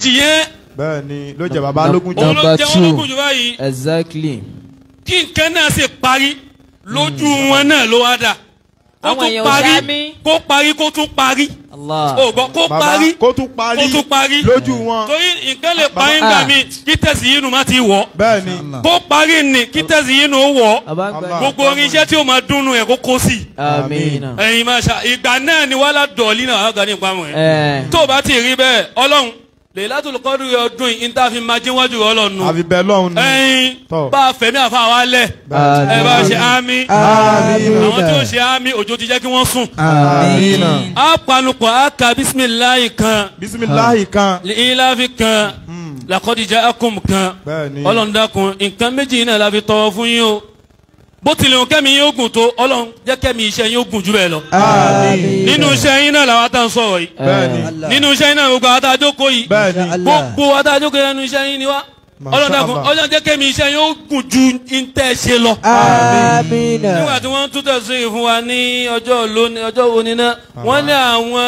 kejì yẹn. bẹ́ẹ̀ni ló jẹ bàbá lógún jù. òun ló jẹ wọn lógún jù báyìí. exactly. kí nǹkan náà ṣe parí lójú wọn náà ló wá dà. kó tún parí kó parí kó tún parí. o gbọ́ kó parí kó tún parí lójú wọn. torí nǹkan lè parí nígbà míì kí tẹ̀sí yìí nù má ti wọ̀. bẹ́ẹ̀ni. kó parí ni kí tẹ̀sí yìí nù wọ̀. gbogbo oníṣẹ́ tí o máa dúnnú ẹ̀ kó kó sí. àmín. ẹ̀yin máa ṣá ìgbà náà ni wàhálà dọ̀ọ̀lì náà wàá gani ìpamọ́ ẹ̀. tó o bá ti rí bẹ́ẹ̀ ọlọ́run Laylatul Qadr ọdún yìí níta fi máa jẹ́wájú ọlọ́run. àfi bẹ́ẹ̀ lọ́hùn ni. ẹ̀yin bá a fẹ̀mí àfa wa lẹ̀. ẹ bá a ṣe àmín. àwọn tí ó ṣe àmín òjò ti jẹ́ kí wọ́n sùn. a panupọ̀ a ka bisimilayi kan. bisimilayi kan. ilafi kan. laqad ja'akum kan. ọlọ́run dákun nǹkan méjì náà la fi tọrọ fún yín o. bó tilẹ̀ kẹ́mi yín ó gùn tó ọlọ́run jẹ́ kẹ́mi iṣẹ́ yín ó gùn jù bẹ́ẹ̀ lọ. nínú iṣẹ́ yín náà làwọn tá à ń sọ̀rọ̀ yìí. nínú iṣẹ́ yín náà gbogbo àwọn tá a jókòó yìí. gbogbo àwọn tá a jókòó yìí nínú iṣẹ́ yín ni wá. ọlọ́run dákun ọlọ́run jẹ́ kẹ́mi iṣẹ́ yín ó gùn ju ntẹ́ ṣe lọ. nígbà tí wọ́n tún tẹ̀sí fún wa ní ọjọ́ òní náà wọ́n ní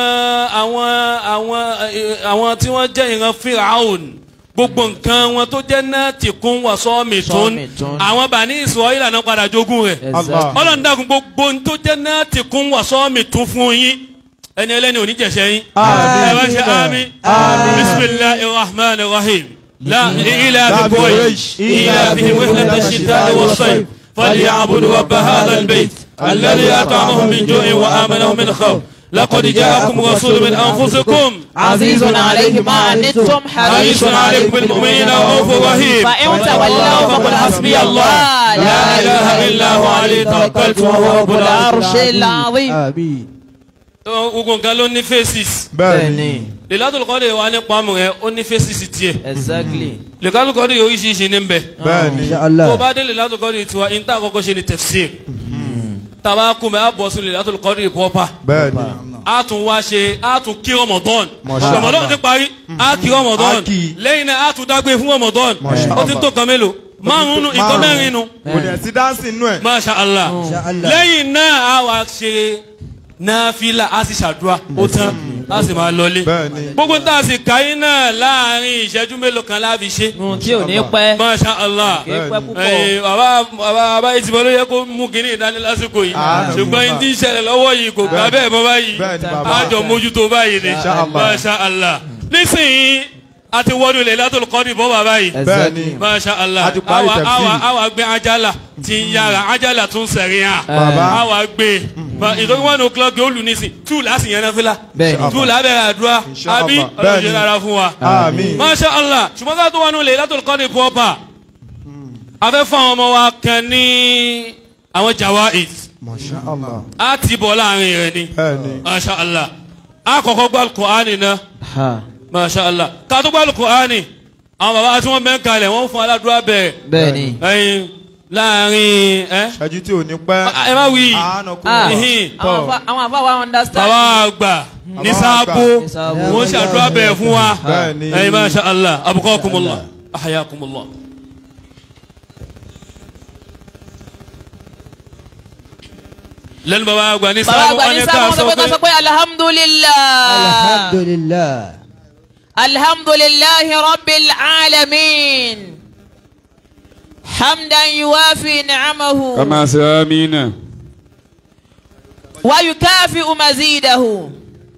àwọn tí wọ́n jẹ́ ìran Fíráùn gbogbo nǹkan wọn tó jẹ́ náà ti kún wà sọ́ọ̀mì tún àwọn Bani Israẹli náà padà jogún rẹ̀ ọlọ́run dákun gbogbo tó jẹ́ náà ti kún wà sọ́ọ̀mì tún fún yín ẹni ẹlẹ́ni oníjẹ̀ṣẹ́ yín ẹ bá ṣe àmín bisimilahi rahman rahim la ilaha quraish ilaha wahdat ash-shita'i was-sayf falyabudu rabb hadha al-bayt alladhi at'amahum min ju'in wa amanahum min khawf لقد جاءكم رسول من أنفسكم عزيز عليه ما عنتم حريص عليكم بالمؤمنين رؤوف رحيم فإن تولوا فقل حسبي الله لا إله إلا هو عليه توكلت وهو رب العرش العظيم. ogun kan ló ní faces. bẹ́ẹ̀ni. Laylatul Qadr wà ní pàmò rẹ̀ ó ní faces tiẹ̀. exactly. Laylatul Qadr oríṣiríṣi ní bẹ̀. bẹ́ẹ̀ni. tó bá dé Laylatul Qadr tiwa ìta àkọ́kọ́ ṣe ni tafsir. tàbá kú mẹ́ àbọ̀ sí Laylatul Qadr proper. bẹ́ẹ̀ni. a tún wá ṣe a tún kí Ramadan. Ramadan ti parí a kí Ramadan. lẹ́yìn náà a tún dágbé fún Ramadan. ó ti tó kan mélòó márùn-ún nǹkan mẹ́rin nu. kò dẹ̀ sí dáńsì nù ẹ̀. Masha Allah. lẹ́yìn náà a wá ṣe náfìlà a sì ṣàdúrà ó tán a sì máa lọlé. gbogbo tá a sì káyé náà láàrin ìṣẹ́jú mélòó kan láàbí ṣe. tí ò ní pẹ́. Masha Allah. bàbá ìtìmọ̀ ló yẹ kó mú kínní ìdání lásìkò yìí. ṣùgbọ́n yín tí ń ṣẹlẹ̀ lọ́wọ́ yìí kò gbà bẹ́ẹ̀ mọ́ báyìí. a jọ mójútó báyìí ni. Masha Allah. nísìnyí a ti wọ́dún Laylatul Qadr bọ́ bàbá yìí. bẹ́ẹ̀ni. Masha Allah. àwa gbé ajala tí ń yára ajala tún sẹ̀rí hàn. àwa gbé ìtọ́jú 1 o'clock yóò lù nísìn 2 láti yẹn náà fílà 2 lábẹ́rẹ́ àdúrà àbí ọlọ́jẹ́ rárá fún wa. Masha Allah. ṣùgbọ́n ká tó wà nù Laylatul Qadr proper. a fẹ́ fún àwọn ọmọ wa kan ní àwọn jawaiz. Masha Allah. a ti bọ̀ láàrin rẹ̀ ni. Masha Allah. a kọ́kọ́ gbọ́ Al-Qur'ani náà. Masha Allah. ká tó gbọ́ Al-Qur'ani àwọn bàbá tí wọ́n bẹ́ ń kalẹ̀ wọ́n fún aládùúrà bẹ̀rẹ̀. bẹ́ẹ̀ni. ẹyin láàrin ṣáájú tí ò ní pẹ́. ẹ má wí. àwọn àfa wa understand. bàbá àgbà ní sáàbò wọ́n ṣàdúrà bẹ̀rẹ̀ fún wa. ẹyin Masha Allah abqakumullah ahyakumullah. lẹ́nu bàbá àgbà ní sáàbò wọn ni ká sọ pé alhamdulillah. alhamdulillah. alhamdulillahi rabbil alamin. حمدا يوافي نعمه كما سامينا ويكافئ مزيده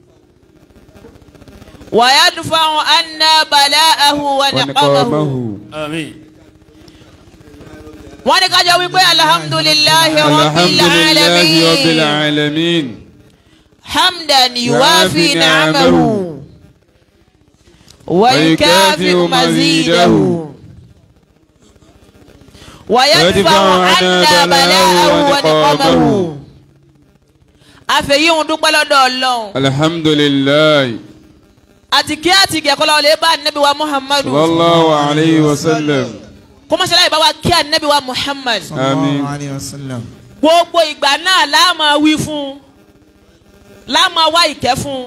ويدفع عنا بلاءه ونقمه آمين. ونكاجا ويقول الحمد لله رب العالمين حمدا يوافي نعمه ويكافئ مزيده ويدفع عنا بلاءه ونقمه àfẹ̀yìn dúpẹ́ lọ́dọ̀ Ọlọ́run. alhamdulilayi. àtìkí àtìgẹ̀ kọ́lá olè bá anabi wa Muhammadu. sallallahu alayhi wa sallam. kọ́mọ́sálá ìbá wa kí anabi wa Muhammad. àmín. gbogbo ìgbà náà la máa wí fún la máa wá ìkẹ́ fún.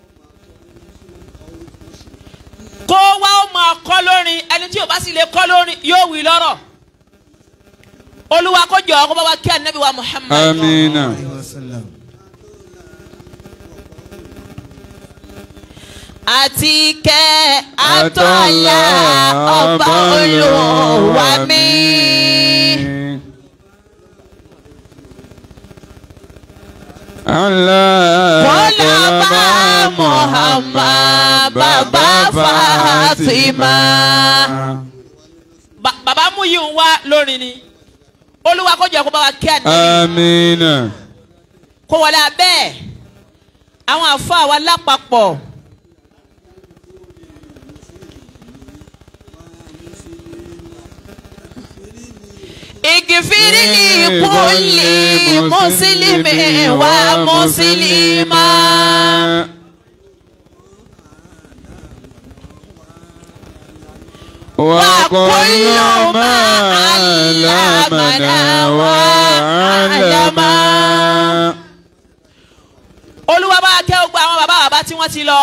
kó wá ó máa kọ́ lórin ẹni tí ò bá sì lè kọ́ lórin yóò wí lọ́rọ̀. Olúwa kó jọ̀ọ́ kó bá wa kí anabi wa Muhammad. amiina. àti kẹ́ àtọ́lá ọba Olúwa mi. Kọ́lá bá Muhammad bàbá Fatima. Bàbá mú yìí ń wá lórí ni. Olúwa kó jẹ́ kó bá wa kí àdé. Amina. Kó wọlé abẹ́ àwọn àfáà wa lápapọ̀. Igifiri li kulli muslimin wa muslima. Wa kullu ma allamana wa alama. Olúwa bá kẹ́ gbogbo àwọn bàbá tí wọ́n ti lọ.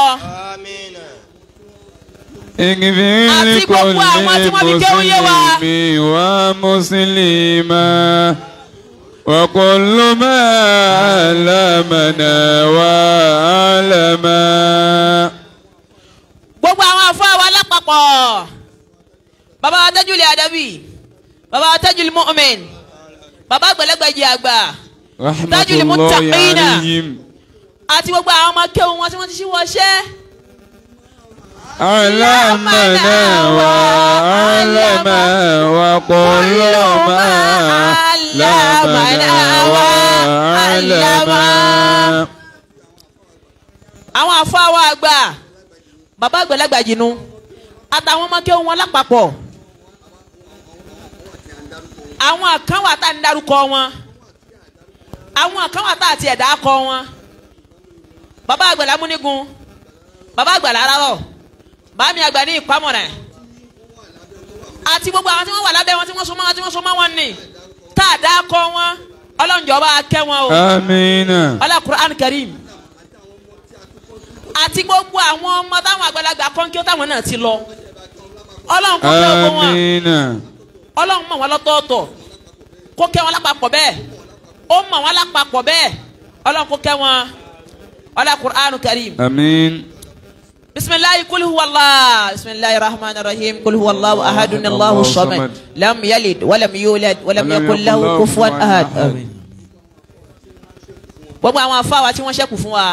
Àti gbogbo àwọn tí wọ́n fi kéwú yé wa. Wa muslima wa kullu ma allamana wa alama. Gbogbo àwọn àfáà wa lápapọ̀. Bàbá wa Tajul Adabi, bàbá wa Tajul Mu'min, bàbá àgbàlagbàjì àgbà, Tajul Muttaqina, àti gbogbo àwọn ọmọ kéwú wọn tí wọ́n ti ṣí wọṣẹ́. Alamana wa alama wa kullu ma alamana wa alama. Àwọn àfáà wa àgbà, bàbá àgbàlagbàjì nu, àtàwọn ọmọ kéwú wọn lápapọ̀. Àwọn kan wà tá à ń dárúkọ wọn, àwọn kan wà tá à ti ẹ̀dá kọ wọn. Bàbá àgbàlá múnigun, bàbá àgbàlá arárọ̀, bàmí àgbà ní ìpamọ̀rẹ̀, àti gbogbo àwọn tí wọ́n wà lábẹ́ wọn tí wọ́n so mọ́ wọn ni tá a dá kọ wọn. Ọlọ́run jọ̀ọ́ bá kẹ́ wọn o. Amina. Ọlá Qur'an Karim. Àti gbogbo àwọn ọmọ táwọn àgbàlagbà kọ́ńkí ó táwọn náà ti lọ. Ọlọ́run kó kẹ́ wọn. Amina. Ọlọ́run mọ̀ wọn lọ́tọ̀ọ̀tọ̀ kó kẹ́ wọn lápapọ̀ bẹ́ẹ̀, ó mọ̀ wọn lápapọ̀ bẹ́ẹ̀. Ọlọ́run kó kẹ́ wọn. Ọlá Qur'an Karim. Amin. Bismillahi kul huwa Allah. Bismillahir rahmanir rahim. Kul huwa Allahu ahadun Allahu samad. Lam yalid wa lam yulad wa lam yakul lahu kufuwan ahad. Amin. Gbogbo àwọn afáwa tí wọ́n ṣẹ́kù fún wa,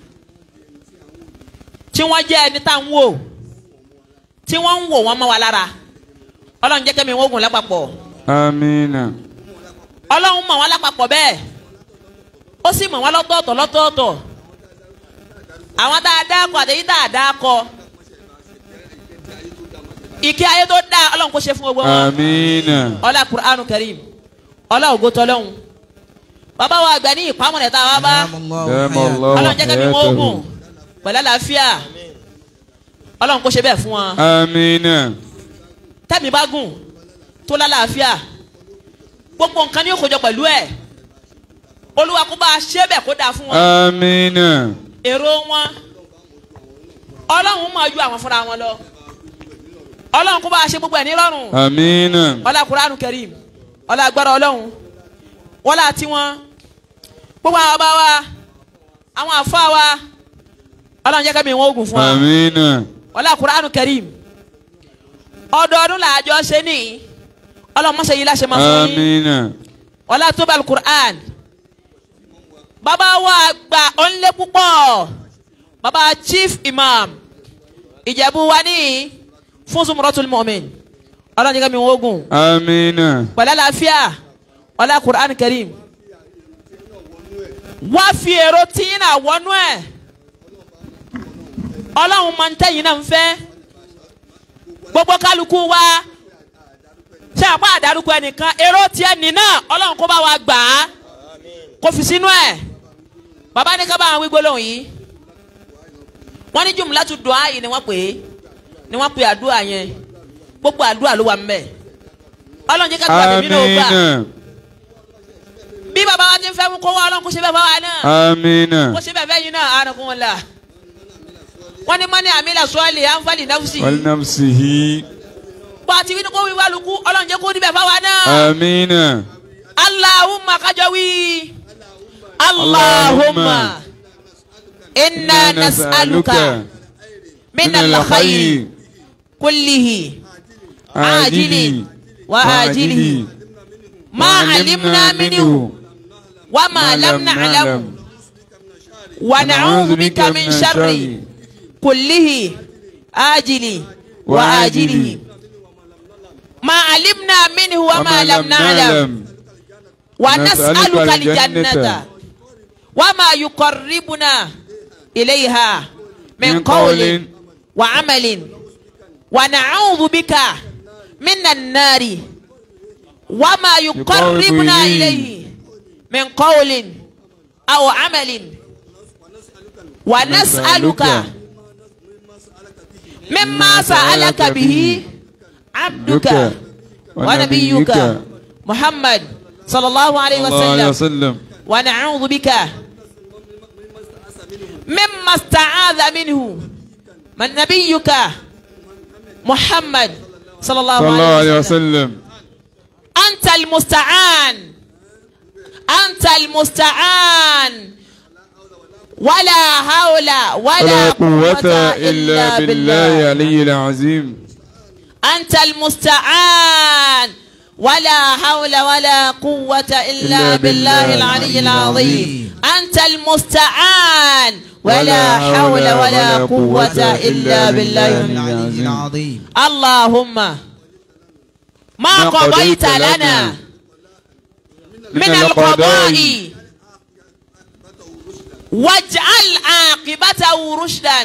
tí wọ́n jẹ́ ẹni tá ń wò, tí wọ́n ń wò wọ́n mọ́ wa lára. Ọlọ́run jẹ́ kẹ́mi wọ́n gùn lápapọ̀. Amina. Ọlọ́run mọ̀ wọ́n lápapọ̀ bẹ́ẹ̀, ó sì mọ̀ wọ́n lọ́tọ̀ọ̀tọ̀ lọ́tọ̀ọ̀tọ̀. Àwọn tá a dá kọ àtẹ̀yí tá a dá kọ, ìkẹ́ ayé tó dá Ọlọ́run kó ṣe fún gbogbo wọn. Amina. Ọlá Qur'anu Karim, ọlá ògo tọ́lọ́hun. Bàbá wa àgbà ní ìpamọ́lẹ̀ tá a wá bá. Ọlọ́run jẹ́ kẹ́mi wọ́n gùn pẹ̀lú àlàáfíà. Ọlọ́run kó ṣe bẹ́ẹ̀ fún wọn. Amina. Tẹ́mi bá gùn tó lálàáfíà, gbogbo nǹkan ní yóò kójọ pẹ̀lú ẹ̀. Olúwa kó bá a ṣe bẹ́ẹ̀ kó dáa fún wọn. Amina. Èrò wọn Ọlọ́run máa ju àwọn fúnra wọn lọ. Ọlọ́run kó bá a ṣe gbogbo ẹ̀ ní rọrùn. Amina. Ọlá Qur'anu Karim, ọlá agbára Ọlọ́run, wọlá tiwọn, gbogbo àwọn ọba wa, àwọn àfáà wa, Ọlọ́run jẹ́ kẹ́mi wọn ogun fún wa. Amina. Ọlá Qur'anu Karim, ọdọọdún làjọ ṣe ní Ọlọ́run mọ́ṣẹ́ yìí láṣẹ máa fún yín. Amina. Ọlá tó bá Qur'an. Bàbá wa àgbà ọ̀nlé púpọ̀, bàbá Chief Imam Ìjẹ̀bú wa ní fún Zumratul Mu'min. Ọlọ́run jẹ́ kẹ́mi wọn ogun. Amina. Pẹ̀lú àlàáfíà, ọlá Qur'an Karim. Wá fi èrò tí yín náà wọnú ẹ̀. Ọlọ́run máa ń tẹ̀yìn náà ń fẹ́. Gbogbo kálukú wa ṣe àpá àdárúkọ ẹnìkan, èrò tiẹ̀ nínà Ọlọ́run kó bá wa gbà á, kó fi sínú ẹ̀. Bàbá ní ká bá àwọn gbólóhùn yìí. Wọ́n ní jumlatu du'a yìí ni wọ́n pè àdúrà yẹn. Gbogbo àdúrà ló wà ń bẹ̀. Ọlọ́run jẹ́ ká gbà tèmi náà gbà. Bí bàbá wa ti ń fẹ́ mú kó wá, Ọlọ́run kó ṣe bẹ́ẹ̀ bá wa náà. Amina. Kó ṣe bẹ́ẹ̀ fẹ́ yín náà, anakumullah. Wọ́n ní mani amila sọ́ọ̀lì anfali nafsi. Wal nafsihi. Bá a ti wí ní kó wí wá lukú, Ọlọ́run jẹ́ kó níbẹ̀ fáwa náà. Amina. Allahumma kájọ wí. Allahumma inna nas'aluka من الخير كله عاجل وآجله ما علمنا منه وما لم نعلم ونعوذ بك من شر كله آجل وآجله ما علمنا منه وما لم نعلم ونسألك الجنة وما يقربنا إليها من قول وعمل ونعوذ بك من النار وما يقربنا إليه من قول أو عمل ونسألك مما سألك به عبدك ونبيك محمد صلى الله عليه وسلم ونعوذ بك مما استعاذ منه من نبيك محمد صلى الله عليه وسلم أنت المستعان أنت المستعان ولا حول ولا قوة إلا بالله العلي العظيم أنت المستعان ولا حول ولا قوة إلا بالله العلي العظيم أنت المستعان ولا حول ولا قوة إلا بالله العلي العظيم اللهم ما قضيت لنا من القضاء واجعل عاقبته رشدا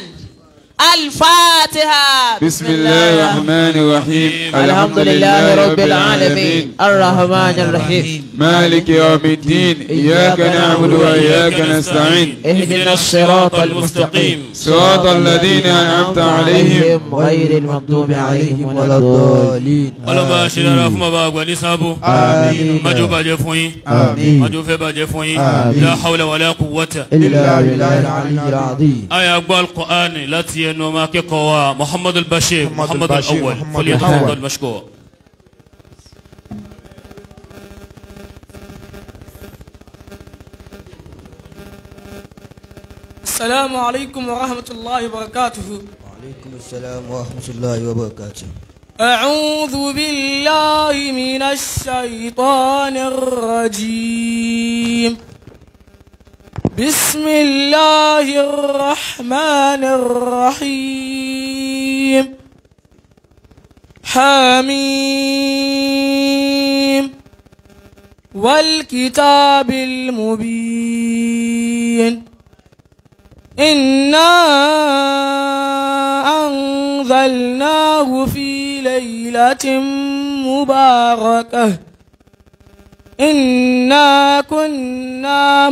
الفاتحة بسم الله الرحمن الرحيم الحمد لله رب العالمين الرحمن الرحيم مالك يوم الدين إياك نعبد وإياك نستعين اهدنا الصراط المستقيم صراط الذين أنعمت عليهم غير المغضوب عليهم ولا الضالين ọlọ́ba ṣe dára fún bàbá àgbà ní sábò májò bàjẹ́ fún yín májò fẹ́ bàjẹ́ fún yín la hawla wala quwwata إلا بالله العلي العظيم aya gbọ́ al-Qur'an láti ẹnu ọmọ akẹ́kọ̀ọ́ wa Muhammad al-Bashir Muhammad al-Awwal falyatafaddal mashkur. السلام عليكم ورحمة الله وبركاته. وعليكم السلام ورحمة الله وبركاته. أعوذ بالله من الشيطان الرجيم. بسم الله الرحمن الرحيم. حميم والكتاب المبين إنا أنزلناه في ليلة مباركة إنا كنا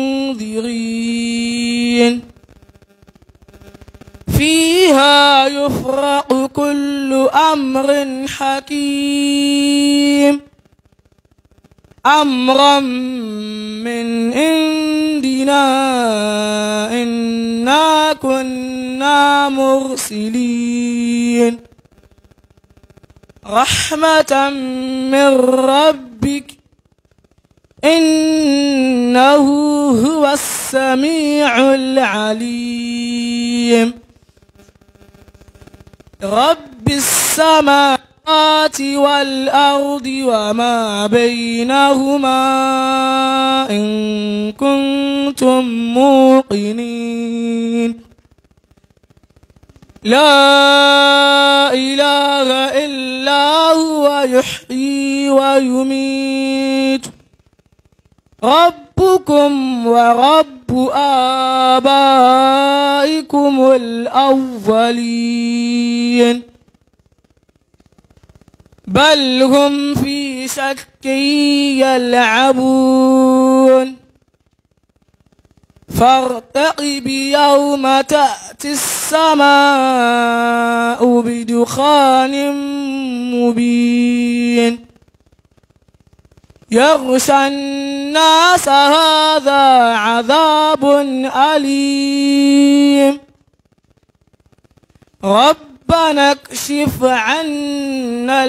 منذرين فيها يفرق كل أمر حكيم أمرا من عندنا إنا كنا مرسلين رحمة من ربك إنه هو السميع العليم رب السماوات والأرض وما بينهما إن كنتم موقنين لا إله إلا هو يحيي ويميت ربكم ورب آبائكم الأولين بل هم في شك يلعبون فارتقب يوم تأتي السماء بدخان مبين يغشى الناس هذا عذاب أليم ربنا اكشف عنا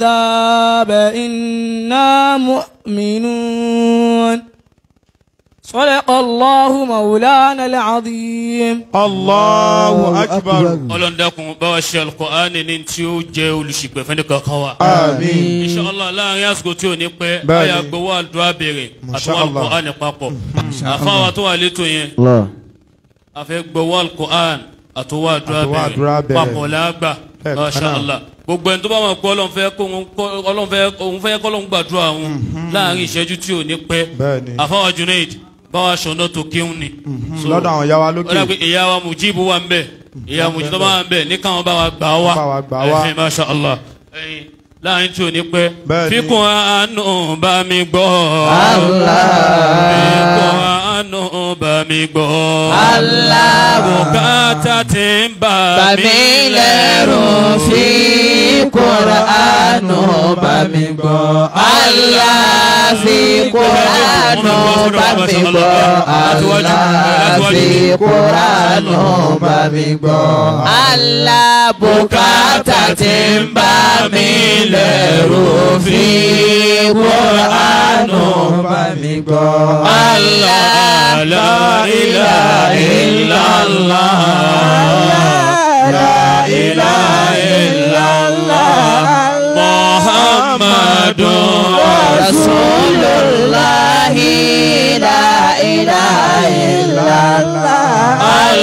العذاب إنا مؤمنون صدق الله مولانا العظيم. Allahu akbar. Ọlọ́run dákun bá wa ṣe Al-Qur'ani ní tí ó jẹ́ olùṣìpẹ̀ fẹ́ni kankan wa. Àmín. Inshallah láàrin àsìkò tí ò ní pẹ́ báyà gbowó àdúrà bẹ̀rẹ̀ àtúwọ́ Al-Qur'ani papọ̀. Àfáwà tó wà létò yẹn. A fẹ́ gbowó Al-Qur'ani àtúwọ́ àdúrà bẹ̀rẹ̀ papọ̀ lágbà. Mashallah. Gbogbo ẹni tó bá máa kó Ọlọ́run fẹ́ kọ́lọ́run gbàdúrà òun láàrin ìṣẹ́jú tí ò ní pẹ́. Àfáwà Junaid báwa ṣọ̀nà tó kéwùn ni. Lọ́dọ̀ àwọn ìyá wa lókè. Ọ̀dà pé ìyá wa Mujibu wà ń bẹ̀. Ìyá Mujibu bá wà ń bẹ̀ ní káwọn bá wa gbà wá. Masha Allah. Láàrin tí ò ní pẹ́. Fíkún àánú bá mi gbọ́. Fíkún àánú bá mi gbọ́. Bùkátà tí ń bà mí lẹ́rù. Fíkún àánú bá mi gbọ́. Fíkún àánú bá mi gbọ́. Fíkún àánú bá mi gbọ́. Bùkátà tí ń bà mí lẹ́rù. Fíkún àánú bá mi gbọ́. La ilaha illallah. La ilaha illallah. Muhammadun Rasulullah. La ilaha illallah.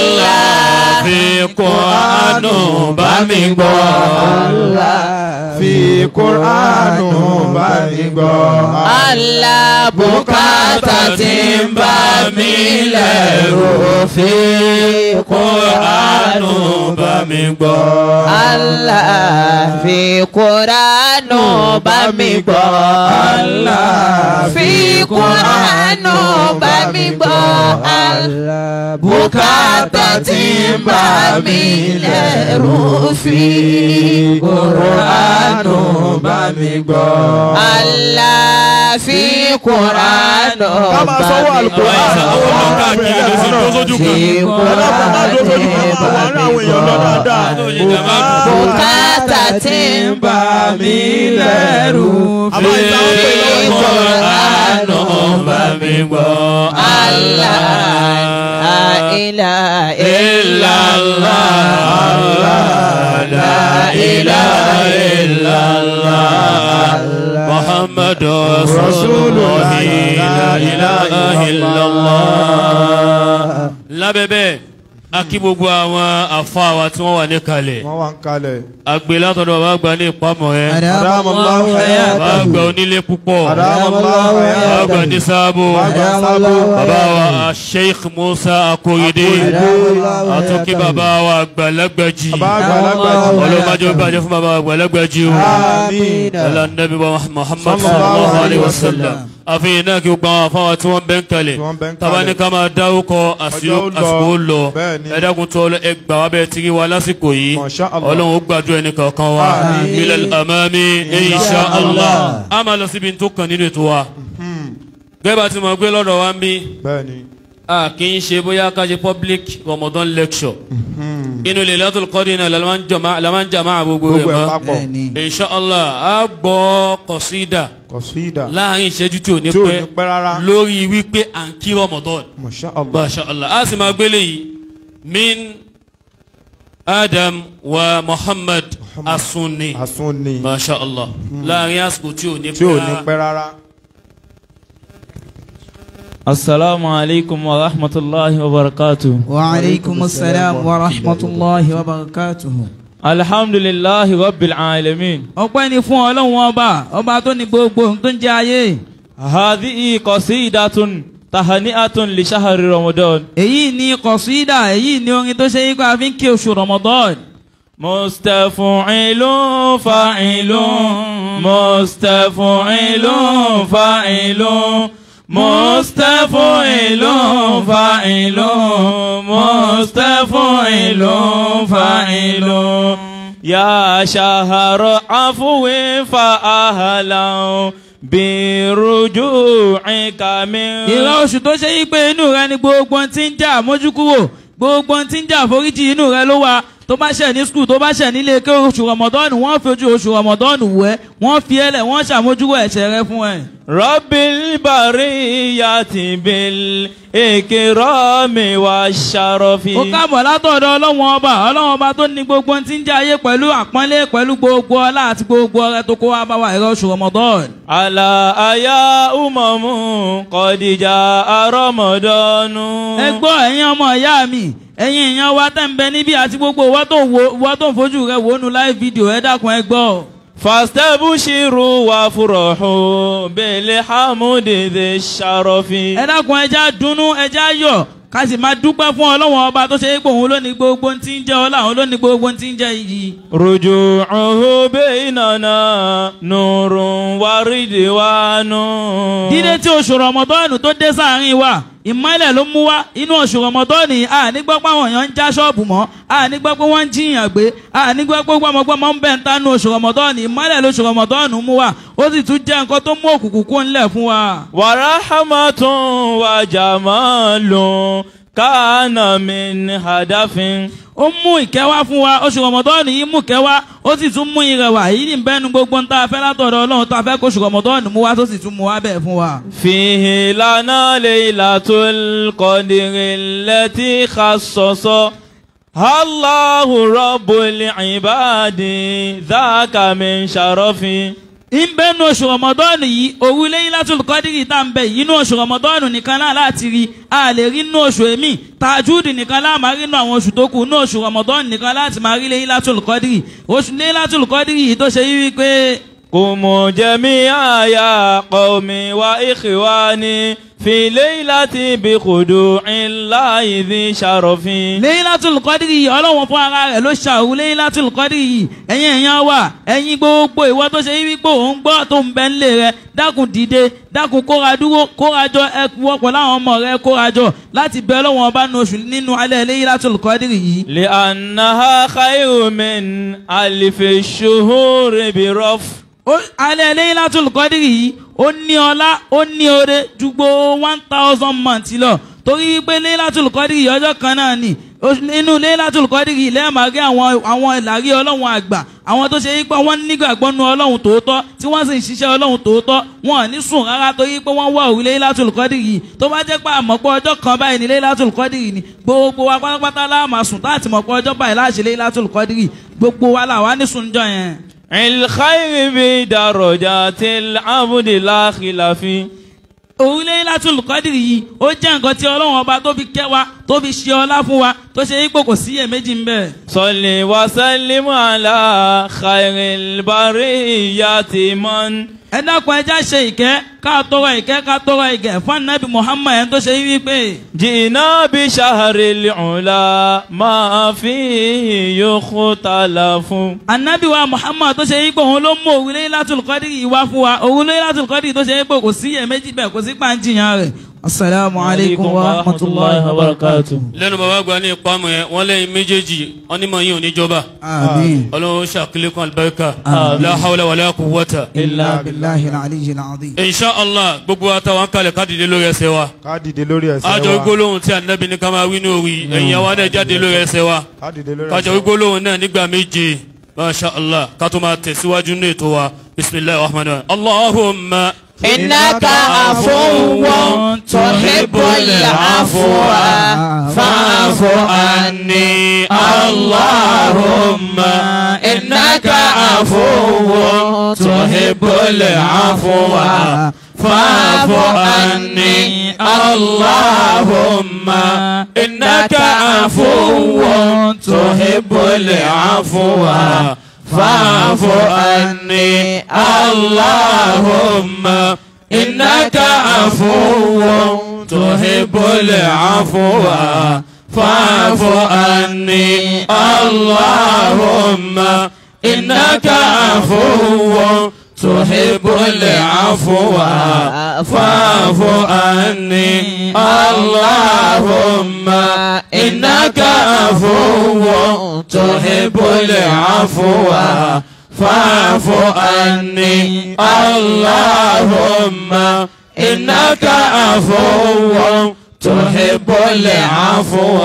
Fíkún àánú bá mi gbọ́. Fíkún àánú bá mi gbọ́. Bùkátà tí ń bà mí lẹ́rù. Fíkún àánú bá mi gbọ́. Fíkún àánú bá mi gbọ́. Fíkún àánú bá mi gbọ́. Bùkátà tí ń bà mí lẹ́rù. Fíkún àánú bá mi gbọ́. Fíkún àánú bá mi gbọ́. Bùkátà tí ń bà mí lẹ́rù. Fíkún àánú bá mi gbọ́. La ilaha illallah. La ilaha illallah. Muhammadur Rasulullah. La ilaha illallah. Lábẹ́bẹ́ akí gbogbo àwọn àfáà tí wọ́n wà ní kalẹ̀. Wọ́n wà ń kalẹ̀. Àgbè látọ̀dọ̀ bàbá àgbà ní ìpamọ́ ẹ̀. Adamallahu hayatahu. Bàbá àgbà onílé púpọ̀. Adamallahu hayatahu. Bàbá àgbà ní sáàbò. Bàbá wa Sheikh Musa Akorede. Àtúnkí bàbá wa Àgbàlagbàjì. Ọlọ́mọdé ó bàjẹ́ fún bàbá Àgbàlagbàjì o. Ẹlá Nabi wa Muhammad sallallahu alayhi wa sallam. Àfihàn náà kí o gba àwọn afáwà tí wọ́n bẹ́ ń kalẹ̀. Tàbá ní ká máa dárúkọ àsìkò lọ. Ẹ̀dàkùn tó ẹgbà wa bẹ́ẹ̀ tiri wa lásìkò yìí. Ọlọ́run ó gbàdúrà ẹni kankan wa. Ilal amami insha Allah. A máa lọ síbi tó kàn nínú ètò wa. Gẹ́gbà tí mo gbé lọ́dọ̀ wa ń bí. A kì í ṣe bóyá ká ṣe public Ramadan lecture. Inú Lailatul Qadr náà laman jama'a gbogbo rẹ̀ mọ́. Insha Allah a gbọ́ kọ̀sídà láàrin ìṣẹ́jú tí ò ní pẹ́ lórí wípé à ń kí Ramadan. Masha Allah. A sì máa gbélé yìí min Adam wa Muhammad Asunni. Masha Allah. Láàrin àsìkò tí ò ní pẹ́ rárá. Assalamu alaikum wa rahmatullahi wa barakatuh. Wa alaikum assalam wa rahmatullahi wa barakatuh. Alhamdulillahi rabbil alamin. Ọpẹ́ ni fún Ọlọ́run ọba tó ní gbogbo tó ń jẹ́ ayé. Hadhihi qasidatun tahani'atun li shahri Ramadan. Èyí ni qasida, èyí ni orin tó ṣe yí kó a fi ń kí oṣù Ramadan. Mustafu'ilun fa'ilun. Mustafu'ilun fa'ilun. Mustafu'ilun fa'ilun. Mustafu'ilun fa'ilun. Ya shahra afwin fa'ahlan biruju'ika min. Ìran oṣù tó ṣe yí pé inú rẹ ni gbogbo tí ń jà mójúkúrò, gbogbo tí ń jà foríjì inú rẹ ló wà. Tó bá ṣẹ̀ ní skul, tó bá ṣẹ̀ nílé ké oṣù Ramadan, wọ́n fi ojú oṣù Ramadan wẹ̀, wọ́n fi ẹlẹ̀, wọ́n ṣàmójúkúrò ẹ̀ṣẹ̀ rẹ fún ẹ. Rabbil bariyati bil ikrami wa sharafi. Ó kábọ̀ látọ̀dọ̀ Ọlọ́run ọba tó ní gbogbo tí ń jẹ́ ayé pẹ̀lú àpọ́nlé pẹ̀lú gbogbo ọlá àti gbogbo ọrẹ tó kó wá bá wa ìrọ̀ oṣù Ramadan. Ala aya umamu qadija Ramadanu. Ẹ gbọ́ ẹ̀yin ọmọ ìyá mi, ẹ̀yin èèyàn wa tẹ́ ń bẹ níbí àti gbogbo wa tó ń fojú rẹ̀ wò nú live video ẹ dákun ẹ gbọ́. Fastabshiru wa furahu bil hamdi dhi sharafi. Ẹ dákun ẹja dùnnú ẹja yọ̀ ká sì máa dúpẹ́ fún Ọlọ́run ọba tó ṣe é pé òun ló ní gbogbo tí ń jẹ́ ọlá, òun ló ní gbogbo tí ń jẹ́ iyì. Ruju'uhu baynana nurun wa ridwanun. Dídé tí oṣù Ramadan tó dé sáàrin wa ìmọ́lẹ̀ ló mú wá inú oṣù Ramadan ní a ní gbọ́ pé àwọn èèyàn ń já ṣọ́ọ̀bù mọ́, a ní gbọ́ pé wọ́n ń jiyàn gbé, a ní gbọ́ pé gbọ́mọgbọ́mọ ń bẹ̀ ń tánú oṣù Ramadan ìmọ́lẹ̀ lóṣù Ramadan mú wá ó sì tún jẹ́ nǹkan tó mú òkùnkùn kó ńlẹ̀ fún wa. Wa rahmatun wa jamalun kana min hadafin. Ó mú ìkẹ́wá fún wa oṣù Ramadan yìí mú kẹ́wá ó sì tún mú ìrẹwà yìí ní bẹ́nu gbogbo ń tá a fẹ́ látọ̀dọ̀ Ọlọ́run tó a fẹ́ kó oṣù Ramadan mú wá tó sì tún mú wá bẹ́ẹ̀ fún wa. Fihi lana laylatul qadri allati khassasa Allahu rabbul ibadi dhaka min sharafi. Ìbẹ́nu oṣù Ramadan yìí òru Laylatul Qadri tá ń bẹ yìí inú oṣù Ramadan nìkan náà láti rí a lè rí inú oṣù èmi Tahajjud nìkan láà máa rí inú àwọn oṣù tó kù inú oṣù Ramadan nìkan láti máa rí Laylatul Qadri oṣù Laylatul Qadri yìí tó ṣe yí wípé. Qumu jami'a ya qawmi wa ikhwani fi laylati bi khudu'in lahi dhi sharafi. Laylatul Qadri Ọlọ́run fún ara rẹ̀ ló ṣàwù Laylatul Qadri yìí ẹ̀yin èèyàn wa ẹ̀yin gbogbo ìwọ tó ṣe yí wípé òun gbọ́ tó ń bẹ nílé rẹ dákun dìde dákun kóra dúró kóra jọ ẹ wọ́pọ̀ láwọn ọmọ rẹ kóra jọ láti bẹ Ọlọ́run ọba nínú alẹ́ Laylatul Qadri yìí. Li annaha khayru min alfi shuhuri bi raf. Alẹ́ Laylatul Qadri yìí ó ní ọlá ó ní oore ju gbogbo 1000 months lọ torí wípé Laylatul Qadri ọjọ́ kan náà ni inú Laylatul Qadri lẹ́ẹ̀máa rí àwọn ìlàrí Ọlọ́run àgbà àwọn tó ṣe wípé wọ́n nígbàgbọ́ nínú Ọlọ́run tòótọ́ tí wọ́n sì ń ṣiṣẹ́ Ọlọ́run tòótọ́ wọn ò ní sùn rárá torí pé wọ́n wá òru Laylatul Qadri yìí tó bá jẹ́ pé àmọ́pọ̀ ọjọ́ kan báyìí ní Laylatul Qadri ni gbogbo wa pátápátá la máa sùn láti mọ̀pọ̀ ọjọ́ báyìí láṣẹ Laylatul Qadri gbogbo wa là wá ní sùn jọ yẹn. الخير بدرجات العبد لا خلاف. Òru Laylatul Qadri yìí ó jẹ́ nǹkan tí Ọlọ́run ọba tó fi kẹ́ wa tó fi ṣe ọlá fún wa tó ṣe ipò kò sí iyèméjì ń bẹ. Salli wa sallim ala khairil bariyati man. Ẹ dákun ẹja ṣe ìkẹ́ ká tọrọ ìgẹ̀ fún Ànábì Muhammad ẹni tó ṣe wípé. Jìnnà bí shahril ula ma fihi yukhtalafu. Ànábì wa Muhammad tó ṣe wípé òun ló mú òru Laylatul Qadri yìí wá fún wa òru Laylatul Qadri tó ṣe wípé kò sí iyèméjì bẹ́ẹ̀ kò sí pàǹjìyàn rẹ̀. Assalamu alaikum wa rahmatullahi wa barakatuh. Lẹ́nu bàbá àgbà ní ìpamọ́ yẹn wọ́n lẹ́yìn méjèèjì onímọ̀ yìí ò ní jọba. Àmín. Ọlọ́run ṣàkílẹ̀kùn àlùbáríkà. La hawla wala quwwata illa billahi al-aliyyil azim. Insha Allah gbogbo àtàwọn kalẹ̀ ká dìde lórí ẹsẹ̀ wa. Ká dìde lórí ẹsẹ̀ wa. Àjọ gbólóhùn tí Ànábì ní ká máa wí ní orí ẹ̀yin àwa náà jáde lórí ẹsẹ̀ wa. Ká dìde lórí ẹsẹ̀ wa. Kájọ gbólóhùn náà nígbà méje. Masha Allah ká tó máa tẹ̀síwájú ní ètò wa. Bismillahir rahmanir rahim. Allahumma. إنك عفو تحب العفو فاعف عني اللهم إنك عفو تحب العفو فاعف عني اللهم إنك عفو تحب العفو فاعف عني اللهم إنك عفو تحب العفو فاعف عني اللهم إنك عفو تحب العفو فاعف عني اللهم إنك عفو تحب العفو فاعف عني اللهم إنك عفو تحب العفو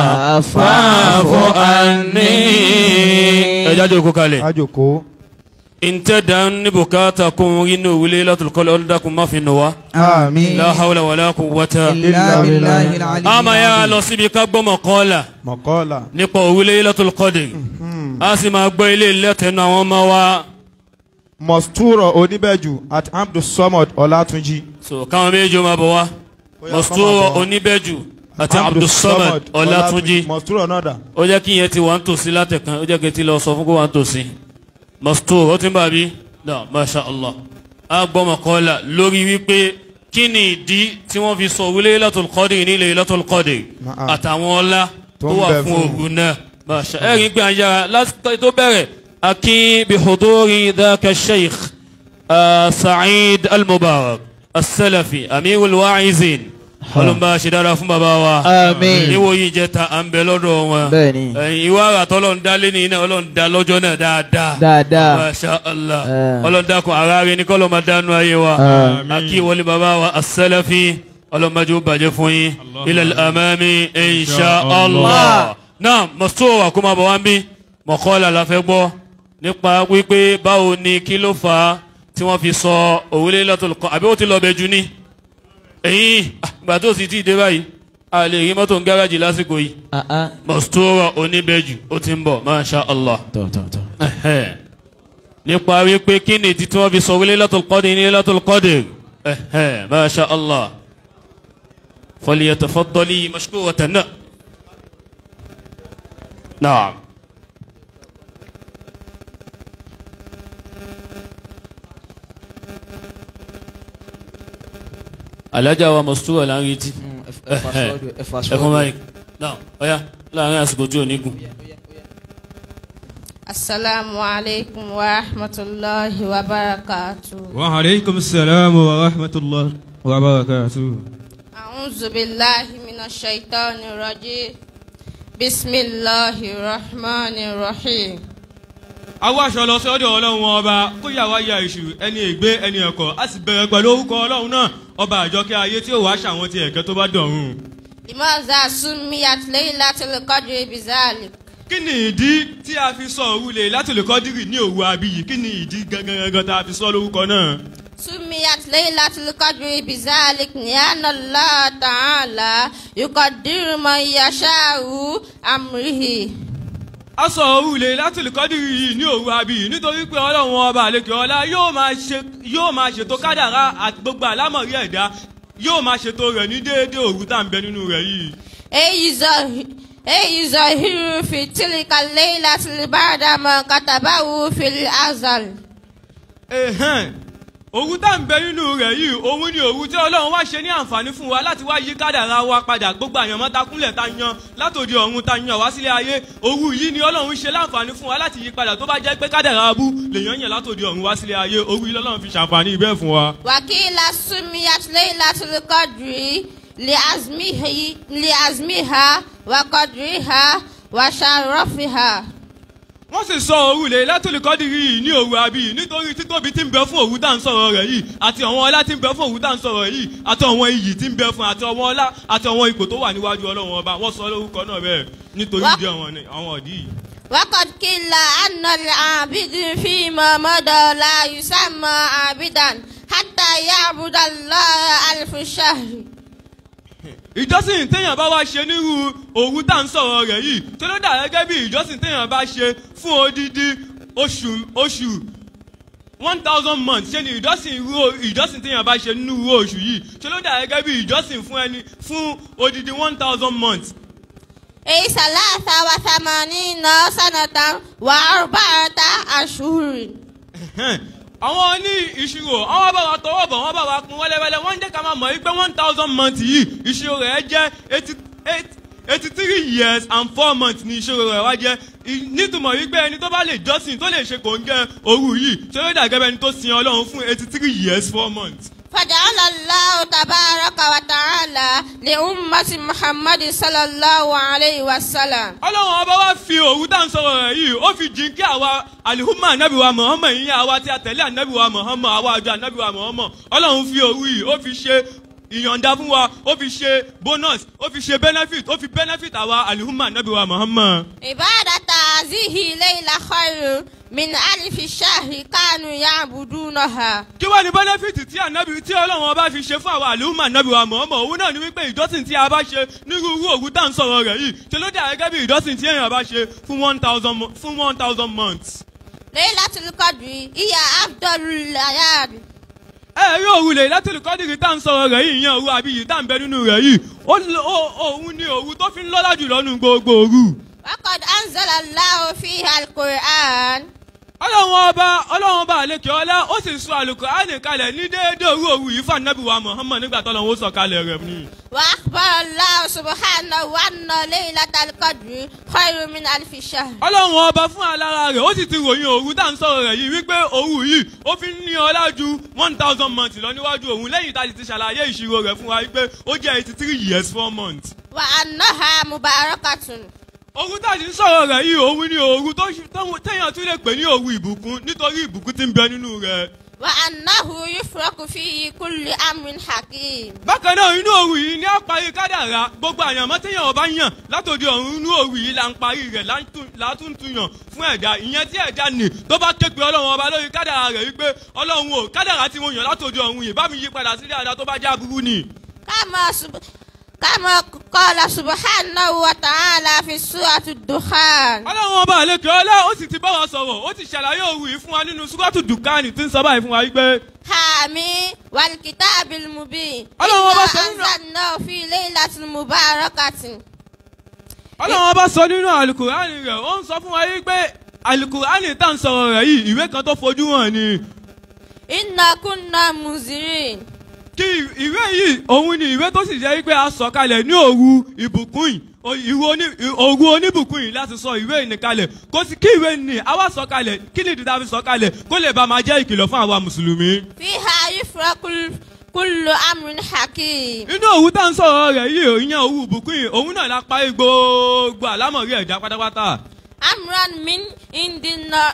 فاعف عني. ẹ jáde òkú kalẹ̀. Ajoko. ntẹ́dá ní bùkátà kún inú Laylatul Qadr ọlọ́dàkùn má fi nù wá. Àmín. La hawla wala quwwata. إلا بالله العلي a máa yára lọ síbi ká gbọ́ mọ̀kọ́lá Mọ̀kọ́lá. nípa Laylatul Qadr. a sì máa gbọ́ ilé lẹ́tẹ̀ẹ́nu àwọn ọmọ wa. Mọ̀stúrọ̀ Oníbẹ̀jù at Abdul Samad Ọlátúnjí. so káwọn méjì máa bọ̀ wá. Mọ̀stúrọ̀ Oníbẹ̀jù àti Abdul Samad Ọlátúnjí. Mọ̀stúrọ̀ náà dà. ó jẹ́ kí ìyẹn ti wà ń tòsí látẹ̀kan ó jẹ́ kí n ti lọ sọ fún kó wà ń tòsí. Mọ̀stúrọ̀ ó ti ń bà bí? náà masha Allah. a gbọ́ mọ̀kọ́lá lórí wípé kí ni ìdí tí wọ́n fi sọ Laylatul Qadr ní Laylatul Qadr àtàwọn ọlá tó wà fún òru náà. masha ẹ̀rín gbé àyàrá lásìkò tó bẹ̀rẹ̀ akí bihuduri dhaka sheikh Sa'id al-Mubarak as-Salafi amirul wa'izin ọlọ́mọba ṣe dára fún bàbá wa. Àmín. níwò yìí jẹta à ń bẹ lọ́dọ̀ wọn. Bẹ́ẹ̀ni. ìwà àràtọ́ ọlọ́run dá lé ní iná ọlọ́run dá lọ́jọ́ náà dáadáa. dáadáa. masha Allah. ọlọ́run dákun ara rẹ ní kọ́lọ́ máa dánú ayé wa. akí wọlé bàbá wa as-Salafi ọlọ́mọdé ó bàjẹ́ fún yín. ilal amami insha Allah. náà mọ̀sọ́ wa kó máa bọ̀ wá ń bí. mọ̀kọ́lá la fẹ́ gbọ́ nípa wípé báwo ni kí ló fà á tí wọ́n fi sọ Laylatul Qadr àbí ó ti lọ bẹ jù ní. èyí gbà tó sì ti dé báyìí a lè rí mọ́tò ń gáràjì lásìkò yìí. Mọ̀stúrọ̀ Oníbẹ̀jù ó ti ń bọ̀ masha Allah. nípa wípé kí ni ìdí tí wọ́n fi sọ Laylatul Qadr ní Laylatul Qadr masha Allah. falyatafaddali mashkuratan náà. naam. alájà wa Mọ̀stúrọ̀ là ń retí. ẹ̀fọn báyìí náà ọ̀yá láàrin àsìkò tí ò ní gùn. Assalamu alaikum wa rahmatullahi wa barakatuh. Wa alaikum assalam wa rahmatullahi wa barakatuh. A'udhu billahi minash shaitanir rajim. Bismillahir rahmanir rahim. Àwa aṣọ lọ sọ́dọ̀ Ọlọ́run ọba kó yà wá ya ìṣù ẹni ègbé ẹni ẹ̀kọ́ a sì bẹ̀rẹ̀ pẹ̀lú orúkọ Ọlọ́run náà ọba àjọkẹ́ ayé tí ó wàá ṣàwọn ti ẹ̀kẹ́ tó bá dọ̀run. Limaza summiyat Laylatul Qadri bizalik. Kí ni ìdí tí a fi sọ òru Laylatul Qadri ní òru abiyì? Kí ni ìdí gangan tá a fi sọ lórúkọ náà? Summiyat Laylatul Qadri bizalik li'anna Allah ta'ala yuqaddiru man yasha'u amrihi. A sọ òru Laylatul Qadri yìí ní òru abiyì nítorí pé Ọlọ́run ọba àlekè ọlá yóò máa ṣètò kádàrá àti gbogbo àlámọ̀rí ẹ̀dá yóò máa ṣètò rẹ̀ ní déédéé òru tá à ń bẹ nínú rẹ̀ yìí. Yuzahiru fi tilka laylatil ba'da ma katabahu fil azal. Òru tá à ń bẹ nínú rẹ̀ yìí òun ni òru tí Ọlọ́run wá ṣe ní àǹfààní fún wa láti wá yí kádàrá wa padà gbogbo àyànmọ́ ta kúnlẹ̀ ta yan látòdì ọ̀run ta yan wá sílé ayé òru yìí ni Ọlọ́run ṣe láǹfààní fún wa láti yí padà tó bá jẹ́ pé kádàrá abú lèèyàn yàn látòdì ọ̀run wá sílé ayé òru yìí l'Ọlọ́run fi ṣàǹfààní ibẹ̀ fún wa. Wakila summiyat Laylatul Qadri li'azmiha wa qadriha wa sharafiha. Wọ́n sì sọ òru Laylatul Qadri yìí ní òru abiyì nítorí títóbi tí ń bẹ fún òru tá à ń sọ̀rọ̀ rẹ̀ yìí àti àwọn ọlá tí ń bẹ fún òru tá à ń sọ̀rọ̀ yìí àti àwọn iyì tí ń bẹ fún àti àwọn ọlá àti àwọn ipò tó wà níwájú Ọlọ́run ọba wọ́n sọ lórúkọ náà bẹ́ẹ̀ nítorí ìdí àwọn ọ̀dí yìí. وقد قيل أن العابد فيما مضى لا يسمى عابدا حتى يعبد الله 1000 شهر. Ìjọsìn téèyàn bá wá ṣe nírú òru tá à ń sọ̀rọ̀ rẹ̀ yìí tó ló dà gẹ́gẹ́ bí ìjọsìn téèyàn bá ṣe fún odidi oṣù 1000 months ṣe ni ìjọsìn téèyàn bá ṣe nínú oṣù yìí tó ló dà gẹ́gẹ́ bí ìjọsìn fún odidi 1000 months. أي 83 سنة و4 أشهر. Àwọn ní ìṣirò àwọn bá wa tọwọ́ bọ̀ wọ́n bá wa kún wẹ́lẹ́wẹ́lẹ́ wọ́n ń jẹ́ ká máa mọ̀ wípé 1000 months yìí ìṣirò rẹ̀ jẹ́ 83 years and 4 months ní ìṣirò rẹ̀ wá jẹ́ nítumọ̀ wípé ẹni tó bá lè jọ́sìn tó lè ṣe kòńgẹ́ òru yìí ṣé ó dà gẹ́gẹ́ ẹni tó sin Ọlọ́run fún 83 years 4 months. فجعل الله تبارك وتعالى لأمة محمد صلى الله عليه وسلم. Ọlọ́run ọba wa fi òru tá à ń sọ̀rọ̀ rẹ̀ yìí ó fi jìn kí àwa alihuma anabi wa Muhammad yìí àwa tí a tẹ̀lé anabi wa Muhammad àwa àjọ anabi wa Muhammad Ọlọ́run fi òru yìí ó fi ṣe ìyọ̀ǹda fún wa ó fi ṣe bonus ó fi ṣe benefit àwa alihuma anabi wa Muhammad. عبادة هذه ليلة خير من ألف الشهر كانوا يعبدونها. kí wá ní bẹ́nẹ́fìtì tí ànábì tí ọlọ́run ọba fi ṣe fún àwọn àlùmọ̀ ànábì wa mọ̀ọ́mọ̀ òun náà ni wípé ìjọsìn tí a bá ṣe nírúurú òwú tá à ń sọ̀rọ̀ rẹ̀ yìí ṣe ló dà gẹ́gẹ́ bí ìjọsìn tí èèyàn bá ṣe fún 1000 months. ليلة القدر هي أفضل الليالي. ẹ rí òru Laylatul Qadr tá à ń sọ̀rọ̀ rẹ̀ yìí ìyẹn òru àbí yìí tá à ń bẹ nínú rẹ̀ yìí òun ni òru tó fi ń lọ́lá jùlọ nínú gbogbo òru. وقد أنزل الله فيها القرآن. ọlọ́run ọba àlekè ọlá ó sì sọ Al-Qur'ani kalẹ̀ ní déédéé òru yìí fún ànábì wa Muhammad nígbà tọ́lọ́run ó sọ kalẹ̀ rẹ̀ ni. وأخبر الله سبحانه أن ليلة القدر خير من ألف شهر. ọlọ́run ọba fún alára rẹ̀ ó sì ti ròyìn òru tá à ń sọ̀rọ̀ rẹ̀ yìí wípé òru yìí ó fi ń ní ọlá ju 1000 months lọ níwájú òun lẹ́yìn tá a ti ṣàlàyé ìṣirò rẹ̀ fún wa wípé ó jẹ́ 83 years 4 months. وأنها مباركة. òru tá a ti ń sọ̀rọ̀ rẹ̀ yìí òun ni òru téèyàn tún lè pè ní òru ìbùkún nítorí ìbùkún tí ń bẹ nínú rẹ̀. وأنه يفرق فيه كل أمر حكيم. bákan náà inú òru yìí ní àparí kádàrá gbogbo àyànmọ́ téèyàn ọba yàn látòdì ọ̀run inú òru yìí là ń parí rẹ̀ látúntúyàn fún ẹ̀dá ìyẹn tí ẹ̀dá nì tó bá ké pe ọlọ́run ọba lórí kádàrá rẹ̀ wípé ọlọ́run o kádàrá tí mo yàn látòdì ọ̀run yìí bá mi yí padà sílé àdá tó bá já burú ni. كما قال سبحانه وتعالى في سورة الدخان. ọlọ́run ọba àlekè ọlá ó sì ti bá wa sọ̀rọ̀ ó ti ṣàlàyé òru yìí fún wa nínú Suratu Dukhan tí ń sọ báyìí fún wa wípé. حامي والكتاب المبين ọlọ́run ọba sọ إنا أنزلناه في ليلة مباركة. ọlọ́run ọba sọ nínú Al-Qur'ani rẹ̀ ó ń sọ fún wa wípé Al-Qur'ani tá à ń sọ̀rọ̀ rẹ̀ yìí ìwé kan tó fojú hàn ni. إنا كنا منذرين. kí ìwé yìí òun ni ìwé tó sì jẹ́ wípé a sọ kalẹ̀ ní òru ìbùkún yìí òru oníbùkún yìí láti sọ ìwé yìí kalẹ̀ kó sì kí ìwé ni a wá sọ kalẹ̀ kí ni ìdí tá a fi sọ kalẹ̀ kó lè bá máa jẹ́ ìkìlọ̀ fún àwa mùsùlùmí. فيها يفرق كل أمر حكيم. inú òru tá à ń sọ̀rọ̀ rẹ̀ yìí ìyẹn òru ìbùkún yìí òun náà la parí gbogbo àlámọ̀rí ẹ̀dá pátápátá. أمرا من عندنا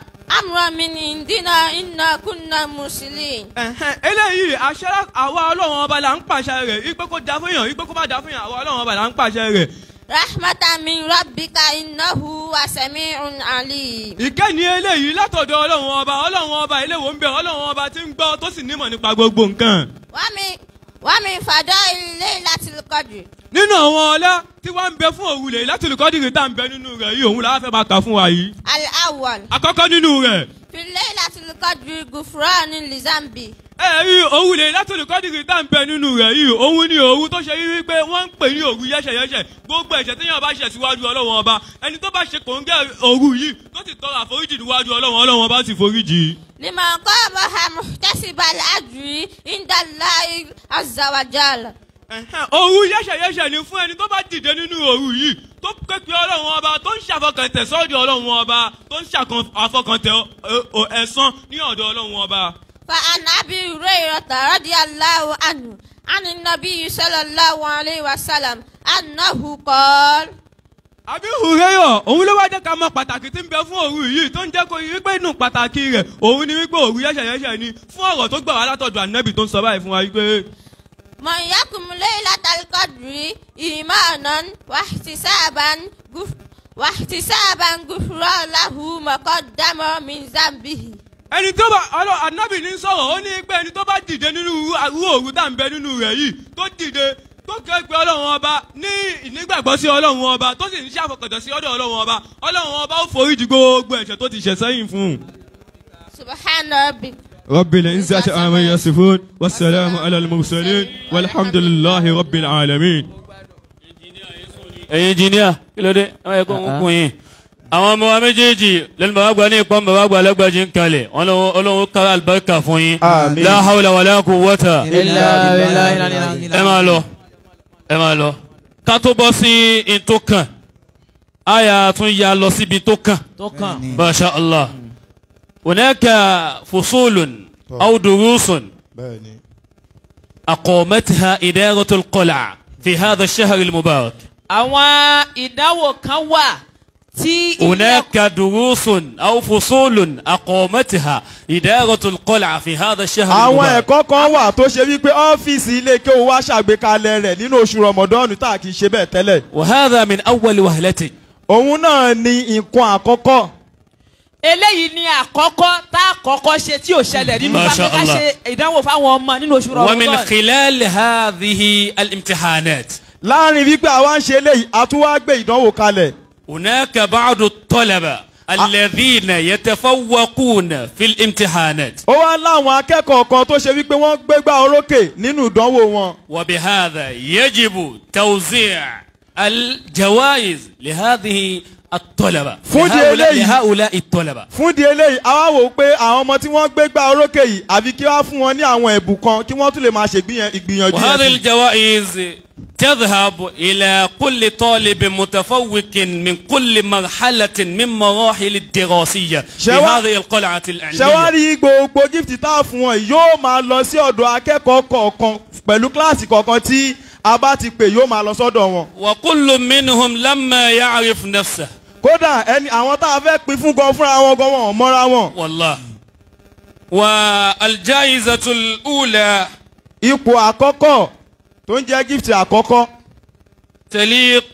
إنا كنا مرسلين. eléyìí àṣẹ àwa ọlọ́run ọba là ń pàṣẹ rẹ̀ ipe kó da fún yàn ipe kó má da fún yàn àwa ọlọ́run ọba là ń pàṣẹ rẹ̀. رحمة من ربك إنه هو سميع عليم. ìkẹ́ni eléyìí látọ̀dọ̀ ọlọ́run ọba eléwo ń bẹ ọlọ́run ọba tí ń gbọ́ tó sì nímọ̀ nípa gbogbo nǹkan. ومن فضائل ليلة القدر. nínú àwọn ọlá tí wọ́n ń bẹ fún òru Laylatul Qadr tá à ń bẹ nínú rẹ̀ yìí òun làá fẹ́ máa kà fún wa yìí. الأول. àkọ́kọ́ nínú rẹ̀. في ليلة القدر غفران لذنبي. rí òru Laylatul Qadr tá à ń bẹ nínú rẹ̀ yìí òun ni òru tó ṣe wípé wọ́n ń pè ní òru yẹ́ṣẹ̀yẹ́ṣẹ̀ gbogbo ẹ̀ṣẹ̀ téèyàn bá ṣẹ̀ síwájú ọlọ́run ọba ẹni tó bá ṣe kòńgẹ́ òru yìí tó sì tọrọ àforíjì níwájú ọlọ́run ọba sì foríjì. لمن قامها محتسب الأجر عند الله عز وجل. òru yẹ́ṣẹ̀yẹ́ṣẹ̀ ni fún ẹni tó bá dìde nínú òru yìí tó képe ọlọ́run ọba tó ń ṣàfọkàntẹ̀ sọ́dọ̀ ọlọ́run ọba tó ń ṣàfọkàntẹ̀ ẹ̀san ní ọ̀dọ̀ ọlọ́run ọba. فعن أبي هريرة رضي الله عنه عن النبي صلى الله عليه وسلم أنه قال. Abi Hurairah òun ló wá jẹ́ ká mọ̀ pàtàkì tí ń bẹ fún òru yìí tó ń jẹ́ kó yí pé inú pàtàkì rẹ̀ òun ni wípé òru yẹ́ṣẹ̀yẹ́ṣẹ̀ ni fún ọ̀rọ̀ tó gbà wá látọ̀dọ̀ ànábì tó ń sọ báyìí fún wa wípé. من يقم ليلة القدر إيمانا واحتسابا غفر له ما قدم من ذنبه. ẹni tó bá ànábì ní sọ̀rọ̀ ó ní pé ẹni tó bá dìde nínú òru tá à ń bẹ nínú rẹ̀ yìí tó dìde tó kẹ́gbẹ́ ọlọ́run ọba ní ìnígbàgbọ́ sí ọlọ́run ọba tó sì ń ṣàfọkàntẹ̀ sí ọ̀dọ̀ ọlọ́run ọba ó foríjì gbogbo ẹ̀ṣẹ̀ tó ti ṣẹ̀ sẹ́yìn fún un. subhana rabbik. rabbil izzati amma yasifun wassalamu ala al-mursalin walhamdulillahi rabbil alamin. ẹ̀yin jìnnìà kí ló dé ẹ yẹ kó ń kún yín àwọn ọmọ wa méjèèjì lẹ́nu bàbá gba ní ìpọ́n bàbá gba lẹ́gbàjì ń kalẹ̀ ọlọ́run kára àlùbáríkà fún yín la hawla wala quwwata ẹ máa lọ ká tó bọ́ sí ìtò kan àyà tún ya lọ síbi tó kàn masha Allah hunaka fusulun aw durusun aqamatha idaratul qal'a fi hadha ash-shahr al-mubarak. àwọn ìdánwò kan wà tí هناك دروس أو فصول أقامتها إدارة القلعة في هذا الشهر àwọn ẹ̀kọ́ kan wà tó ṣe wípé ọ́fíìsì ilé kí o wá ṣàgbékalẹ̀ rẹ̀ nínú oṣù Ramadan tá a kì í ṣe bẹ́ẹ̀ tẹ́lẹ̀. وهذا من أول وهلة. òun náà ni nǹkan àkọ́kọ́. eléyìí ni àkọ́kọ́ tá a kọ́kọ́ ṣe tí ò ṣẹlẹ̀ nínú bá Masha ká Allah. ṣe ìdánwò fáwọn ọmọ nínú oṣù ومن Ramadan. خلال هذه الامتحانات láàrin wípé àwa ń ṣe eléyìí a tún wá gbé ìdánwò kalẹ̀. هناك بعض الطلبة الذين يتفوقون في الامتحانات ó wá láwọn akẹ́kọ̀ọ́ kan tó ṣe wípé wọ́n gbégbá orókè nínú ìdánwò wọn. وبهذا يجب توزيع الجوائز لهذه الطلبة لهؤلاء الطلبة. fún di eléyìí àwa wò pé àwọn ọmọ tí wọ́n gbégbá orókè yìí àbí kí wọ́n fún wọn ní àwọn ẹ̀bùn kan kí wọ́n tún lè máa ṣe ìgbìyànjú وهذه yẹn sí. الجوائز تذهب إلى كل طالب متفوق من كل مرحلة من مراحل الدراسية في هذه القلعة العلمية. ṣẹ́wárí gbogbo gift tá a fún wọn yìí yóò máa lọ sí ọ̀dọ̀ akẹ́kọ̀ọ́ kọ̀ọ̀kan pẹ̀lú kíláàsì kọ̀ọ̀kan tí a bá ti pè yóò máa lọ sọ́dọ̀ wọn. وكل منهم لما يعرف نفسه. kódà ẹni àwọn tá a fẹ́ pín fún gan fúnra wọn gan wọn ò mọ́ra wọn. والله. والجائزة الأولى ipò àkọ́kọ́ tó ń jẹ́ gift àkọ́kọ́. تليق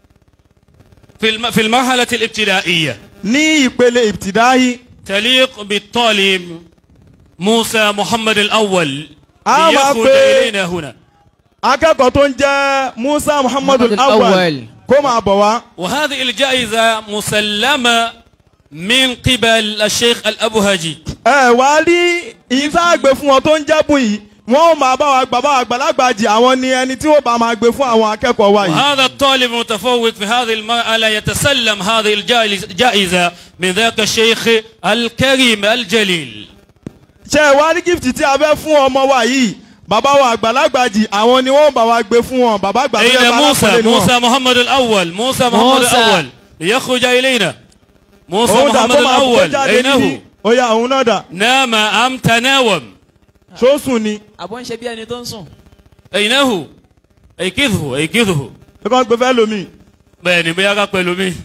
في المرحلة الابتدائية. ní ìpele ìbtìdáyì. تليق بالطالب موسى محمد الأول a máa ليخرج pe إلينا هنا. akẹ́kọ̀ọ́ tó ń jẹ́ Musa Muhammadu Awwal kó máa bọ̀ wá. وهذه الجائزة مسلمة من قبل الشيخ الأبوهجي. ẹ wá rí ìtàgbé fún wọn tó ń jẹ́bùn yìí wọ́n ó máa bá wa gbà bá wa gbàlagbàjì àwọn ni ẹni tí ó bá máa gbé fún àwọn akẹ́kọ̀ọ́ wa yìí. وهذا الطالب المتفوق في هذه المرحلة يتسلم هذه الجائزة من ذاك الشيخ الكريم الجليل. ṣé ẹ wá rí gift tí a fẹ́ fún ọmọ wa yìí bàbá wa àgbàlagbàjì àwọn ni wọ́n bá wa gbé fún wọn bàbá àgbà tó yẹ أين bá موسى؟ alákọ̀ọ́lẹ̀ ni wọn. موسى محمد الأول. موسى محمد الأول ليخرج إلينا. موسى Ó dà محمد kó máa kó الأول jáde níbí. أينه؟ ó yá òun náà dà. نام أم تناوم؟ ṣó sùn ni. àbọ̀ ń ṣe bí ẹni tó ń sùn. أينه؟ أيكذه أيكذه. ẹ kàn gbé fẹ́ lómi. بẹ́ẹ̀ni bóyá ká pẹ̀lú mi.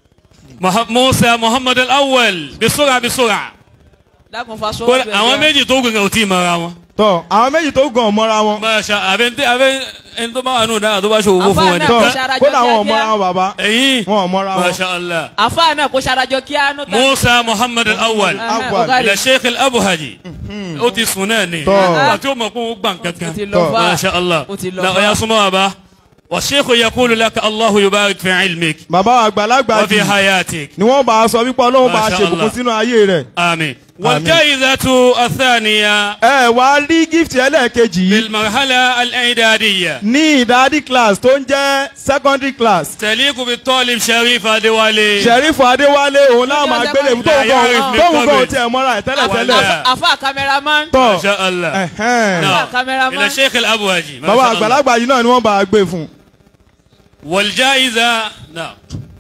موسى محمد الأول بسرعة بسرعة. dákun fa sọ kódà àwọn méjì tó gùn kan ò tí ì mọra wọn. tọ àwọn méjì tó gàn mọ́ra wọn. Masha abẹ́ ẹni tó bá wà nù dáhà tó bá ṣòwò fún wọn ni. tọ kódà wọn ò mọ́ra wọn bàbá. ẹ̀yin wọn ò mọ́ra wọn. Masha Allah. àfa náà kó sarajọ kí á nù. Musa Muhammad al-Awwal Awwal. ila Sheikh al-Abuhaji ó ti sùn náà ni. àti ó mọ̀ pé ó gbà kankan. Masha Allah. la ọ̀ya súnmọ́ wa bá. والشيخ يقول لك الله يبارك في علمك bàbá àgbàlagbà وفي حياتك. ni wọ́n bá a sọ wípé Ọlọ́run bá a Masha ṣe ìbùkún Allah. sínú ayé rẹ̀. آمين. والجائزة الثانية ẹ wá rí gift ẹlẹ́ẹ̀kejì yìí بالمرحلة الإعدادية ní ìdádí class tó ń jẹ́ secondary class. تليق بالطالب شريف أدوالي. Sherifu Adéwálé òun náà máa gbélé tóun gan tiẹ̀ mọ́ra ẹ̀ tẹ́lẹ̀tẹ́lẹ̀. àfa cameraman. tọ́ ما شاء الله. ẹ̀hẹ́n. نعم. cameraman. إلى الشيخ الأبوهجي. ما bàbá شاء الله. àgbàlagbà yìí náà ni wọ́n bá a gbé fún. والجائزة نعم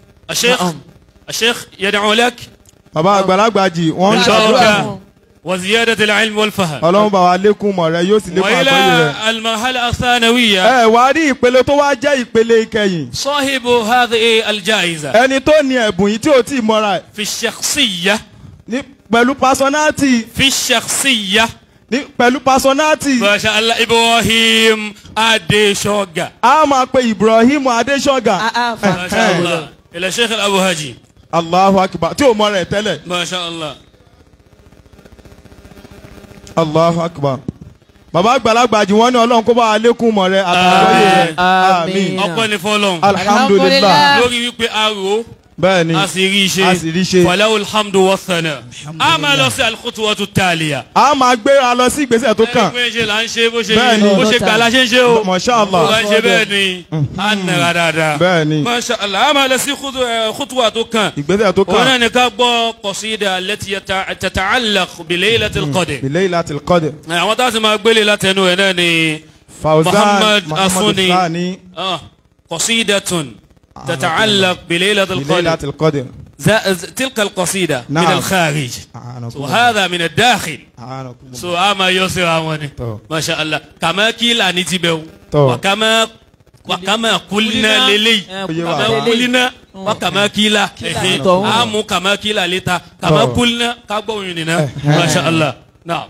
الشيخ يدعو لك bàbá àgbàlagbà jì wọ́n ń ṣàdúrà بالبركة fún. وزيادة العلم والفهم. Ọlọ́run bá wa lékún mọ̀ rẹ yóò sì lékún àgbáyé وإلى rẹ. المرحلة الثانوية ẹ wá rí ìpele tó wá jẹ́ ìpele ìkẹyìn. صاحب هذه الجائزة ẹni tó ní ẹ̀bùn yìí tí ò tí ì mọ́ra ẹ̀ في الشخصية pẹ̀lú personality في الشخصية pẹ̀lú personality. ما شاء الله إبراهيم أديشوغا. a máa pe Ibrahim Adéṣọ́gà. ما شاء الله إلى الشيخ الأبوهجي. Allahu Akbar tí ò mọ́ra ẹ̀ tẹ́lẹ̀. ما شاء الله. Allahu Akbar. bàbá àgbàlagbà jì wọ́n ní Ọlọ́run kó bá wa lékún mọ̀ rẹ àtàgbáyé rẹ. Àmín. ọpẹ́ ni fọ́lọ́run. Alhamdulillah. lórí wípé aro bẹ́ẹ̀ni a sì rí a sì rí iṣẹ́ ṣe. falahu alhamdu wa thana. a máa lọ sí al-khutwatu taliya. a máa gbéra lọ sí ìgbésẹ̀ tó kàn. ẹni pé ṣe là ń ṣe Bẹ́ẹ̀ni. bó ṣe gbà la ṣe ń ṣe o. Masha Allah. bó bá ń ṣe bẹ́ẹ̀ ni a nara dáadáa. Bẹ́ẹ̀ni. Masha Allah a máa lọ sí khutwa tó kàn. ìgbésẹ̀ tó òun náà kàn. ni ká gbọ́ qasida allati tata'allaq bi laylatil qadr. bi Laylatil Qadr. àwọn tá a sì máa gbélé látẹnu ẹ̀ náà ni Fawzan Muhammad Muhammad Asuni. Sani. قصيدة تتعلق بليلة bi القدر. Laylatil Qadr. تلك القصيدة من نعم. الخارج وهذا من الداخل. سو أما يوسف أماني ما شاء الله كما كيلا نتبعو وكما قلنا للي كما قلنا وكما كيلا أمو كما كيلا لتا كما قلنا كابو يننا ما شاء الله. نعم.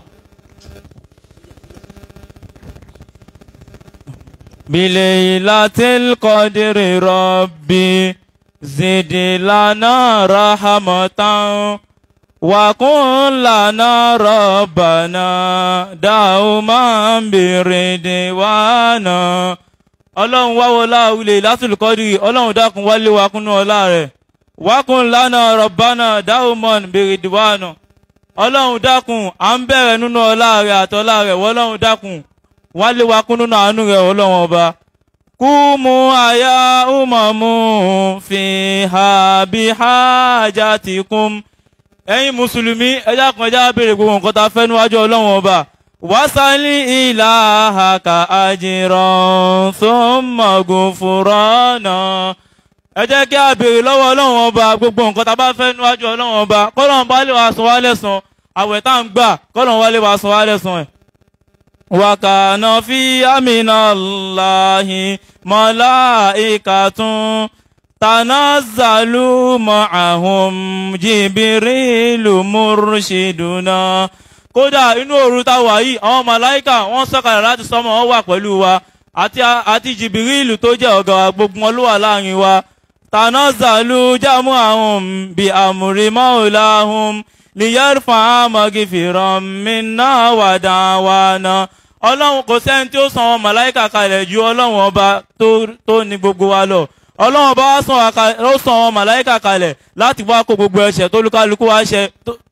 بليلة القدر ربي زد لنا رحمة وكن لنا ربنا دوما برضوانا. ọlọ́run wá wọlá ilé látùlù kọ́dìrì ọlọ́run dákun wálé wa kúnnú ọlá rẹ̀. wákùn lánà rọ̀bánà dáhùmọ́n bèrèdìwánà. ọlọ́run dákun à ń bẹ̀rẹ̀ nínú ọlá rẹ̀ àtọ́lá rẹ̀ wọ́lọ́run dákun wálé wa kúnnú àánú rẹ̀ ọlọ́run ọba. kúmù àyà umamu fi ha bí hajatikum. ẹ̀yin mùsùlùmí ẹjá kan ẹjá béèrè gbogbo nǹkan tá a fẹ́ níwájú ọlọ́run ọba. wasali ilahaka ajiran thumma gufurana. ẹ jẹ́ kí a béèrè lọ́wọ́ ọlọ́run ọba gbogbo nǹkan tá a bá fẹ́ níwájú ọlọ́run ọba kọ́lọ́run bá lè wá san wá lẹ́san àwẹ̀ tá à ń gbà kọ́lọ́run wá lè wá san wá lẹ́san ẹ̀. wakana fi aminallahi malaikatun tanazzalu ma'ahum jibirilu murshiduna. kódà inú òru tá a wà yìí àwọn màláìkà wọ́n sọ̀kalẹ̀ láti sọ́mọ̀ wọ́n wà pẹ̀lú wa àti jìbìrìlù tó jẹ́ ọ̀gá wa gbogbo wọn ló wà láàrin wa. tanazzalu jamu'ahum bi amri maulahum liyarfa'a magfiran minna wa da'wana. ọlọ́run kò sẹ́ni tí ó san àwọn màláìkà kalẹ̀ ju ọlọ́run ọba tó ní gbogbo wa lọ. ọlọ́run ọba ó san àwọn màláìkà kalẹ̀ láti wá kó gbogbo ẹ̀ṣẹ̀ tó lúkálukú wá ṣe.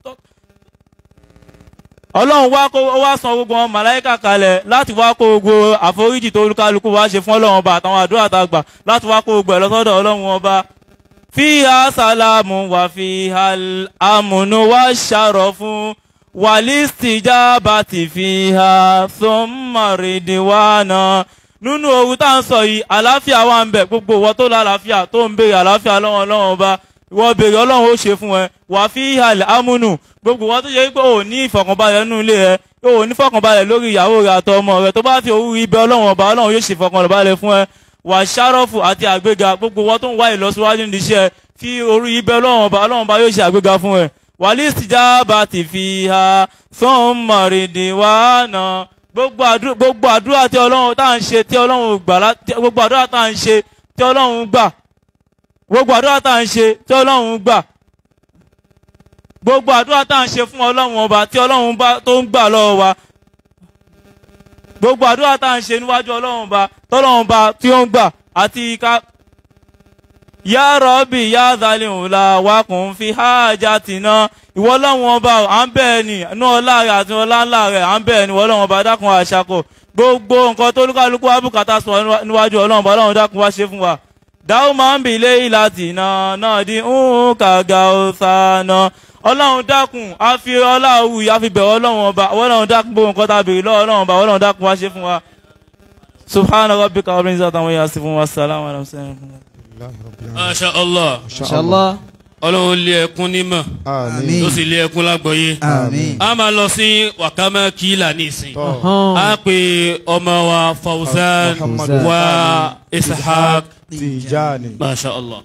ọlọ́run wá san gbogbo àwọn màláìkà kalẹ̀ láti wá kó gbogbo àforíjì tó lúkálukú wá ṣe fún ọlọ́run ọba àtàwọn àdúrà tá a gbà láti wá kó gbogbo ẹ̀ lọ́sọ́dọ̀ ọlọ́run ọba. fiha salamu wa fiha amunu wa sharafu walistijabati fiha thumma ridwana. nínú òru tá à ń sọ yìí àlàáfíà wà ń bẹ gbogbo ìwọ tó lálàáfíà tó ń béèrè àlàáfíà lọ́wọ́ ọlọ́run ọba ìwọ béèrè ọlọ́run ó ṣe fún ẹ. wà fiha amunu gbogbo ìwọ tó ṣe pé ò ní ìfọ̀kànbalẹ̀ nínú ilé ẹ ò ní ìfọ̀kànbalẹ̀ lórí ìyàwó rẹ àtọ ọmọ rẹ tó bá fi òru ibẹ̀ ọlọ́run ọba ọlọ́run yóò ṣe ìfọ̀kànbalẹ̀ fún ẹ. wà ṣárọ́fù àti àgbéga gbogbo ìwọ tó ń wá ìlọsíwájú ní iṣẹ́ fi òru ibẹ̀ ọlọ́run ọba yóò ṣe àgbéga fún ẹ. walistijabati fiha thumma ridwana. gbogbo àdúrà tí ọlọ́run tá à ń ṣe tí ọlọ́run gbà gbogbo àdúrà tá à ń ṣe tí ọlọ́run gbà gbogbo àdúrà tá à ń ṣe tí ọlọ́run gbà gbogbo àdúrà tá à ń ṣe fún ọlọ́run ọba tí ọlọ́run tó ń gbà lọ́wọ́ wa gbogbo àdúrà tá à ń ṣe níwájú ọlọ́run ọba tọ́lọ́run ọba tí ó ń gbà àti ká. ya Rabbi ya zalimula wa kun fi hajatina. ìwọ ọlọ́run ọba à ń bẹ́ẹ̀ ni inú ọlá rẹ̀ àti ọlá ńlá rẹ̀ à ń bẹ́ẹ̀ ni ìwọ ọlọ́run ọba dákun àṣàkọ gbogbo nǹkan tó lúkálukú abúkàtà sọ níwájú ọlọ́run ọba ọlọ́run dákun wá ṣe fún wa. dáhùn máa ń bì lé ìlàtìnà náà di ń kàga ọ̀sánà. ọlọ́run dákun a fi ọlá òwú yìí a fi bẹ̀rẹ̀ ọlọ́run ọba ọlọ́run dákun gbogbo nǹkan tá a béèrè lọ́wọ́ ọlọ́run ọba ọlọ́run dákun wá ṣe fún wa. subhana rabbika rabbil izzati amma yasifun wa salamun ala mursalin. Masha Allah. Inshallah. ọlọ́run lé ẹkún nímọ̀ tó sì lé ẹkún lágbọ́yé. a máa lọ sí wàkámẹ́ kíìlà nísìn. a pe ọmọ wa Fawzan wa Ishaq Tijani. Masha Allah.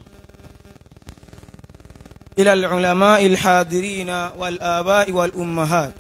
إلى العلماء الحاضرين والآباء والأمهات.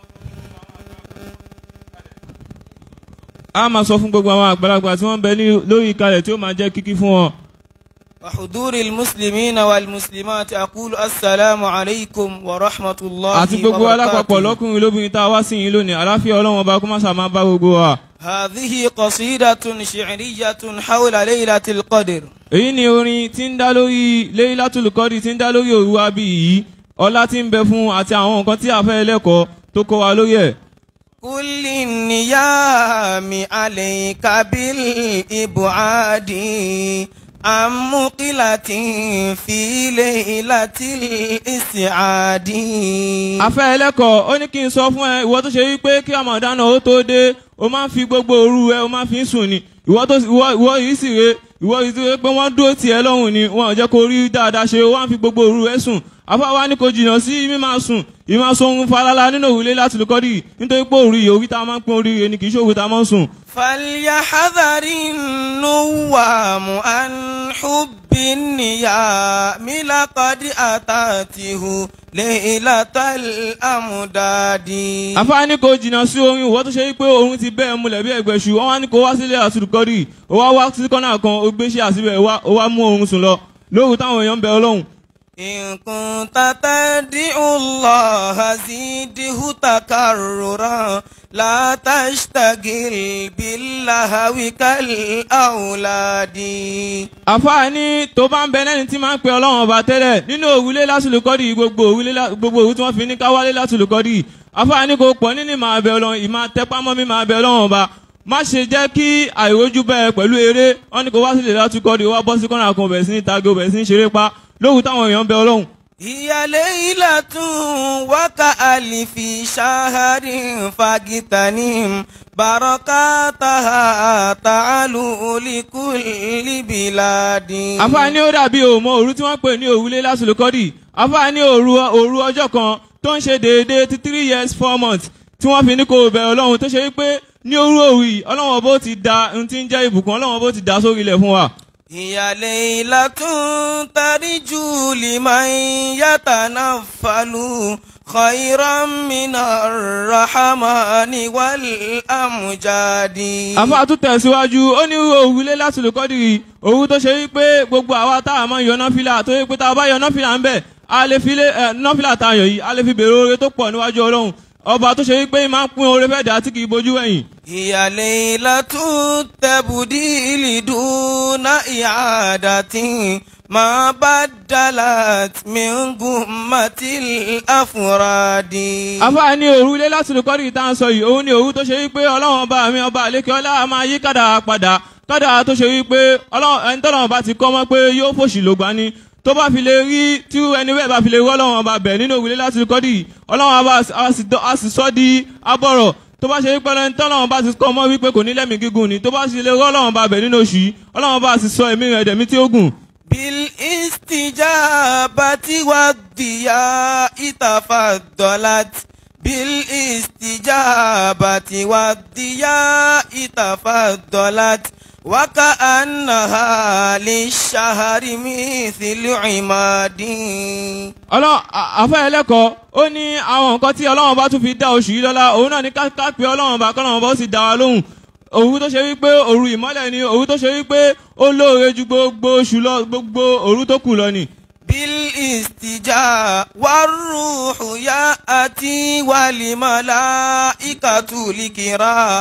a máa sọ fún gbogbo àwọn àgbàlagbà tí wọ́n bẹ lórí ìkàlẹ̀ tí ó máa jẹ́ kíkí fún wọn. وحضور المسلمين والمسلمات أقول السلام عليكم ورحمة الله àti gbogbo alápapọ̀ lọ́kùnrin lóbìnrin tá a wá sí yín lónìí àláfíà ọlọ́run ọba kó má ṣe máa bá gbogbo wa. هذه قصيدة شعرية حول ليلة القدر. èyí ni orin tí ń dá lórí Laylatul Qadr tí ń dá lórí òru abí yìí ọlá tí ń bẹ fún àti àwọn nǹkan tí a fẹ́ lẹ́kọ̀ọ́ tó kọ́ wa lórí ẹ̀. كل النيام عليك بالإبعاد عن مقلة في ليلة الإسعاد. afẹ́ ẹlẹ́kọ̀ọ́ ó ní kí n sọ fún ẹ ìwọ tó ṣe wípé kí Ramadan ó tó dé o máa ń fi gbogbo òru ẹ o máa fi ń sùn ni ìwọ yìí sì rè pé wọ́n dúró tiẹ̀ lọ́hùn ni wọn ò jẹ́ kó rí dáadáa ṣe wọ́n á fi gbogbo òru ẹ sùn afáwa ní kò jìnnà sí mímá sùn ìmá sóhun falala nínú òrùlé Laylatul Qadr nítorí pé òru yìí orí tá a máa ń pín oríire ni kì í ṣe òru tá a máa ń sùn. فليحذر النوام عن حب النيام لقد أتاته ليلة الأمداد. afáwa ní kò jìnnà sí orin ìwọ tó ṣe pé òun ti bẹ́ẹ̀ múlẹ̀ bí ẹgbẹ̀ṣù wọ́n wá ní kó wá sí Laylatul Qadr ó wá sí kọ́nà kan ó gbé ṣe àṣìbẹ̀ ó wá mú oorun sùn lọ lóru táwọn èèyàn ń bẹ Ọlọ́run. إن كنت تدعو الله زيده تكررا لا تشتغل باللهو كالأولاد. àfààní tó bá ń bẹ lẹ́ni tí máa ń pe ọlọ́run ọba tẹ́lẹ̀ nínú òwúlé Lailatul Qadr gbogbo òwú tí wọ́n fi ní ká wá Lailatul Qadr àfààní kò pọ̀ nínú ìmọ̀ abẹ ọlọ́run ìmọ̀ tẹpámọ́ mímọ̀ abẹ ọlọ́run ọba má ṣe jẹ́ kí àìrójú bẹ́ẹ̀ pẹ̀lú eré wọ́n ní kó wá sí Lailatul Qadr wá bọ́ sí kọ́nà kan bẹ̀rẹ̀ sí ní tagi bẹ̀rẹ̀ sí ní ṣeré pa lóhùn táwọn èèyàn bẹ ọlọ́run. هي ليلة وكألف شهر فاغتنم بركاتها تعالوا لكل بلاد. àfààní ó dàbí òmò òru tí wọ́n pè ní òwúlé Lailatul Qadr àfààní òru ọjọ́ kan tó ń ṣe déédéé 3 years 4 months tí wọ́n fi ní kó bẹ̀ ọlọ́run tó ṣe wípé ní òru òwì ọlọ́run ọbọ̀ ti da ohun tí ń jẹ́ ìbùkún ọlọ́run ọbọ̀ ti da sórí ilẹ̀ fún wa. هي ليلة ترجو لمن يتنفل خيرا من الرحمن والأمجاد. àfáà tún tẹ̀síwájú ó ní òwúlé Lailatul Qadr òwú tó ṣe wípé gbogbo àwa tá a máa ń yọ náfìlà tó yẹ pé tá a bá yọ náfìlà ń bẹ̀ a lè fi náfìlà tá a yọ yìí a lè fi bèrè oore tó pọ̀ níwájú ọlọ́run ọba tó ṣe wípé máa ń pín oore fẹ́ dà tí kì í bojú wẹ̀yìn. هي ليلة التبديل دون إعادة ما بدلت من قمة الأفراد. àfààní òwúlé Lailatul Qadr tá à ń sọ yìí òun ni òwú tó ṣe wípé ọlọ́run ọba mi ọba àlékè ọlá máa yí kádà padà kádà tó ṣe wípé ẹni tọ́lọ́run bá ti kọ́ mọ́ pé yóò fòṣì lògbà ni tó bá fi lè rí tí ẹni bẹ́ẹ̀ bá fi lè rí ọlọ́run ọba bẹ̀ nínú òwúlé Lailatul Qadr ọlọ́run ọba a sì sọ di abọ́rọ̀ tó bá ṣe wípé ẹni tọ́lọ́run bá ti kọ́ mọ́ wípé kò ní lẹ́mìí gígùn ni tó bá sì lè rí ọlọ́run ọba bẹ̀ nínú oṣù yìí ọlọ́run ọba a sì sọ ẹ̀mí rẹ̀ dẹ̀mí tí ó gùn. بالاستجابة والضياء تفضلت بالاستجابة والضياء تفضلت وكأنها للشهر مثل عماد. ọlọ́run àfẹ́ ẹlẹ́kọ̀ọ́ ó ní àwọn nǹkan tí ọlọ́run bá tún fi dá oṣù yìí lọ́lá òun náà ní ká pé ọlọ́run bá kọ́lọ́run bá ó sì dá wa lóhùn òru tó ṣe wípé òru ìmọ́lẹ̀ ni òru tó ṣe wípé ó lóore ju gbogbo oṣù lọ gbogbo òru tó kù lọ ni. بالاستجابة والروح يأتي والملائكة الكرام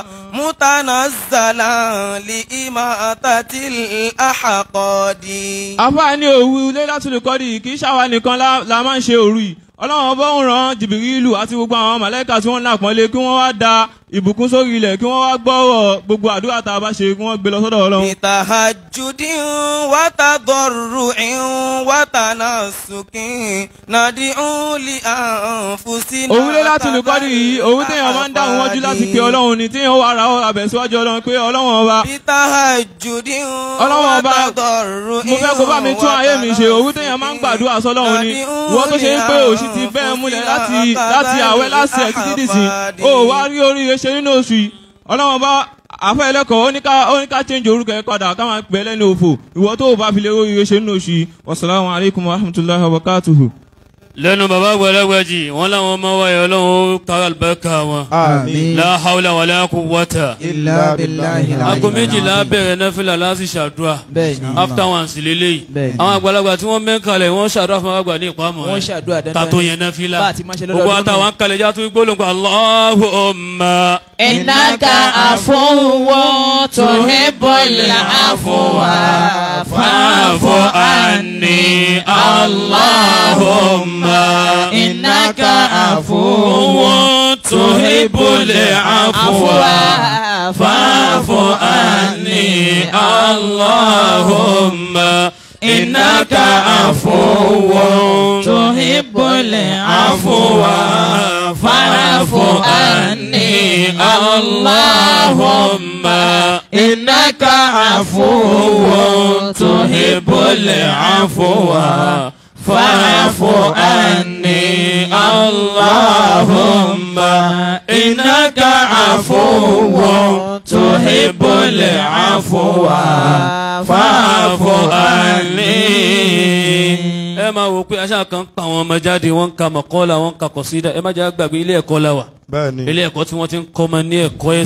متنزلا لإماتة الأحقاد. àfààní òru Lailatul Qadr kì í ṣàwa nìkan la máa ń ṣe òru yìí ọlọ́run bá ń ran Jìbìrìlù àti gbogbo àwọn màláíkà tí wọ́n ń lápọ́nlé kí wọ́n wá da ìbùkún sórí ilẹ̀ kí wọ́n wá gbọ́rọ̀ gbogbo àdúrà tá a bá ṣe kí wọ́n gbé lọ sọ́dọ̀ ọlọ́run. bitahajjudin wa tadarru'in wa tanassukin nad'u li anfusina. òwúlé Lailatul Qadr yìí òwú téèyàn máa ń dáhùn wájú láti pe ọlọ́run ni téèyàn wà ra abẹ̀ síwájú ọlọ́run pé ọlọ́run ọba. bitahajjudin ọlọ́run wa ọba tadarru'in mo fẹ́ kó bá mi tún ayé mi ṣe òwú téèyàn máa ń gbàdúrà sọ́lọ́run ni wọ́n tó ṣe ń pé òṣì ti bẹ́ẹ̀ múlẹ̀ láti àwẹ̀ láti ẹ̀ títí dìsín ó wá rí oríire ṣe nínú oṣù yìí ọlọ́run bá àfẹ́ ẹlẹ́kọ̀ọ́ ó ní ká change orúkọ ẹ padà ká máa pè é lẹ́nu òfò ìwọ tó bá fi lè oríire ṣe nínú oṣù yìí wasalaamu alaykum wa rahmatulahi wa barakatuhu. lẹ́nu bàbá gbẹlẹ́gbẹ̀jì wọ́n láwọn ọmọ wáyé ọlọ́run kára àlùbáríkà wọn. Àmín. la hawla wala quwwata. Illa billahi al-aliyyil aago méjìlá bẹ̀rẹ̀ náfìlà láti ṣàdúrà. Bẹ́ẹ̀ni. after one sí lélẹ́yìí. Bẹ́ẹ̀ni. àwọn àgbàlagbà tí wọ́n mẹ́kàlẹ̀ wọ́n ṣàdúrà fún àgbà ní ìpamọ́ Wọ́n ṣàdúrà dandan. tàtó yẹn náfìlà. Bá a ti máa ṣe lọ́dọọdún gbogbo àtàwọn kalẹ̀ já tún gbólóńgbò Allahumma. Innaka afuwwun tuhibbul afwa fa'fu anni Allahumma. Innaka afuwwun tuhibbul afwa fa'fu anni Allahumma. innaka afuwwun tuhibbul afwa fa'fu anni Allahumma. innaka afuwwun tuhibbul afwa fa'fu anni Allahumma. innaka afuwwun tuhibbul afwa fa'fu anni. ẹ máa wò pé aṣáà kan pa àwọn ọmọ jáde wọ́n ń ka mọ̀kọ́lá wọ́n ń ka kọ̀sídà ẹ má jẹ́ àgbàgbé ilé ẹ̀kọ́ la wà. bẹ́ẹ̀ni. ilé ẹ̀kọ́ tí wọ́n ti ń kọ́ ọmọ ní ẹ̀kọ́ ẹ̀sìn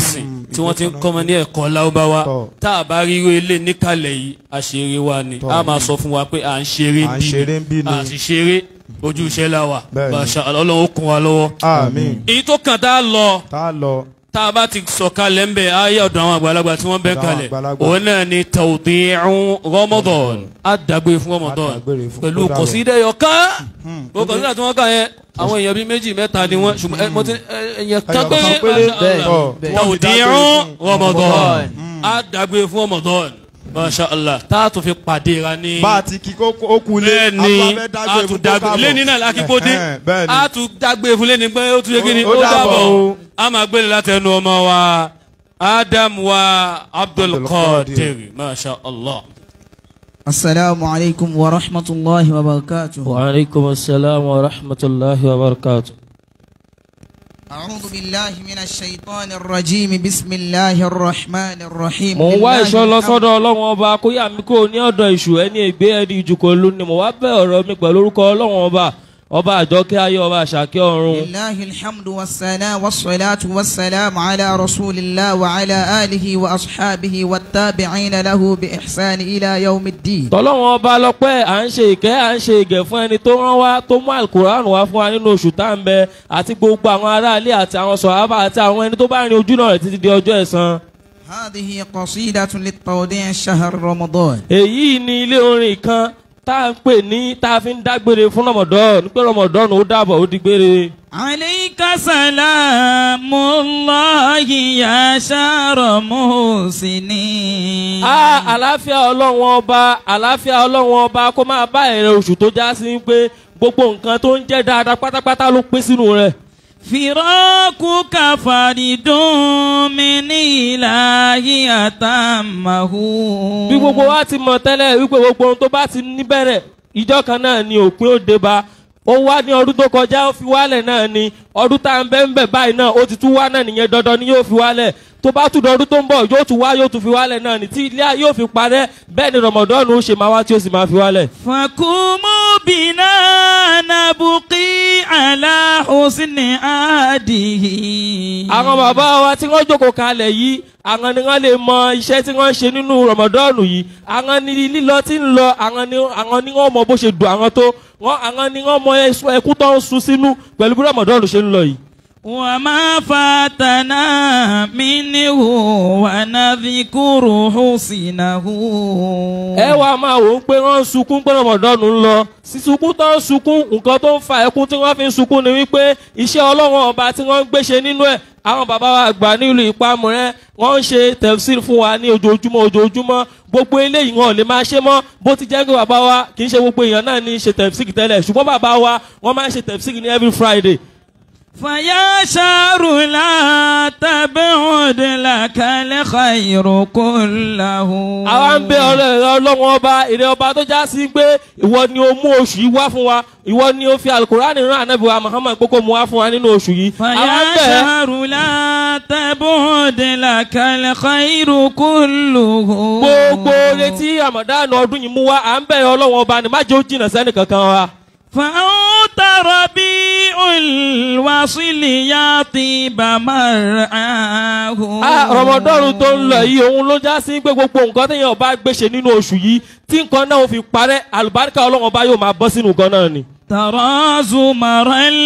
tí wọ́n ti ń kọ́mọ ní ẹ̀kọ́ láwùbáwá tá a bá rí irú ilé níkàlẹ̀ yìí àṣeré wa ni a máa sọ fún wa pé à ń ṣeré bí ni à sì ṣeré ojú iṣẹ́ la wà Masha Allah Ọlọ́run ó kún wa lọ́wọ́. èyí tó kàn tá a lọ tá a bá ti sọ̀kalẹ̀ ń bẹ̀ ayé ọ̀dọ̀ àwọn àgbàlagbà tí wọ́n bẹ́ kalẹ̀ òun náà ni tawdi'u Ramadan á dàgbé fún Ramadan pẹ̀lú kọ̀sídẹ̀ yọ̀ká o kọ̀sídẹ̀ tí wọ́n kà yẹn àwọn èèyàn bíi méjì mẹ́ta ni wọ́n ṣùgbọ́n mo ti ẹ̀yẹ kápẹ́ tawdi'u Ramadan á dàgbé fún Ramadan Masha Allah tá a tún fi pàdé ra ní. bá a ti kí kó kú lé lẹ́ni a tún dàgbé lẹ́ni náà lákìkóde a tún dàgbé fún lẹ́ni pé ó tún yé kí ni ó dàbọ̀ o a máa gbélé látẹnu ọmọ wa Adam wa Abdul Qadir Masha Allah. Assalamu alaikum wa rahmatullahi wa barakatuh. Wa alaikum assalam wa rahmatullahi wa barakatuh. أعوذ بالله من الشيطان الرجيم بسم الله الرحمن الرحيم. mo wá ìṣọ́ lọ sọ́dọ̀ Ọlọ́run ọba kó yà mí kó ní ọ̀dọ̀ èṣù ẹni ègbé ẹni ìjùkọ̀ lónìí mo wá bẹ̀ ọ̀rọ̀ mi pẹ̀lú orúkọ Ọlọ́run ọba ọba àjọkẹ́ ayé ọba àṣàkẹ́ ọ̀run. lillahi alhamdu wassalam wassalatu wassalamu ala rasulillah wa ala alihi wa ashabihi wattabi'ina lahu bi ihsani ila yawmiddin. tọ́lọ́run ọba lọ́pẹ́ à ń ṣe ìkẹ́ à ń ṣe ìgẹ̀ fún ẹni tó rán wá tó mú alukur'an wá fún wa nínú oṣù tá à ń bẹ àti gbogbo àwọn aráalé àti àwọn sọ̀hábà àti àwọn ẹni tó bá rin ojú náà rẹ̀ títí di ọjọ́ ẹ̀san. هذه قصيدة للتوديع شهر رمضان. èyí ni ilé orin kan tá a ń pè ní tá a fi ń dágbére fún Ramadan pé Ramadan ó dàbọ̀ ó di gbére. alayka salamullahi ya shahra muhsinin. àlàáfíà Ọlọ́run ọba kó máa bá ẹ̀rẹ̀ oṣù tó já sí pé gbogbo nǹkan tó ń jẹ́ dáadáa pátápátá ló pín sínú rẹ̀. firakuka faridun min ilahi atamahu. bí gbogbo wa ti mọ̀ tẹ́lẹ̀ wípé gbogbo ohun tó bá ti níbẹ̀rẹ̀ ìjọ kan náà ni òpin ó dé bá ó wá ní ọdún tó kọjá ó fi wálẹ̀ náà ni ọdún tá à ń bẹ́ ń bẹ̀ báyìí náà ó ti tún wá náà nìyẹn dandan ni yóò fi wálẹ̀ tó bá tún dọdún tó ń bọ̀ yóò tún wá yóò tún fi wálẹ̀ náà ni tí ilé yóò fi parẹ́ bẹ́ẹ̀ ni Ramadan ó ṣe máa wá tí ó sì máa fi wálẹ̀. fakumu bina nabuqi ala husni adihi. àwọn bàbá wa tí wọ́n jókòó kalẹ̀ yìí àwọn ni wọ́n lè mọ iṣẹ́ tí wọ́n ṣe nínú Ramadan yìí àwọn ni lílọ tí ń lọ àwọn ni wọ́n mọ bó ṣe dùn àwọn tó àwọn ni wọ́n mọ ẹkún tó ń sun sínú pẹ̀lú bí Ramadan ṣe ń lọ yìí. wa ma fatana minhu wa nadhkuru husnahu. ẹ wá máa wò ó pé wọ́n ń sunkún pé Ramadan ń lọ sísunkún tó ń sunkún nǹkan tó ń fa ẹkún tí wọ́n fi ń sunkún ni wípé iṣẹ́ Ọlọ́run ọba tí wọ́n ń gbéṣe nínú ẹ̀ àwọn bàbá wa àgbà nílùú Ìpamọ́rẹ́ wọ́n ń ṣe tafsir fún wa ní ojoojúmọ́ gbogbo eléyìí wọn ò lè máa ṣe mọ́ bó ti jẹ́ pé bàbá wa kì í ṣe gbogbo èèyàn náà ní ṣe tafsir tẹ́lẹ̀ ṣùgbọ́n bàbá wa wọ́n máa ń ṣe tafsir ní every Friday. فيا شهر لا تبعد لك الخير كله. àwa ń bẹ Ọlọ́run ọba ìrẹ ọba tó já sí pé ìwọ ni ó mú oṣù yìí wá fún wa ìwọ ni ó fi alukurani rán Ànábì wa Muhammad kókó mu wá fún wa nínú oṣù yìí. فيا شهر لا تبعد لك الخير كله. gbogbo retí Ramadan ọdún yìí mú wa à ń bẹ Ọlọ́run ọba ni má jẹ́ ó jìnnà sẹ́ni kankan wa. فأنت ربيع الوصل يا طيب مرعاه. Ramadan tó ń lọ yìí òun ló já sí pé gbogbo nǹkan téèyàn bá gbéṣe nínú oṣù yìí tí nǹkan náà fi parẹ́ àlùbáríkà Ọlọ́run ọba yóò máa bọ́ sínú nǹkan náà ni. ترى زمر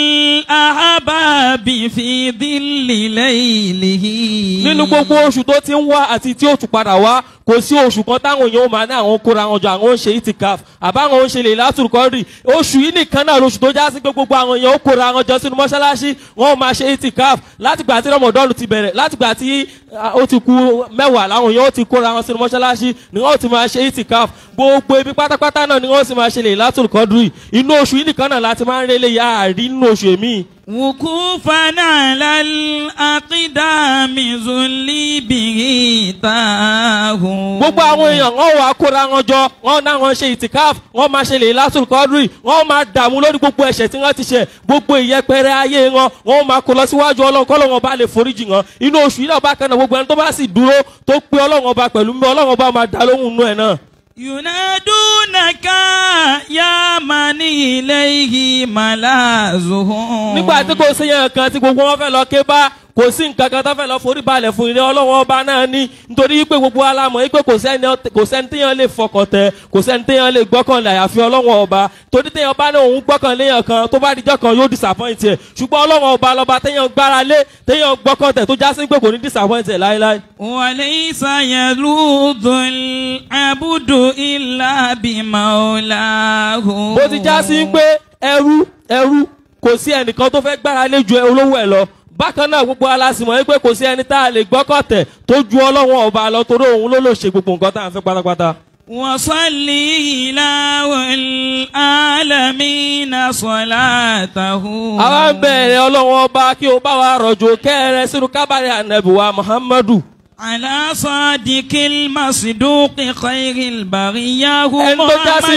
الأحباب في ظل ليله. nínú gbogbo oṣù tó ti ń wá àti tí ó tún padà wá kò sí oṣù kan táwọn èèyàn máa ní àwọn kóra wọn jọ àwọn ń ṣe itikaf àbáwọn ń ṣe Laylatul Qadri oṣù yìí nìkan náà lóṣù tó já sí pé gbogbo àwọn èèyàn ó kóra wọn jọ sínú mọ́ṣáláṣí wọn máa ṣe itikaf látìgbà tí Ramadan ti bẹ̀rẹ̀ látìgbà tí ó ti kù mẹ́wàá làwọn èèyàn ó ti kóra wọn sínú mọ́ṣáláṣí ni wọ́n ti máa ṣe itikaf gbogbo ibi pátápátá náà ni wọ́n sì máa ṣe Laylatul Qadri inú oṣù yìí nìkan náà láti máa ń rélé yá àrí nínú oṣù èmi. وقوفا على الأقدام ذل به تاه. gbogbo àwọn èèyàn wọn wà kóra wọn jọ wọn náà wọn ṣe ìtìkáf wọn máa ṣe Laylatul Qadri wọn máa dààmú lórí gbogbo ẹ̀ṣẹ̀ tí wọn ti ṣẹ̀ gbogbo ìyẹpẹrẹ ayé wọn máa kó lọ síwájú Ọlọ́run k'Ọlọ́run ọba lè foríjì wọn inú oṣù yìí náà bá kan náà gbogbo ẹni tó bá sì dúró tó pé Ọlọ́run ọba pẹ̀lú mi Ọlọ́run ọba máa dá lóhùn inú ẹ̀ náà. ينادونك يا من إليه ملاذهم. nígbà tí kò sí yẹn kan tí gbogbo wọn fẹ́ lọ ké bá kò sí nǹkan kan tó fẹ́ lọ forí balẹ̀ fún ilé ọlọ́wọ́ ọba náà ní nítorí pé gbogbo alámọ̀ pé kò sẹ́ni téèyàn lè fọkàn tẹ̀ kò sẹ́ni téèyàn lè gbọ́kànlé àyàfi ọlọ́wọ́ ọba torí téèyàn bá ní òun gbọ́kànlé yàn kan tó bá dijọ́ kan yóò disappoint ẹ̀ ṣùgbọ́n ọlọ́wọ́ ọba lọ́ba téèyàn gbára lé téèyàn gbọ́kàntẹ̀ tó jásí pé kò ní disappoint ẹ̀ láéláé. وليس يلوذ العبد إلا بمولاه. bó ti jásí pé ẹrú kò sí ẹnìkan tó fẹ́ gbára lé ju olówó ẹ̀ lọ bákan náà gbogbo alásìmọ̀ yìí pé kò sí ẹni tá a lè gbọ́kọ̀tẹ̀ tó ju ọlọ́wọ́n ọba lọ torí òun ló lè ṣe gbogbo nǹkan tá à ń fẹ́ pátápátá. وصلي إله العالمين صلاته. àwa ń bẹ̀rẹ̀ ọlọ́wọ́n ọba kí o bá wa rọ̀jò kẹ́rẹ́ sínú kábàárẹ̀ ànábì wa Muhammadu. على صادق المصدوق خير البرية محمد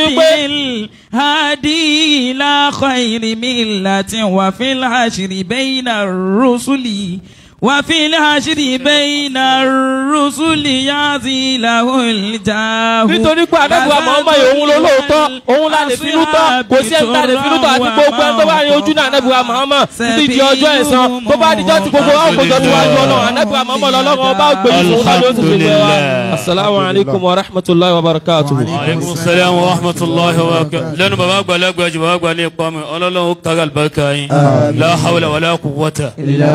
الهادي إلى خير ملة وفي الحشر بين الرسل وفي الحشر بين الرسل يعزي له الجاه. nítorí pé àdẹ́gbà Muhammad òun ló lóòótọ́ òun la lè finú tán kò sí ẹ̀ka lè finú tán àti gbogbo ẹni tó bá rí ojú náà àdẹ́gbà Muhammad títí di ọjọ́ ẹ̀san tó bá dijọ́ tí gbogbo wa kò jọ tí wàá jọ náà àdẹ́gbà Muhammad lọ́lọ́run ọba gbèlú fún wa ló ti fi gbé wa. asalaamu alaykum wa rahmatulahi wa barakatuhu. aleykum salaam wa rahmatulahi wa barakatuhu. lẹ́nu bàbá àgbàlagbà jù bàbá àgbà ní ìpamọ́ ọlọ́run kárí àlùbáríkà yín la hawla wala quwwata.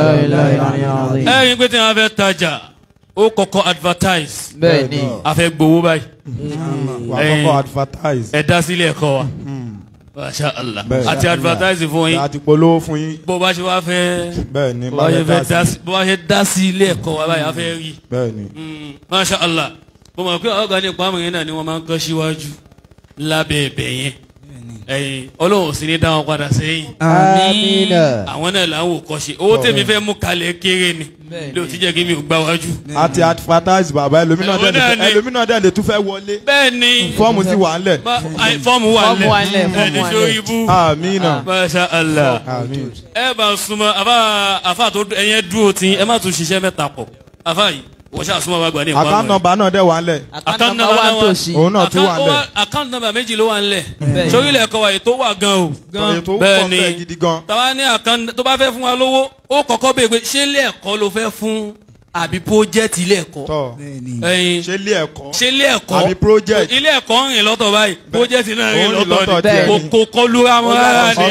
ẹ̀yin pé tí wọ́n fẹ́ tajà ó kọ́kọ́ advertise. bẹ́ẹ̀ni. a fẹ́ gbowó báyìí. wà á kọ́kọ́ advertise. ẹ dá sílé ẹ̀kọ́ wa. masha allah àti advertise fún yín. àti polówó fún yín. bó bá ṣe wá fẹ́. bẹ́ẹ̀ni bó bá ṣe dá sí ilé ẹ̀kọ́ wa báyìí a fẹ́ rí. bẹ́ẹ̀ni. masha allah mo mọ̀ pé ọ̀gá ní ìpamọ́ yẹn náà ni wọ́n máa ń kọ́ síwájú lábẹ́ ẹ̀bẹ̀ yẹn. ẹyin Ọlọ́run sì ní dá wọn padà sẹ́yìn. àmín. àwọn náà là ń wò kọ́ ṣe owó tèmi fẹ́ mú kalẹ̀ kéré ni lóò ti jẹ́ kí mi ò gbá wájú. àti advertise bàbá ẹlòmínà dẹ̀ lè tún fẹ́ wọlé. bẹ́ẹ̀ni fọ́ọ̀mù sì wà ńlẹ̀. fọ́ọ̀mù wà ńlẹ̀ ẹni sórí ibú. àmín. masha allah. àmín. ẹ bá ń súnmọ́ àfa tó ẹyẹ dúró tí ẹ má tún ṣiṣẹ́ mẹ́ta pọ̀ àfa yìí wọ́n ṣáà súnmọ́ wa gbà ní ìpamọ́. account number náà dẹ̀ wà ńlẹ̀. account number wa tó sí. òun náà tún wà ńlẹ̀. account number méjì ló wà ńlẹ̀. sórí ilẹ̀ ẹ̀kọ́ wa ètò wà gan o. bẹ́ẹ̀ ni tàwa ní account tó bá fẹ́ fún wa lówó ó kọ́kọ́ bèè pé ṣé ilé ẹ̀kọ́ ló fẹ́ fún àbí project ilé ẹ̀kọ́. ṣé ilé ẹ̀kọ́. ṣé ilé ẹ̀kọ́ àbí project. ilé ẹ̀kọ́ ń rìn lọ́tọ̀ báyìí project náà rìn lọ́tọ̀ ni kò kọlu àwọn ará ni.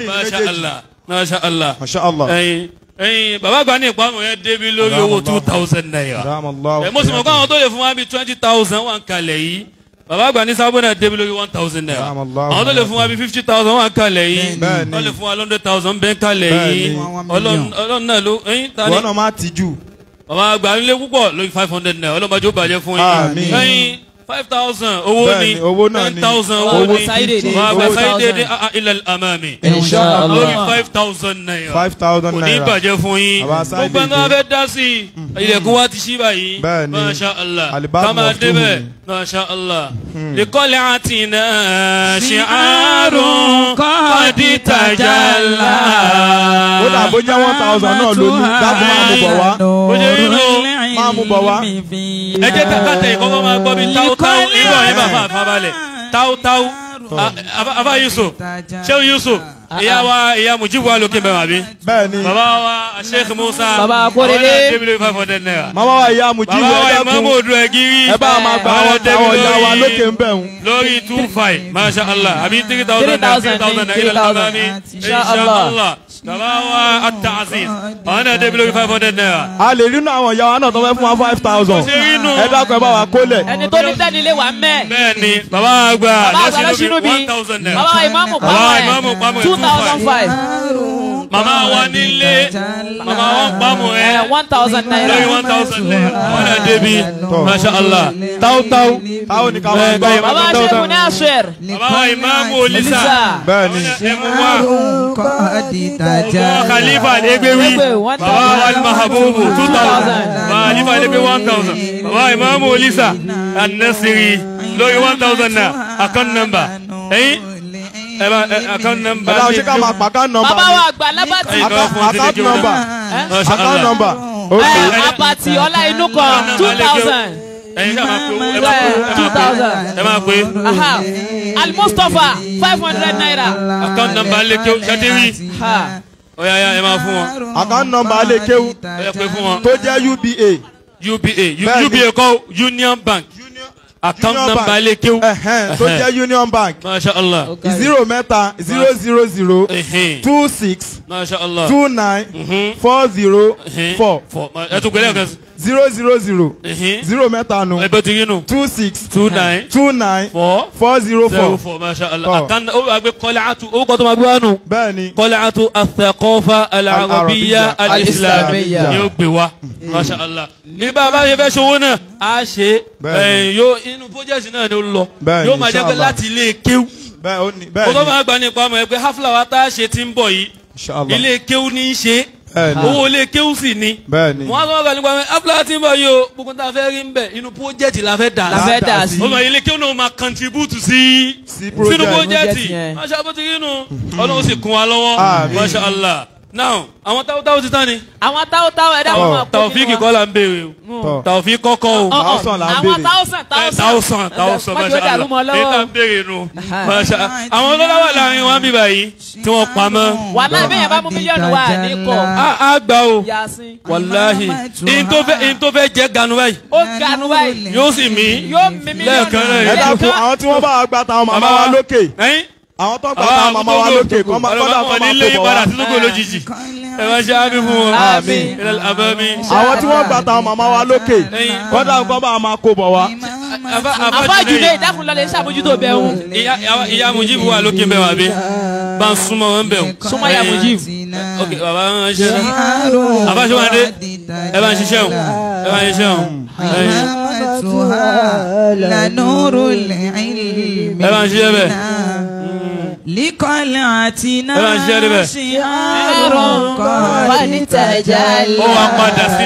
masha allah. masha allah. ẹyin bàbá àgbà ní ìpamọ́ yẹn débi lórí owó 2,000 naira. mo sì mọ̀ pé àwọn tó lè fún wa bíi 20,000 wà ń kalẹ̀ yìí bàbá àgbà ní sábà náà débi lórí 1,000 naira. àwọn tó lè fún wa bíi 50,000 wà ń kalẹ̀ yìí wọ́n lè fún wa 100,000 bẹ́ẹ̀ kalẹ̀ yìí ọlọ́run náà ló ẹyin ta ni. wọ́n náà má tijú. bàbá àgbà nílé púpọ̀ lórí 500 naira ọlọ́mọdé ó bàjẹ́ fún yín. ẹyin 5,000 owó ni 10,000 owó ni bàbá sáyidé ilẹ̀ amami lórí 5,000 naira 5,000 kò ní bàjẹ́ fún yín gbogbo ẹni wọ́n fẹ́ dá sí ilẹ̀kùn wa ti ṣí báyìí masha allah kama débẹ̀ masha allah likọ́lẹ̀ àti náà ṣìárùn kọ́dí tajàlá. ó dà bó jẹ́ 1,000 náà lónìí dákun máa mú bọ̀ wá. ó jẹ́ nínú máa mú bọ̀ wá. ẹ jẹ́ kàkàtà ìkọ́kọ́ máa gbọ́ bí táwùtáwù nígbà yẹn bàbá àfàbalẹ̀ táwùtáwù Aba Yusuf Sheikh Yusuf ìyá Mujibu wa lókè bẹ́ẹ̀ wà bí. bẹ́ẹ̀ni. bàbá wa Sheikh Musa. bàbá akóredé. àwọn débìlì 500 naira. màmá wa ìyá Mujibu bàbá wa Imamu Odu Egiri. ẹ bá a máa gba àwọn ìyá wa lókè ń bẹ̀ ń. lórí 25 masha allah àbí 3,000 naira 3,000 naira ilẹ̀ alábàámi inshallah. bàbá wa At-Ta'ziz àwọn náà débìlì 500 naira. a lè rí inú àwọn ìyá wa náà tó fẹ́ fún wa 5,000. ẹ dákun ẹ bá wa kólẹ̀. ẹni tó ní tẹ́ni lé wa mẹ́. bẹ́ẹ̀ni bàbá àgbà lọ́sínú bí 1,000 naira. bàbá Imamu pamọ́ ẹ̀ 2,500. màmá wa nílé màmá wa pamọ́ ẹ̀ 1,000 naira. lórí 1,000 naira. wọ́n náà débi masha allah táwùtáwù. táwù ni ká máa gbọ́. bàbá Sheikh Nasir. bàbá wa Imamu Olisa. bẹ́ẹ̀ni. ẹmu wa. bàbá Khalifa Adegbewi. bàbá wa Mahabubu 2,000. bàbá Khalifa Adegbewi 1,000. bàbá Imamu Olisa An-Nasiri lórí 1,000 naira. account number. account number. bàbá ṣe ká máa pa account number. bàbá wa àgbà lábàtì. account number. account number. àbàtì ọlá inú kan 2,000. ẹ̀yin sábà pé owó ẹ máa pé. Al-Mustafa 500 naira. account number leke ṣàtẹ́wì. ó yá ẹ máa fún wọn. account number alẹ́ kéwú ẹ pé fún wọn. tó jẹ́ UBA. UBA kọ́ Union Bank. account number alẹ́ kéwú. tó jẹ́ Union Bank. Masha Allah. 0 mẹ́ta 000 26 Masha Allah. 29 40 4. ẹ tún gbẹ́lẹ́ kan. 000 0 mẹ́ta nù. ẹ bẹ ti rí nù. 26 29 29 404. Masha Allah. account ó wà gbé Qal'atu ó kọ́ tó máa gbé wá nù. bẹ́ẹ̀ni. Qal'atu ath-thaqafa al-arabiyya al-islamiyya ni ó gbé wá. Masha Allah. ní bàbá yẹn fẹ́ ṣòwò náà a ṣe yóò inú project náà ni ó lọ. yóò máa jẹ́ pé láti ilé kéwú. ó tó máa gbà nípa ọmọ ẹgbẹ́ hafla wa tá a ṣe ti ń bọ̀ yìí. ilé kéwú ní í ṣe. owó ilé kéwú sì ni. wọ́n á sọ wọ́n nípa ọmọ hafla ti ń bọ̀ yìí o gbogbo tá a fẹ́ rí ń bẹ̀ inú project la fẹ́ dà sí. ọmọ ilé kéwú náà máa contribute sí sínú project. Masha Allah bó ti rí nu ọlọ́run sì kún wa lọ́wọ́. Masha Allah. Now àwọn táwọ́táwọ́ ti tán ni. àwọn táwọ́táwọ́ ẹ̀dá wọn máa kó Taofiki kọ́ la ń béèrè o. Taofiki kọ́kọ́ o. Thousand la ń béèrè. àwọn thousand Masha Allah. èyí tá ń béèrè nu. Masha Allah. àwọn olólùwà láàrin wọn bíbá yìí tí wọ́n pamọ́. wàláhì bẹ́ẹ̀ bá mú mílíọ̀nù wá ní kọ́. a gbà o. wàláhì. in tó fẹ́ jẹ́ ganu báyìí. ó ganu báyìí. yóò sì mí. yóò mí mílíọ̀nù. lẹ́ẹ̀kan náà. ẹ dákun àwọn tí wọ́n bá gbà táwọn màmá wa lókè. àwọn tó gbà táwọn màmá wa lókè kọ́ máa kọ́ máa kó bọ̀ wá. ẹ máa ṣe àmì fún wọn. àwọn tí wọ́n gbà táwọn màmá wa lókè kọ́dà kọ́ bá máa kó bọ̀ wá. àfáàjùlé ìdákùnlọ́lẹ̀ ṣàbójútó bẹ̀ ń. ìyá Mujibu wà lókè bẹ̀ wà bí bá ń súnmọ́ wọn bẹ̀ ń. súnmọ́ ìyá Mujibu. ok bàbá ń ṣe àbáṣọwádé ẹ bá ń ṣiṣẹ́ o ẹ bá ń ṣiṣẹ́ o. ẹ bá ń ṣiṣẹ́ bẹ̀. likọlẹ àti náà ṣe àrùn kan wà ní tẹ̀jà lọ. ó wá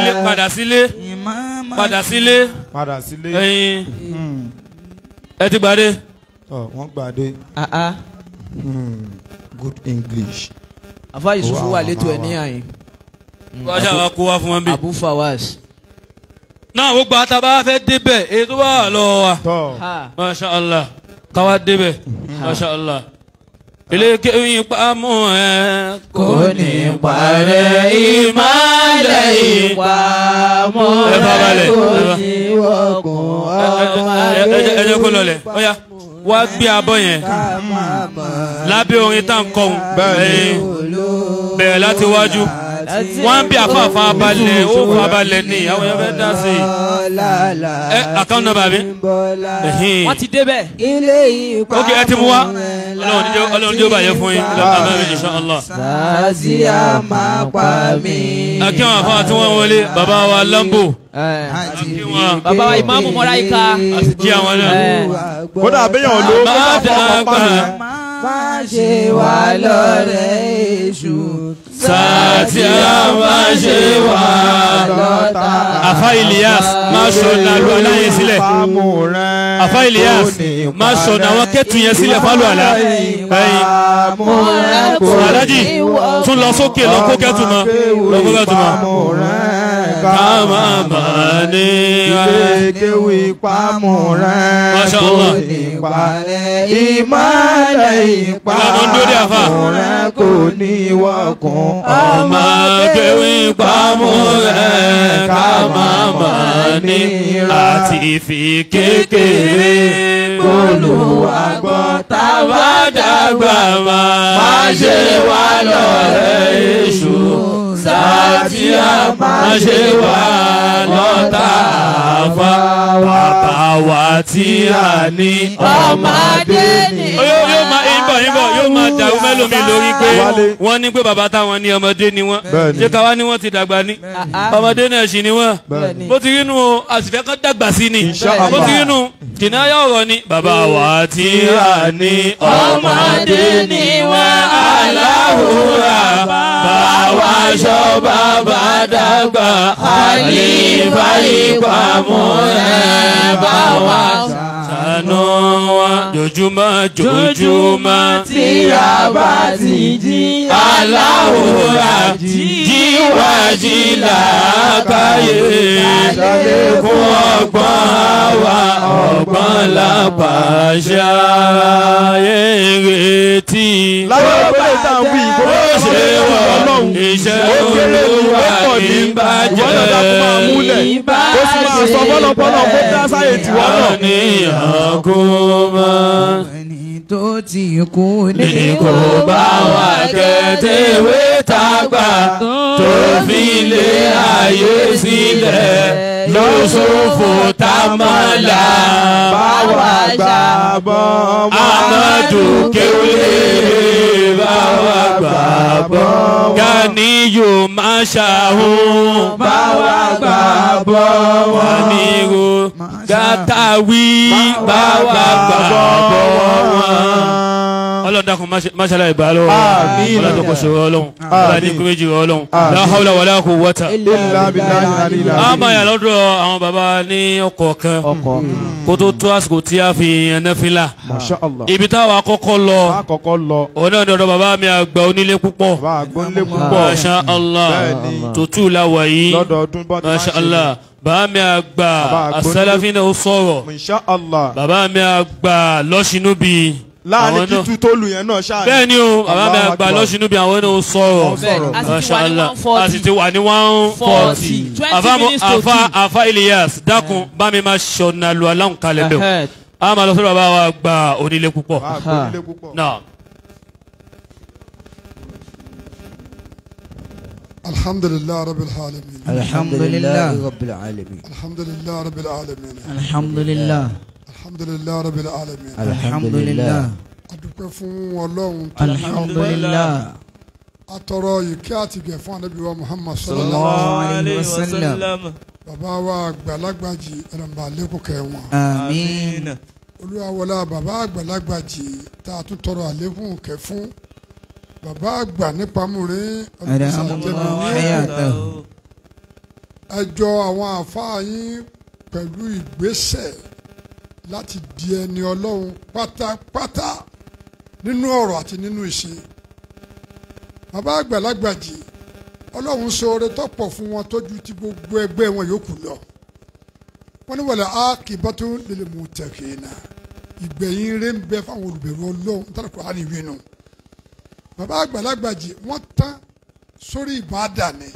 padà sílé. ẹyin ẹ ti gbàdé. wọ́n gbàdé. Good English. àfa Yusufu wà létò ẹ̀ ní àyìn. wọ́n ṣe àwọn kó wá fún wọn bí. Abu Fawaz. náà gbogbo àtàbà fẹ́ débẹ̀ èyí tó wà lọ́wọ́ wa. Masha Allah káwá débẹ̀. Masha Allah. ilé kéwìn pamọ́ ẹ kò ní parẹ́ ìmọ̀lẹ̀ ìpamọ́ ẹ kò ní wọ́kùn ẹ jẹ́ kó lọlẹ̀ ọ̀ya wá gbé abọ́ yẹn lábẹ́ orin tá n kọ́ bẹ̀rẹ̀ láti wájú wọ́n bí àfààfà balẹ̀ ó fà balẹ̀ ní àwọn yẹn fẹ́ dá sí i account number mi. wọ́n ti débẹ̀. ilé ìpamọ́ ok ẹ ti mú wa ọlọ́run jẹ́ ó bàjẹ́ fún yín lọ́kàn mẹ́rin insha Allah. sàásìá máa pa mí. akíwọn àfàà tí wọ́n wọlé bàbá wa Lambo. bàbá wa ìmáàmù Mọ́ráyíká. àti jí àwọn náà. kódà abéyàn ló kó bá fọwọ́ pa mi. má ṣe wà lọ́rẹ̀ èṣù. Sàtìyà máa ṣe wà lọ́ta. Àfá Ilyas máa ṣọ̀nà àlọ́ aláyé sílẹ̀. Àfá Ilyas máa ṣọ̀nà àwọn kẹ́tù yẹn sílẹ̀ fálù àlá. Alájì tún lọ sókè lọ kó kẹ́tù mọ́. Lọ kó kẹ́tù mọ́. Káàmà máa ní kéwì ìpamọ́ rẹ̀. Masha Allah. ìmọ̀lẹ̀ ìpamọ́ rẹ̀ kò ní wọ́kùn. ọmọ kéwì pamọ́ rẹ̀ ká máa ní àti fi kékeré olùwàgbọ́ táwa dàgbà máa ṣe wà lọ́rẹ̀ èṣù Sàtìyà máa ṣe wà lọ́tà àfà bàbá wa tí a ní ọmọdé ni. yóò máa dàrú mẹ́lòmí lórí pé wọ́n ní pé bàbá táwọn ní ọmọdé ni wọ́n ṣé káwá ní wọ́n ti dàgbà ní ọmọdé náà sì ni wọ́n bó ti rí nu o àsìfẹ́ kan dàgbà sí ni bó ti rí nu kìnnáyà ọ̀rọ̀ ni bàbá wa tí a ní ọmọdé ni wọ́n aláwòrán bàwa ṣọ́ bàbá dàgbà àlìfà ìpamọ́ ẹ̀ bàwa ṣàánú wa jojúmọ́ tí a bá ti jí aláwòrán jíwájí làákàyè fún ọgbọ́n wa ọgbọ́n làpàṣà yẹ̀rẹ̀tì. láyé ìpínlẹ̀ ìtàn wí ìgbó. ṣe wọ̀ iṣẹ́ olúwa ní bàjẹ́ ó sì máa sọ bọ́lọ̀bọ́lọ̀ kó dá sáyé tiwọn náà. àníyàn kó mọ́. ẹni tó ti kú ní kò bá wà kẹ́tẹ́wé tàgbà tó fi lé ayé sílẹ̀ lóṣòfò tamọ́lá. báwa gbà bọ́ amadu kéwlé báwa gbà bọ́ Ganiyu Mashahu báwa gbà bọ́ Ganiyu Gatawi báwa gbà bọ́ ọlọ́dàkùn máṣálá ìgbà lọ́wọ́ ọlọ́dàkùn ṣòro ọlọ́run ọlọ́dàkùn méjì ọlọ́run la hawla wala quwwata a máa yà lọ́dọ̀ àwọn bàbá ní ọkọ̀ kan kó tó tó àsìkò tí a fi yan náfìlà ibi táwa kọ́kọ́ lọ òun náà ní ọ̀dọ̀ bàbá mi àgbà onílé púpọ̀ masha Allah tútù la wà yìí masha Allah bàbá mi àgbà asálàfin náà ó sọ̀rọ̀ bàbá mi àgbà lọ́sínúbi láàrin títú tó lù yẹn náà ṣáà. bẹ́ẹ̀ ni o bàbá mi àgbà lọ́sínú bí àwọn náà sọ̀rọ̀ mashallah a sì ti wà ní 140 àfa Ilyas dákun bá mi máa ṣọ̀nà lu aláhùn kalẹ̀ bẹ́ẹ̀ a máa lọ sọ́dọ̀ bàbá wa gba onílé púpọ̀ náà. alhamdulilah rabbil alamin. alhamdulilah rabbil alamin. alhamdulilah rabbil alamin. alhamdulilah. alhamdulilah rabbil alamin. alhamdulilah. adúpẹ́ fún Ọlọ́run. alhamdulilah. atọrọ ìkẹ́ àti ìgẹ̀ fún Ànábì wa Muhammad sallallahu alayhi wa sallam. bàbá wa àgbàlagbàjì ẹnìbà lẹ́kọ̀ọ́ kẹwọn. àmín. Olúwa wọlá bàbá àgbàlagbàjì tá a tún tọrọ àlékún kẹ́ fún bàbá àgbà nípamúre ẹjọ́ àwọn àfáà yín pẹ̀lú ìgbésẹ̀ láti di ẹni Ọlọ́run pátápátá nínú ọ̀rọ̀ àti nínú ìṣe. Bàbá àgbàlagbàjì Ọlọ́run ṣoore tọ́pọ̀ fún wọn tójú ti gbogbo ẹgbẹ́ wọn yòókù lọ. Wọ́n ní wal aqibatu lil muttaqina. Ìgbẹ̀yìn rẹ̀ ń bẹ fáwọn olùbẹ̀rù Ọlọ́run tàbí kò á ní ìwé nù. Bàbá àgbàlagbàjì wọ́n tán sórí ìbádà ni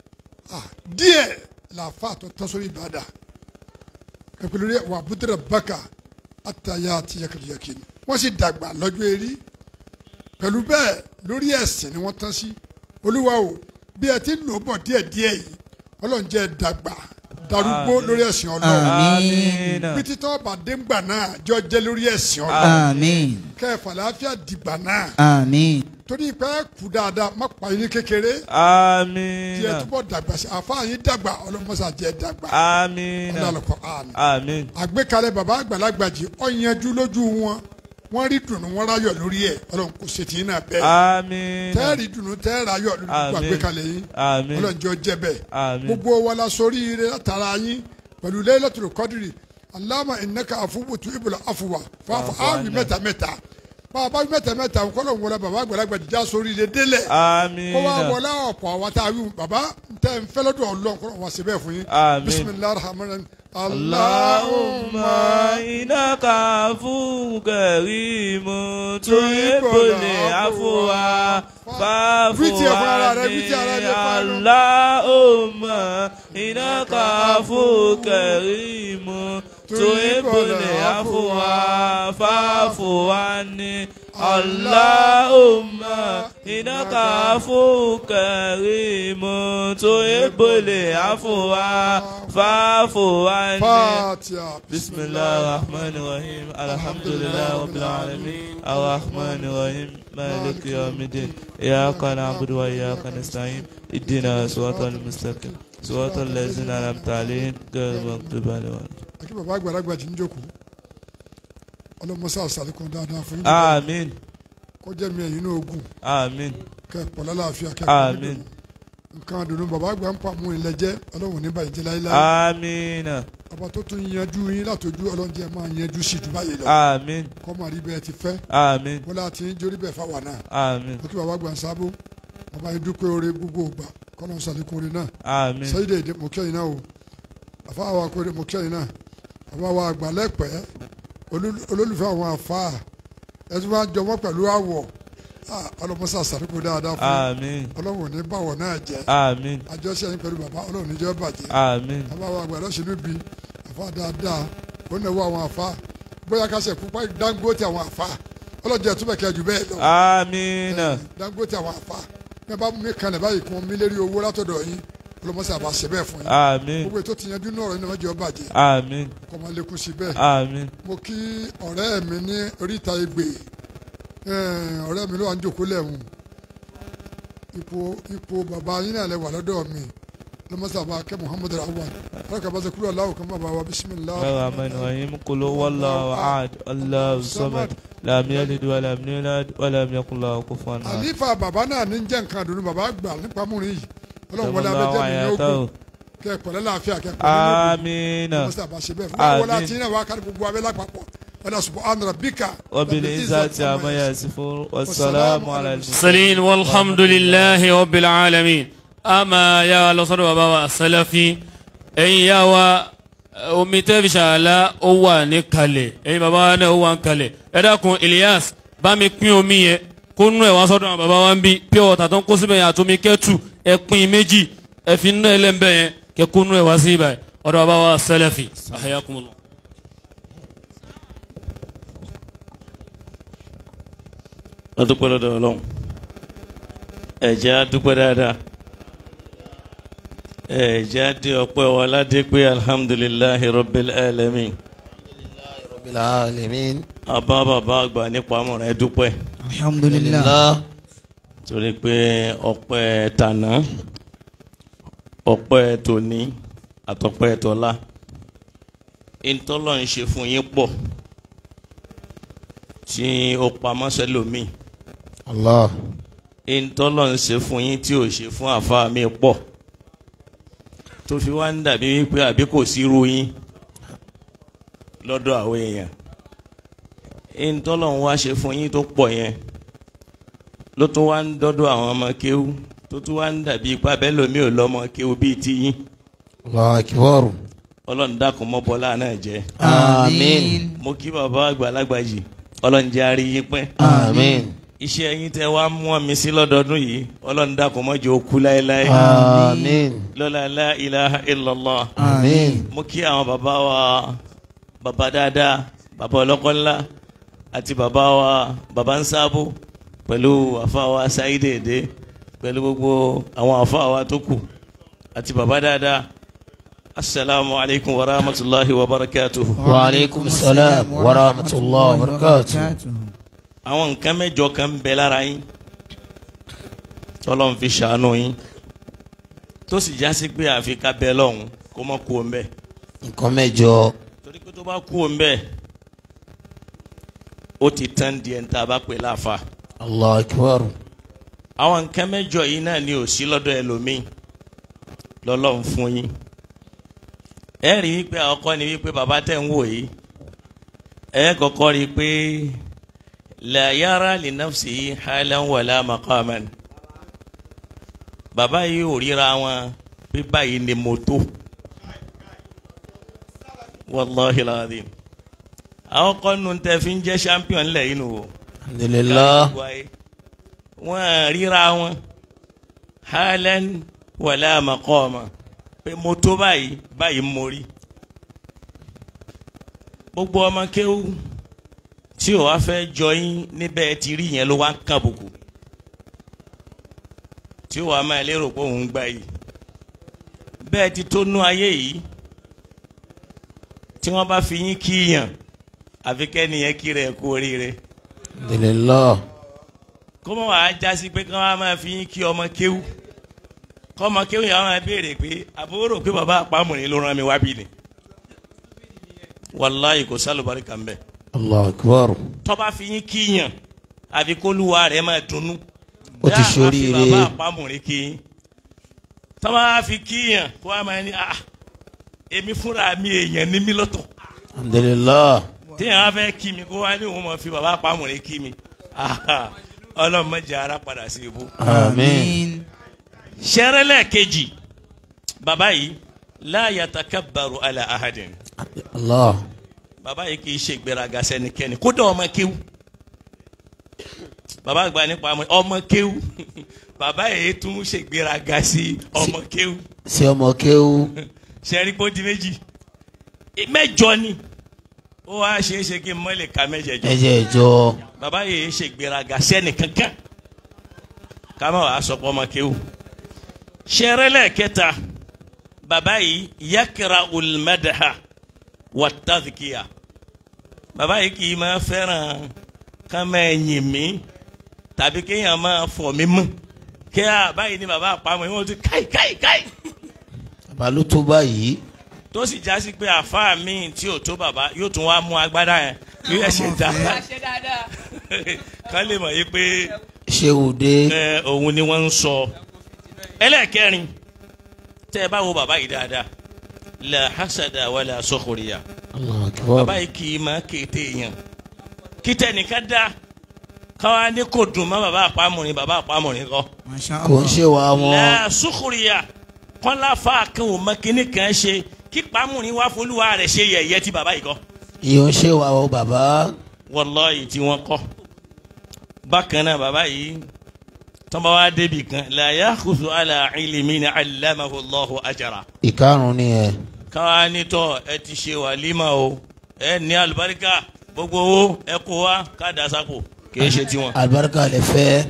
díẹ̀ làáfà tó tán sórí ìbádà kẹpẹlú rẹ wà bùtẹrẹ bàkà àtàyà àti yakiyakin wọ́n sì dàgbà lọ́jọ́ erí pẹ̀lú bẹ́ẹ̀ lórí ẹ̀sìn ni wọ́n tán sí. Olúwa o bí ẹ ti ń lò bọ̀ díẹ̀díẹ̀ yìí Ọlọ́run jẹ́ dàgbà darúgbó lórí ẹ̀sìn Ọlọ́run. àmín. bí títọ́ bàdéǹgbà náà jọ jẹ́ lórí ẹ̀sìn Ọlọ́run. àmín. kẹfà láàfíà dìgbà náà. àmín. torí pé kú dáadáa má pa yín ní kékeré. àmín. tí ẹ túbọ̀ dàgbà sí àfáà yín dàgbà ọlọ́mọṣà jẹ́ dàgbà. àmín. ọlọ́lọ́kọ̀ àmín. àmín. àgbékalẹ̀ bàbá àgbàlagbàjì ọ̀yanjú lójú wọn wọ́n rí dùnú wọn ráyọ̀ lórí ẹ̀ Ọlọ́run kò ṣètì yín náà bẹ́ẹ̀. àmín. tẹ́ẹ̀rì dùnú tẹ́ẹ̀rì ayọ̀ lórí gbogbo àgbékalẹ̀ yín. àmín. Ọlọ́run jẹ́ ó jẹ́ bẹ́ẹ̀. àmín. gbogbo wa la sórí ire látara yín pẹ̀lú Laylatul Qadri Allahumma innaka afuwwun tuhibbul afwa fa'fu àwì mẹ́ta bàbá mẹ́ta kọ́lọ̀ wọlé bàbá àgbàlagbà jíjà sórí ire délẹ̀. àmín. kó wá wọlé ọ̀pọ̀ àwọn tá a wí bàbá ntẹ́ nfẹ́ lọ́dọ̀ Ọlọ́run kọ́lọ̀ wá síbẹ̀ fún yín. àmín. bismillahir rahmanir rahim. Allahumma innaka afuwwun karimun tuhibbul afwa fa'fu anni. Allahumma innaka afuwwun karimun tuhibbul afwa fa'fu anni. Allahumma innaka afuwwun karimun tuhibbul afwa fa'fu anni. Fatiha. Bismillahir rahmanir rahim. Alhamdulillahi rabbil alamin. Arrahmanir rahim. Maliki yawmiddin. Iyyaka na'budu wa iyyaka nasta'in. Ihdina siratal mustaqim. Siratal ladzina an'amta alayhim ghayril maghdubi alayhim. Akí bàbá àgbàlagbà jí ń jókòó. Ọlọ́mọṣà àṣàlékún dáadáa fún yín. Àmín. kó jẹ́ mi ẹ̀yin náà ogun. Àmín. kẹ́ pọ̀ lálàáfíà kẹ́ Àmín. nǹkan àdùnnú bàbá àgbà ń pa mú ilẹ̀ jẹ́ Ọlọ́run ní bàyìí jẹ́ láíláí. Àmín. ọba tó tún yanjú yín látọjú Ọlọ́run jẹ́ máa yanjú sí ju báyìí lọ. Àmín. kọ́ máa rí bẹ́ẹ̀ ti fẹ́. Àmín. wọ́n láti ń jórí bẹ́ẹ̀ fáwọn náà. Àmín. ó kí bàbá àgbà ń sábó bàbá yín dúpẹ́ oore gbogbo ògbà kọ́nà sàlékún oore náà. Àmín. sẹ́yìn dè mo kẹ́yìn náà o àfa àwọn akóre mo kẹ́yìn náà àfa àwọn àgbà lẹ́pẹ́ olólùfẹ́ àwọn àfa ẹ tún máa jọmọ́ pẹ̀lú àwọ̀ ọlọ́mọsá sàríkò dáadáa fún Àmín. ọlọ́run ò ní báwọ̀ náà jẹ́ Àmín. àjọṣe yín pẹ̀lú bàbá ọlọ́run níjọ́ bàjẹ́ Àmín. bàbá wa àgbà lọ́sẹ̀lú bi àfa dáadáa ó náwó àwọn àfa bóyá ká ṣe pupa Dangote àwọn àfa ọlọ́jẹ́ túbẹ̀ kẹ́ jù bẹ́ẹ̀ lọ. Àmín. Dangote àwọn àfa bẹ́ẹ̀ bá mi kan lẹ̀ báyìí kún mi lérí owó látọ̀dọ̀ yín ọlọ́mọsá bá ṣe bẹ́ẹ̀ fún yín. Àmín. gbogbo ètò ti yanjú náà ọ̀rọ̀ yín náà jẹ́ bàjẹ́. Àmín. kọ́ máa lékún sí bẹ́ẹ̀. Àmín. mo kí ọ̀rẹ́ mi ní oríta Ẹgbẹ́ ọ̀rẹ́ mi ló wà ń jòkó lẹ́hùn ipò bàbá yín náà lè wà lọ́dọ̀ mi lọ́mọ́sá bá kẹ́ Muhammadu Awwal ọ̀rẹ́kà bá ṣe kúrò aláwọ̀ kan bàbá wa bisimilah. Rahman Rahim qul huwallahu ahad Allahu samad lam yalid wa lam yulad wa lam yakul lahu kufuwan ahad. àlífà bàbá náà ní jẹ́ nǹkan àdùnnú bàbá gbà nípa múrin yìí ọlọ́run wọlé abẹ́jẹ́ mi ní ogun kẹ́ pẹ̀lẹ́ láàfíà kẹ́ pẹ̀lẹ́ Àmín. lọ́mọ́sá bá ṣe bẹ́ẹ̀ fún wọlé àti iná wa kárí gbogbo abẹ́ lápapọ̀ ọ̀nà subhana rabbika rabbil izzati amma yasifun wassalamu ala المرسلين والحمد لله رب العالمين أما يا لصر بابا السلفي أي يا omi tẹ́ fi ṣàlá ó wà ní kalẹ̀ ẹ̀yin bàbá náà ó wà ní kalẹ̀ ẹ dákun Elias bá mi pín omi yẹn kó nú ẹ̀ wá sọ́dọ̀ àwọn bàbá wa ń bí pure water tó ń kó síbẹ̀ yẹn àtomi kẹ́tù ẹ pín méjì ẹ fi nú ẹ lẹ́ńbẹ̀ yẹn kẹ́ kó nú ẹ̀ wá sí ibà ọ̀dọ̀ bàbá wa Salafi ahayakumullah. wọ́n dúpẹ́ lọ́dọ̀ Ọlọ́run ẹ̀jẹ̀ á dúpẹ́ dáadáa ẹ̀jẹ̀ á dé ọpẹ́ wa ládé pé alhamdulillahi rabbil alamin. rabbil alamin. àbá bàbá àgbà nípa àmọ̀ rẹ̀ dúpẹ́. alhamdulillah. torí pé ọpẹ́ tàná ọpẹ́ tòní àtọpẹ́ tọ́lá ìtọ́lọ́ ń ṣe fún yín pọ̀ tí ó pamọ́ sẹ́lòmíì. Allah. ìtọ́lọ́ ń ṣe fún yín tí ò ṣe fún àfa mi pọ̀ tó fi wá ń dàbí wípé àbí kò sí irú yín lọ́dọ̀ àwọn èèyàn. ìtọ́lọ́ ń wá ṣe fún yín tó pọ̀ yẹn ló tún wá ń dọ́dọ̀ àwọn ọmọ kéwú tó tún wá ń dàbí ipá bẹ́ẹ̀ lómi ò lọ́mọ kéwú bíi ti yín. Allahu akbar. ọlọ́run dákun mọ́ bọ́lá náà jẹ́. àmín. mo kí bàbá àgbàlagbà yìí ọlọ́run jẹ́ àrí yín pẹ́. àmín. iṣẹ́ yín tẹ́ wá mú mi sí lọ́dọọdún yìí ọlọ́run dákun mọ́ jẹ́ ó kú láéláé. àmín. lọ́la la ilaha illallah. àmín. mo kí àwọn bàbá wa bàbá dáadáa bàbá ọlọ́kọ́ńlá àti bàbá wa bàbá ń sábò pẹ̀lú àfa wa sáídèédé pẹ̀lú gbogbo àwọn àfa wa tó kù àti bàbá dáadáa. Assalamu alaikum wa rahmatullahi wa barakatuhu. wa alaikum salam wa rahmatullahi wa barakatuhu. àwọn nǹkan mẹ́jọ kan ń bẹ lára yín tọ́lọ́run fi ṣàánú yín tó sì já sí pé àfi ká bẹ lọ́hùn kó mọ́ kú òun bẹ́ẹ̀. nǹkan mẹ́jọ. torí pé tó bá kú òun bẹ́ẹ̀ ó ti tán di ẹni tá a bá pè láàfa. Allahu akbar. àwọn nǹkan mẹ́jọ yìí náà ni ò sí lọ́dọ̀ ẹlòmíì lọ́lọ́run fún yín. ẹ rí i pé àkọ́kọ́ ni wípé bàbá tẹ̀ ń wò yìí ẹ kọ́kọ́ rí i pé la yara li nafsihi halan wala maqaman. bàbá yìí ò ríra wọn pé báyìí ni mo tó wallahi alazim. àwọn kan nù tẹ fi ń jẹ́ champion lẹ́yìn nù o. alhamdulillah. wọ́n ríra wọn halan wala maqaman pé mo tó báyìí báyìí mo rí. gbogbo ọmọ kéwú tí o wá fẹ́ jọ yín níbẹ̀ ti rí yẹn ló wá ń kàbùkù tí o wá máa lérò pé òun gbà yìí bẹ́ẹ̀ ti tó nú ayé yìí tí wọ́n bá fi yín kíyàn àfi kẹ́ni yẹn kí rẹ̀ kú oríire. alhamdulillah. kó mọ̀ wá jásí pé kí wọ́n máa fi yín kí ọmọ kéwú kọ́ ọmọ kéwú yẹn wọ́n máa béèrè pé àbúrò pé bàbá àpamọ̀rin ló rán mi wá bí ni wàláyé kò sálùbáríkà ń bẹ. Allahu akbar. tọ́ba fi yín kíyàn àfi kólúwa rẹ̀ máa dunnú. ó ti ṣoríire. àfi bàbá àpamọ̀rin kí yín. tọ́ba fi kíyàn kó wá máa ní èmi fúnra mi èèyàn ní mí lọ́tọ̀. alhamdulillah. téèyàn á fẹ́ kí mi kó wá ní òun máa fi bàbá àpamọ̀rin kí mi. ọlọ́run má jẹ́ ara padà sí ibú. àmín. sẹ́rẹ́lẹ̀ kejì bàbá yìí la yatakabbaru ala ahadin. Allah. bàbá yìí kì í ṣe ìgbéraga sẹ́nikẹ́ni kódà ọmọ kéwú bàbá àgbà nípa ọmọ kéwú bàbá yìí tún ṣègbéraga sí ọmọ kéwú. sí ọmọ kéwú. sẹ́rí kó di méjì mẹ́jọ ni ó wá ṣeéṣe kí n mọ́ lè ka mẹ́jẹ̀jọ. mẹ́jẹ̀jọ. bàbá yìí ṣègbéraga sẹ́ni kankan ká má wàá sọ pé ọmọ kéwú. sẹ́rẹ́lẹ̀ kẹta bàbá yìí yakra ulmadaha wa tadhkiya bàbá yìí kì í máa fẹ́ràn ká máa yìn mí tàbí kéèyàn máa fọ̀ mí mọ́ kí báyìí ni bàbá àpamọ́ yìí wọ́n ti káì. bàbá ló tó báyìí. tó sì já sí pé àfáà míì tí ò tó bàbá yóò tún wá mú agbádá yẹn yóò yẹ ṣe dáadáa kán lè mọ̀ yìí pé ṣé o dé. òun ni wọ́n ń sọ. ẹlẹ́ẹ̀kẹrin tẹ́ ẹ bá wo bàbá yìí dáadáa la hasada wala sukhriya bàbá yìí kì í máa kété yẹn kí tẹnìkan dá káwa ní kò dùn mọ́ bàbá àpamọ̀rin kọ́. kò ń ṣe wa wọn. la sukhriya kọ́lá fa kan ò mọ kíní kan ṣe kí pamọ́rin wá folúwa rẹ̀ ṣe yẹ̀yẹ́ tí bàbá yìí kọ́. ìyóò ṣe wa o bàbá. wallahi tí wọ́n kọ́. bákan náà bàbá yìí tọ́ba wa débi kan la yakhudhu ala ilmin allamahu Allahu ajra. ìkarùn ni ẹ. káwa nítọ́ ẹ ti ṣe wàlímà o ẹ ní àlùbáríkà gbogbo owó ẹ kó wa ká dàsápò kìí ṣe tiwọn. àlùbáríkà lè fẹ́.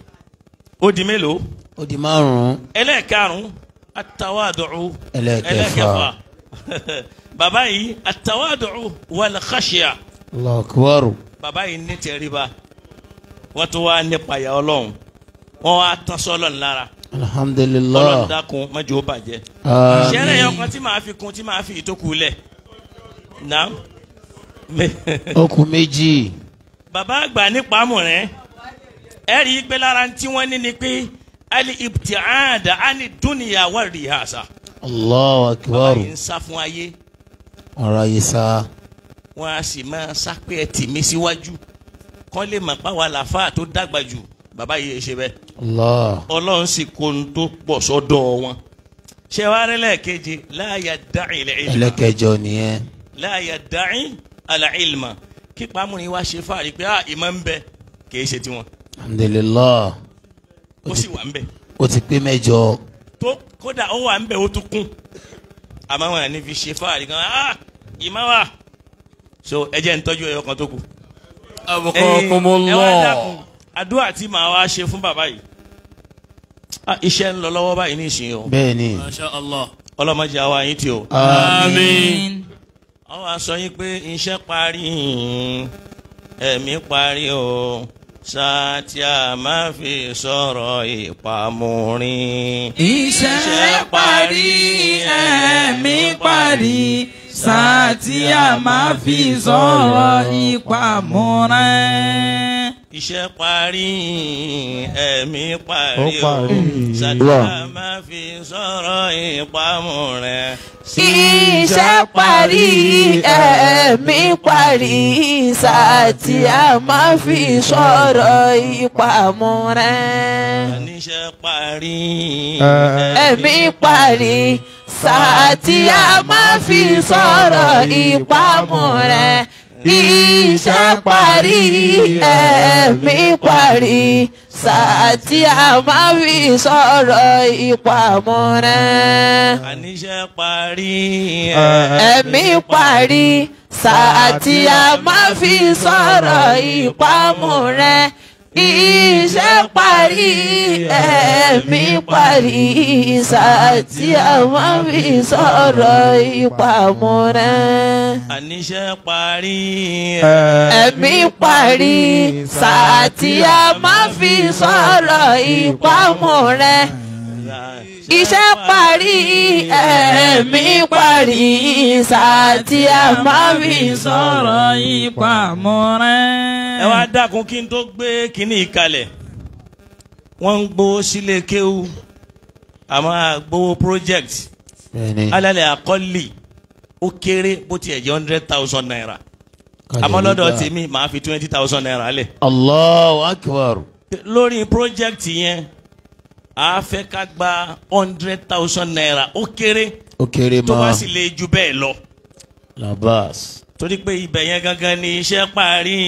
ó di mélòó. ó di márùn-ún. ẹlẹ́ẹ̀karùn-ún atawadu'u. ẹlẹ́ẹ̀kẹfà. bàbá yìí atawadu'u wal khashya. Allahu akbar. bàbá yìí ní tẹríba wọ́n tún wá nípa ìyá ọlọ́run wọ́n wá tán sọ́lọ̀ ńlára. alhamdulilah. ọlọ́run dákun má jẹ́ ó bàjẹ́. àmín. ìṣẹ́rẹ́ yẹn kan tí màá fi kún tí màá fi ìtókù lẹ̀. naam. okùn méjì. bàbá àgbà nípa amúrẹ́ ẹ rí i pé lára tí wọ́n ní ni pé ali ibti'ada ani dunya wa rihasa. Allahu akbar. bàbá yìí ń sá fún ayé. ọ̀rọ̀ yìí sá. wọ́n á sì máa sápẹ́ ẹtì mi síwájú kọ́ lè mọ̀ pàwọ́ àlàfáà tó dàgbà jù bàbá yìí ṣe bẹ́ẹ̀. Allah. ọlọ́run sì kó ń tó pọ̀ sọ́dọ̀ wọn. ṣé wàá rí lẹ́ẹ̀kejì la yadda'i al-ilma. ẹlẹ́kẹjọ nìyẹn. la yadda'i al-ilma kí pàmùrin wá ṣe fáàrí pé ìmọ̀ ń bẹ kì í ṣe tiwọn. alhamdulilah. ó sì wà ń bẹ. ó ti pé mẹ́jọ. tó kódà ó wà ń bẹ ó tún kún àmọ́ wọn à ní fi ṣe fáàrí kan ìmọ̀ wà. so ẹ jẹ́ ń tọ́jú ẹyọ kan tó kù. Abukakumullah. ẹ wá dákun àdúrà tí màá wá ṣe fún bàbá yìí iṣẹ́ ń lọ lọ́wọ́ báyìí ní ìsìn o. bẹ́ẹ̀ni. Masha Allah. ọlọ́mọdé àwa yín tí o. àmín. àwọn aṣọ yín pé iṣẹ́ parí ẹ̀mí parí o sáà tí a máa fi sọ̀rọ̀ ìpamọ́rin. iṣẹ́ parí ẹ̀mí parí sáà tí a máa fi sọ̀rọ̀ ìpamọ́rin. iṣẹ́ parí ẹ̀mí parí o sáà tí a máa fi sọ̀rọ̀ ìpamọ́rin. iṣẹ́ parí ẹ̀mí parí sáà tí a máa fi sọ̀rọ̀ ìpamọ́rin. iṣẹ́ parí ẹ̀mí parí sáà tí a máa fi sọ̀rọ̀ ìpamọ́rin. iṣẹ́ parí ẹ̀mí parí sáà tí a máa fi sọ̀rọ̀ ìpamọ́rin. àníṣẹ́ parí ẹ̀mí parí sáà tí a máa fi sọ̀rọ̀ ìpamọ́rin. iṣẹ́ parí ẹ̀mí parí sáà tí a máa fi sọ̀rọ̀ ìpamọ́rin. àníṣẹ́ parí ẹ̀mí parí sáà tí a máa fi sọ̀rọ̀ ìpamọ́rin. iṣẹ́ parí ẹ̀mí parí sáà tí a máa fi sọ̀rọ̀ ìpamọ́rin. ẹ wá dákun kí n tó gbé kínní ìkalẹ̀ wọ́n ń gbowó sílé kéwú àmọ́ gbowó project alálẹ̀ àkọ́lì ó kéré bó tiẹ̀ jẹ́ 100,000 naira àmọ́ lọ́dọ̀ tèmi màá fi 20,000 naira lẹ̀. Allahu akbar. lórí project yẹn a fẹ́ ká gba 100,000 naira ó kéré ó kéré tó bá máa. sì lè ju bẹ́ẹ̀ lọ. labas. torí pé ibẹ̀ yẹn gangan ni iṣẹ́ parí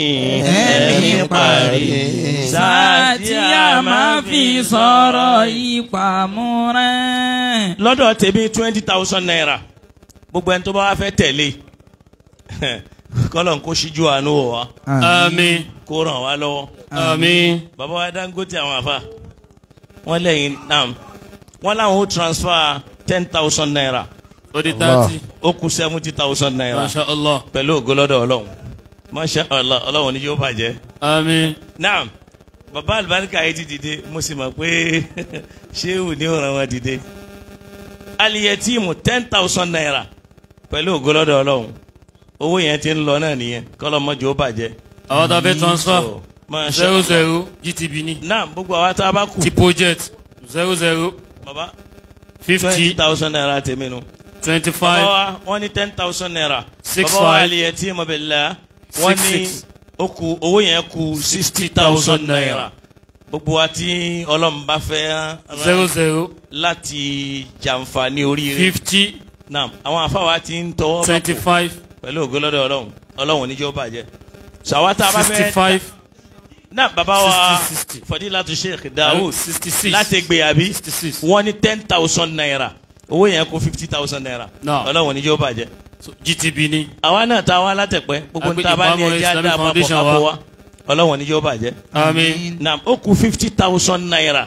ẹ̀mí parí Sàtì a máa fi sọ̀rọ̀ ìpamọ́ rẹ̀. lọ́dọ̀ tèmi 20,000 naira gbogbo ẹni tó bá wá fẹ́ tẹ̀lé kọ́lọ̀ kó ṣíjú àánú wọ̀ wá. àmín. kó ràn wá lọ́wọ́. àmín. bàbá wa Dangote àwọn àfa wọ́n lẹ́yìn náà wọ́n láwọn ó transfer 10,000 naira. ó di 30. ó kù 70,000 naira. Masha Allah. pẹ̀lú ògbólọ́dọ̀ ọlọ́run. Masha Allah ọlọ́run ní yóò bàjẹ́. àmín. náà bàbá àlùbáríkà yìí ti dìde mo sì mọ̀ pé ṣéwù ní òràn wọn dìde. aliyetimu 10,000 naira pẹ̀lú ògbólọ́dọ̀ ọlọ́run owó yẹn ti ń lọ náà nìyẹn kọ́lọ́ mọ́jọ́ ó bàjẹ́. àwọn tá a fẹ́ transfer 00 GTB ni. náà gbogbo àwọn tá a bá kù. ti project 00. baba 50 20,000 naira tèmi nu. 25. baba wa wọ́n ní 10,000 naira. 65. baba wa aliyetimu billah wọ́n ní owó yẹn kù 60,000 naira. gbogbo wa tí ọlọ́run bá fẹ́ 00 láti jàǹfààní oríire. 50. náà àwọn afáwa ti ń tọwọ́ bá kù 25. pẹ̀lú ògbólọ́dọ̀ ọlọ́run níjọ́ bàjẹ́. sàwátà bá fẹ́ 65. náà bàbá wa Fadilatu Sheikh Daoud 66. láti gbé àbí wọ́n ní 10,000 naira owó yẹn kó 50,000 naira ọlọ́run níjọ́ bàjẹ́. GTB ni. àwa náà ta wá látẹ̀pẹ́ gbogbo níta bá ní ẹja dá àpapọ̀ kápọ̀ wa ọlọ́run níjọ́ bàjẹ́. àmín. náà ó kù 50,000 naira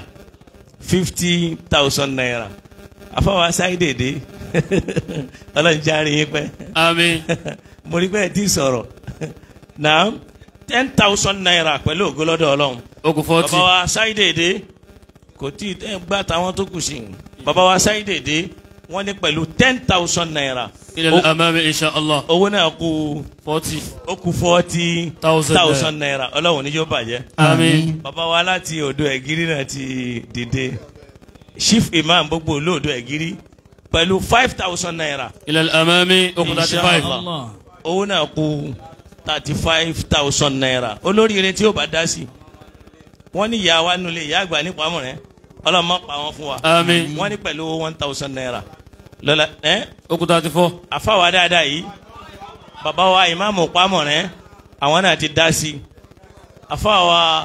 50,000 naira afáwa sáyidèdè ọlọ́run járe yín pẹ́. àmín. mo rí pé ẹ ti sọ̀rọ̀ náà 10,000 naira pẹ̀lú ògbólọ́dọ̀ ọlọ́run. ogun 40. bàbá wa sáyidèdè kò tí ì gbà táwọn tó kù sí i bàbá wa sáyidèdè wọ́n ní pẹ̀lú 10,000 naira. ilẹ̀ amami insha Allah. owó náà kù 40. ó kù 40,000 naira ọlọ́run níjọ́ bàjẹ́. àmín. bàbá wa láti odò ẹ̀gírí náà ti dìde chief imam gbogbo olóòdò ẹ̀gírí pẹ̀lú 5,000 naira. ilẹ̀ amami ogun 35. owó náà kù 35,000 naira. olóríire tí ó bá dá sí wọ́n ní ìyá wa nulẹ̀ ìyá àgbà nípa mọ̀ rẹ̀ ọlọ́mọ pa wọn fún wa. àmín. wọ́n ní pẹ̀lú 1,000 naira. lọ́la ogun 34. àfáwà dáadáa yìí bàbá wa ìmáàmù pamọ̀ rẹ̀ àwọn náà ti dá sí àfáwà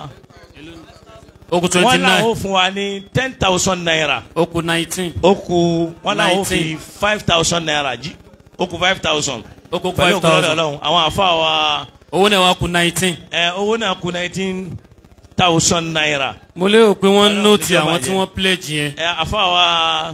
ogun 29. wọ́n náà ó fún wa ní 10,000 naira. ogun 19. oku wọ́n náà ó fi 5,000 naira jí oku 5,000. ogun pẹ̀lú 5,000. àwọn àfáwà. owó náà wá kù 19. owó náà kù 19,000 naira. mo lérò pé wọ́n nóòtì àwọn tí wọ́n pledge yẹn. àfáwà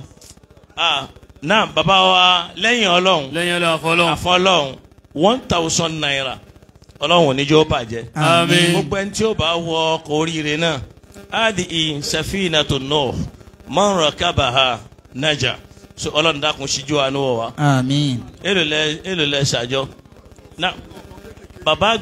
náà bàbá wa lẹ́yìn ọlọ́run. lẹ́yìn ọlọ́run àfọlọ́run 1,000 naira ọlọ́run níjọ́ bàjẹ́. àmín. gbogbo ẹni tí ó bá wọ ọkọ̀ oríire náà adi safinatun Nuh man rakabaha naja so ọlọ́run dákun ṣíjú àánú wọ̀ wá. àmín. èlò lẹ ṣàjọ. náà bàbá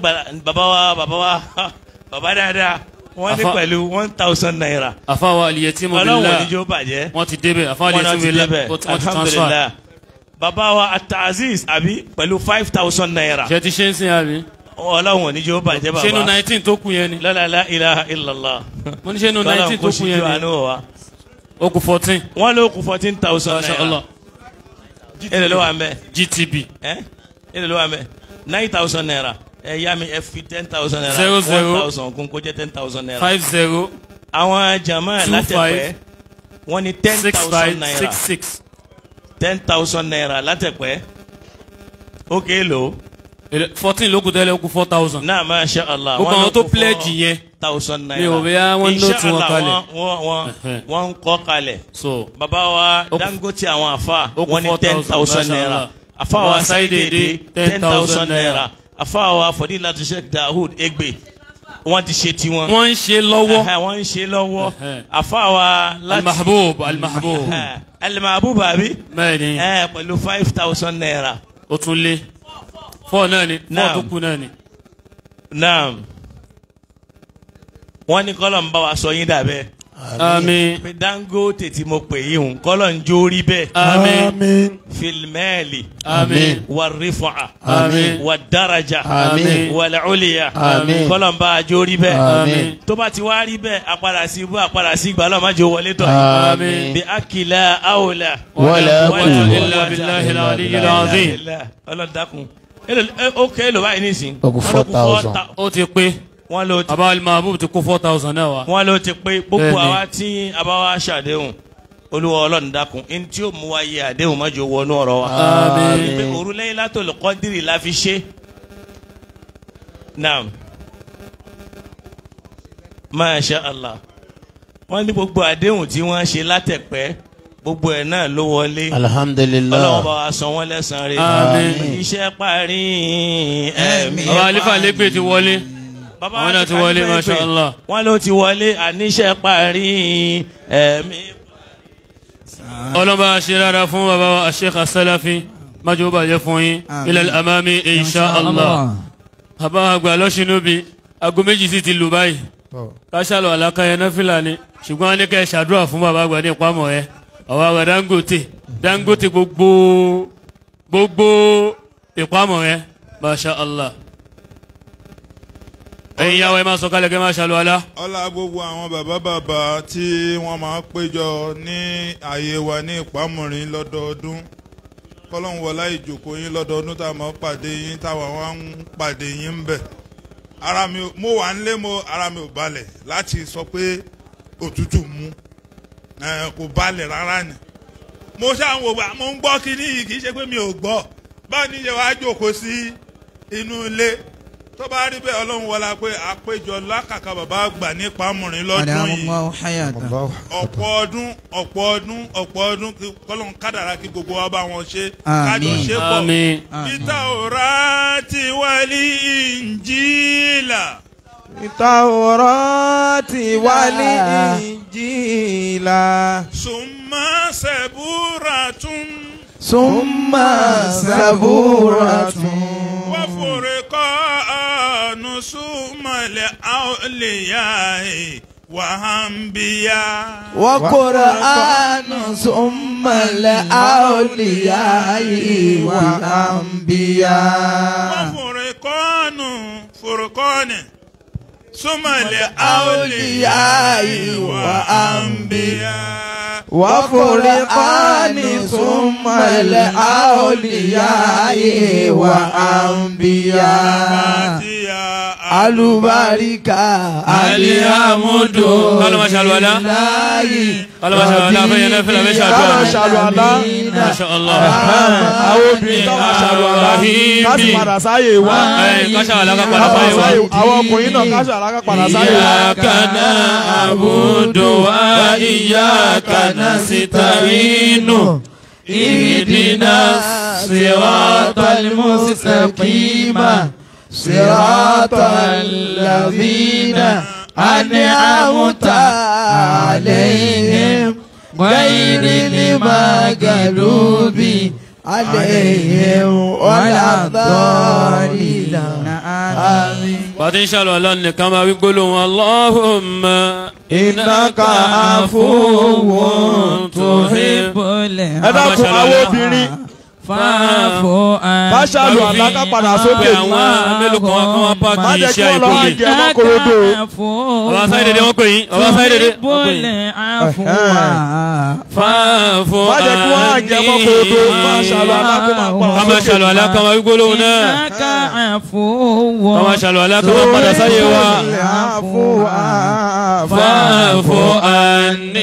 dáadáa wọ́n ní pẹ̀lú 1,000 naira. àfáwà Aliyetimu billah ọlọ́run níjọ́ bàjẹ́. wọ́n ti débẹ̀ àfáwà Aliyetimu billah wọ́n ti transfer. bàbá wa Ataziz àbí pẹ̀lú 5,000 naira. ṣe ti ṣe ń sìn àbí. ọlọ́run níjọ́ bàjẹ́ bàbá. ṣé nu 19 tó kù yẹn ni. la ilaha illallah. mo ní ṣé nu 19 tó kù yẹn ni. ó kù 14. wọ́n ló kù 14,000 naira. èlò ló wà ń bẹ̀. GTB. èlò ló wà ń bẹ̀. 9,000 naira. yá mi ẹ fi 10,000 naira. 00 1,000 kún kó jẹ́ 10,000 naira. 50. àwọn jama látẹ̀pẹ́ wọ́n ní 10,000 naira. 66. 10,000 naira látẹ̀pẹ́. ó kéèlò. 14 ló kù tẹ́lẹ̀ ó kù 4,000. náà masha Allah. gbogbo àwọn tó pledge yẹn. 1,000 naira. mi ò bẹ́ẹ̀ wọ́n nóòtì wọn kalẹ̀. wọ́n ń kọ́ kalẹ̀. so bàbá wa Dangote àwọn afa wọ́n ní 10,000 naira. afa wa Saidede 10,000 naira. afa wa Fadilatu Sheikh Daoud Egbe wọ́n ti ṣe tiwọn. wọ́n ń ṣe lọ́wọ́. wọ́n ń ṣe lọ́wọ́. afa wa Al-Mahbub Al-Mahbub àbí. bẹ́ẹ̀ni. pẹ̀lú 5,000 naira. ó tún lé 4 náà ni 4 tó kù náà ni. naam wọ́n ní kọ́lọ̀ ń bá wa sọ yín dàbẹ́. àmín. pé Dangote tí mo pè yín hùn kọ́lọ̀ ń jó rí bẹ́ẹ̀. àmín. filimẹ́ẹ̀lì. àmín. wàrífọ̀à. àmín. wàdárajà. àmín. wàlẹ́ọ̀lìyà. àmín. kọ́lọ̀ ń bá a jó rí bẹ́ẹ̀. àmín. tó bá ti wá rí bẹ́ẹ̀ apàdà sí ibú apàdà sí ìgbà lọ́ọ́ má jẹ́ wọlé tọ̀. àmín. bí akila awla. wala quwwata illa billahi al-aliyyil azim. ọlọ́dàkùn ó ké ló báyìí nísìn. ó kù 4,000. ó ti pé. wọ́n ló ti. bàbá alimami ti kó 4,000 náà wá. wọ́n ló ti pé gbogbo àwa tí a bá wá ṣàdéhùn olúwa ọlọ́run dákun ẹni tí ó mú wa yẹ àdéhùn mọ́jọ wọnú ọ̀rọ̀ wa. àmín. pé òru Laylatul Qadri la fi ṣe. naam. masha Allah. wọ́n ní gbogbo àdéhùn tí wọ́n ṣe látẹ̀pẹ́ gbogbo ẹ̀ náà ló wọlé. alhamdulillah. ọlọ́run bá wa san wọ́n lẹ́san rẹ̀. àmín. iṣẹ́ parí ẹ̀mí. bàbá alifa lẹ́gbẹ̀ẹ́ ti wọlé. àwọn náà ti wọlé masha Allah. wọ́n ló ti wọlé àníṣe parí ẹ̀mí. ọlọ́ba ṣe rárá fún bàbá wa Sheikh As-Salafi májò bàjẹ́ fún yín ila al-amami insha Allah. bàbá àgbà lọ́sìnúbi aago méjì sì ti lù báyìí. káṣálọ̀ àlàkàyẹ náà fìlàní ṣùgbọ́n a ní kẹ́ ẹ ṣàdúrà fún bàbá àgbà ní ìpamọ́ ẹ. àwọn àgbà Dangote gbogbo ìpamọ́ ẹ masha Allah. ẹ̀yin yàwó ẹ máa sọ kálẹ̀ kẹ́ máa ṣàlù alá. ọlá gbogbo àwọn bàbá tí wọ́n máa péjọ ní ààyè wa ní Ìpamọ̀rin lọ́dọọdún kọ́lọ́hún wọlá ìjòkó yín lọ́dọọdún tá a máa pàdé yín táwa wá ń pàdé yín ń bẹ̀. mo wà nílé ara mi ò balẹ̀ láti sọ pé òtútù mú kò balẹ̀ rárá ni. mo ṣáà mo ń gbọ́ kíní yìí kì í ṣe pé mi ò gbọ́ báwo ni ìyẹn wàá jòkó sí inú ilé tó bá rí bẹ́ẹ̀ ọlọ́run wọlá pé àpéjọ lákàkà bàbá àgbà ní Ìpamọ̀rin lọ́dún yìí ọ̀pọ̀ ọdún kọ́lọ́run kádàrá kí gbogbo wa bá wọn ṣe kájọ ṣe pọ̀ Bit-Tawrati wal-Injila. Bit-Tawrati wal-Injila. Summa Saburatun. وفرقان ثم الأولياء وأنبياء. وقرآن ثم الأولياء وأنبياء. فرقان ثم الأولياء وأنبياء. وفرقان ثم الأولياء وأنبياء. البركة الحمد قال ما شاء الله قال ما شاء الله فين نفل ما شاء الله ما شاء الله àwọn obìnrin tó máa ṣàlùwàlá káṣí padà sáyè wa àwọn ọkùnrin náà káṣí àlákà padà sáyè wa. iyyaka na'budu wa iyyaka nasta'inu ihdinas siratal mustaqim صراط الذين أنعمت عليهم غير المغضوب عليهم ولا الضالين آمين. بعدين إن شاء الله لأن كما يقولون اللهم إنك عفو تحب العفو. Káṣàlù àlákà padà sókè ní. Àwọn mélòó kan wá kán wá páàkì iṣẹ́ ìkórè. Má jẹ́ kí wọ́n lọ́wọ́ jẹ mọ́kòròdò. Ọba sáyé dédé wọ́n pè yín. Ọba sáyé dédé wọ́n pè yín. Fáfọ́ má jẹ́ kí wọ́n jẹ mọ́kòròdò. Káṣàlù àlákà máa padà sókè. Káṣàlù àlákà máa wí gbólóhùn náà. Káṣàlù àlákà máa padà sáyé wa. Fáfọ́ àní.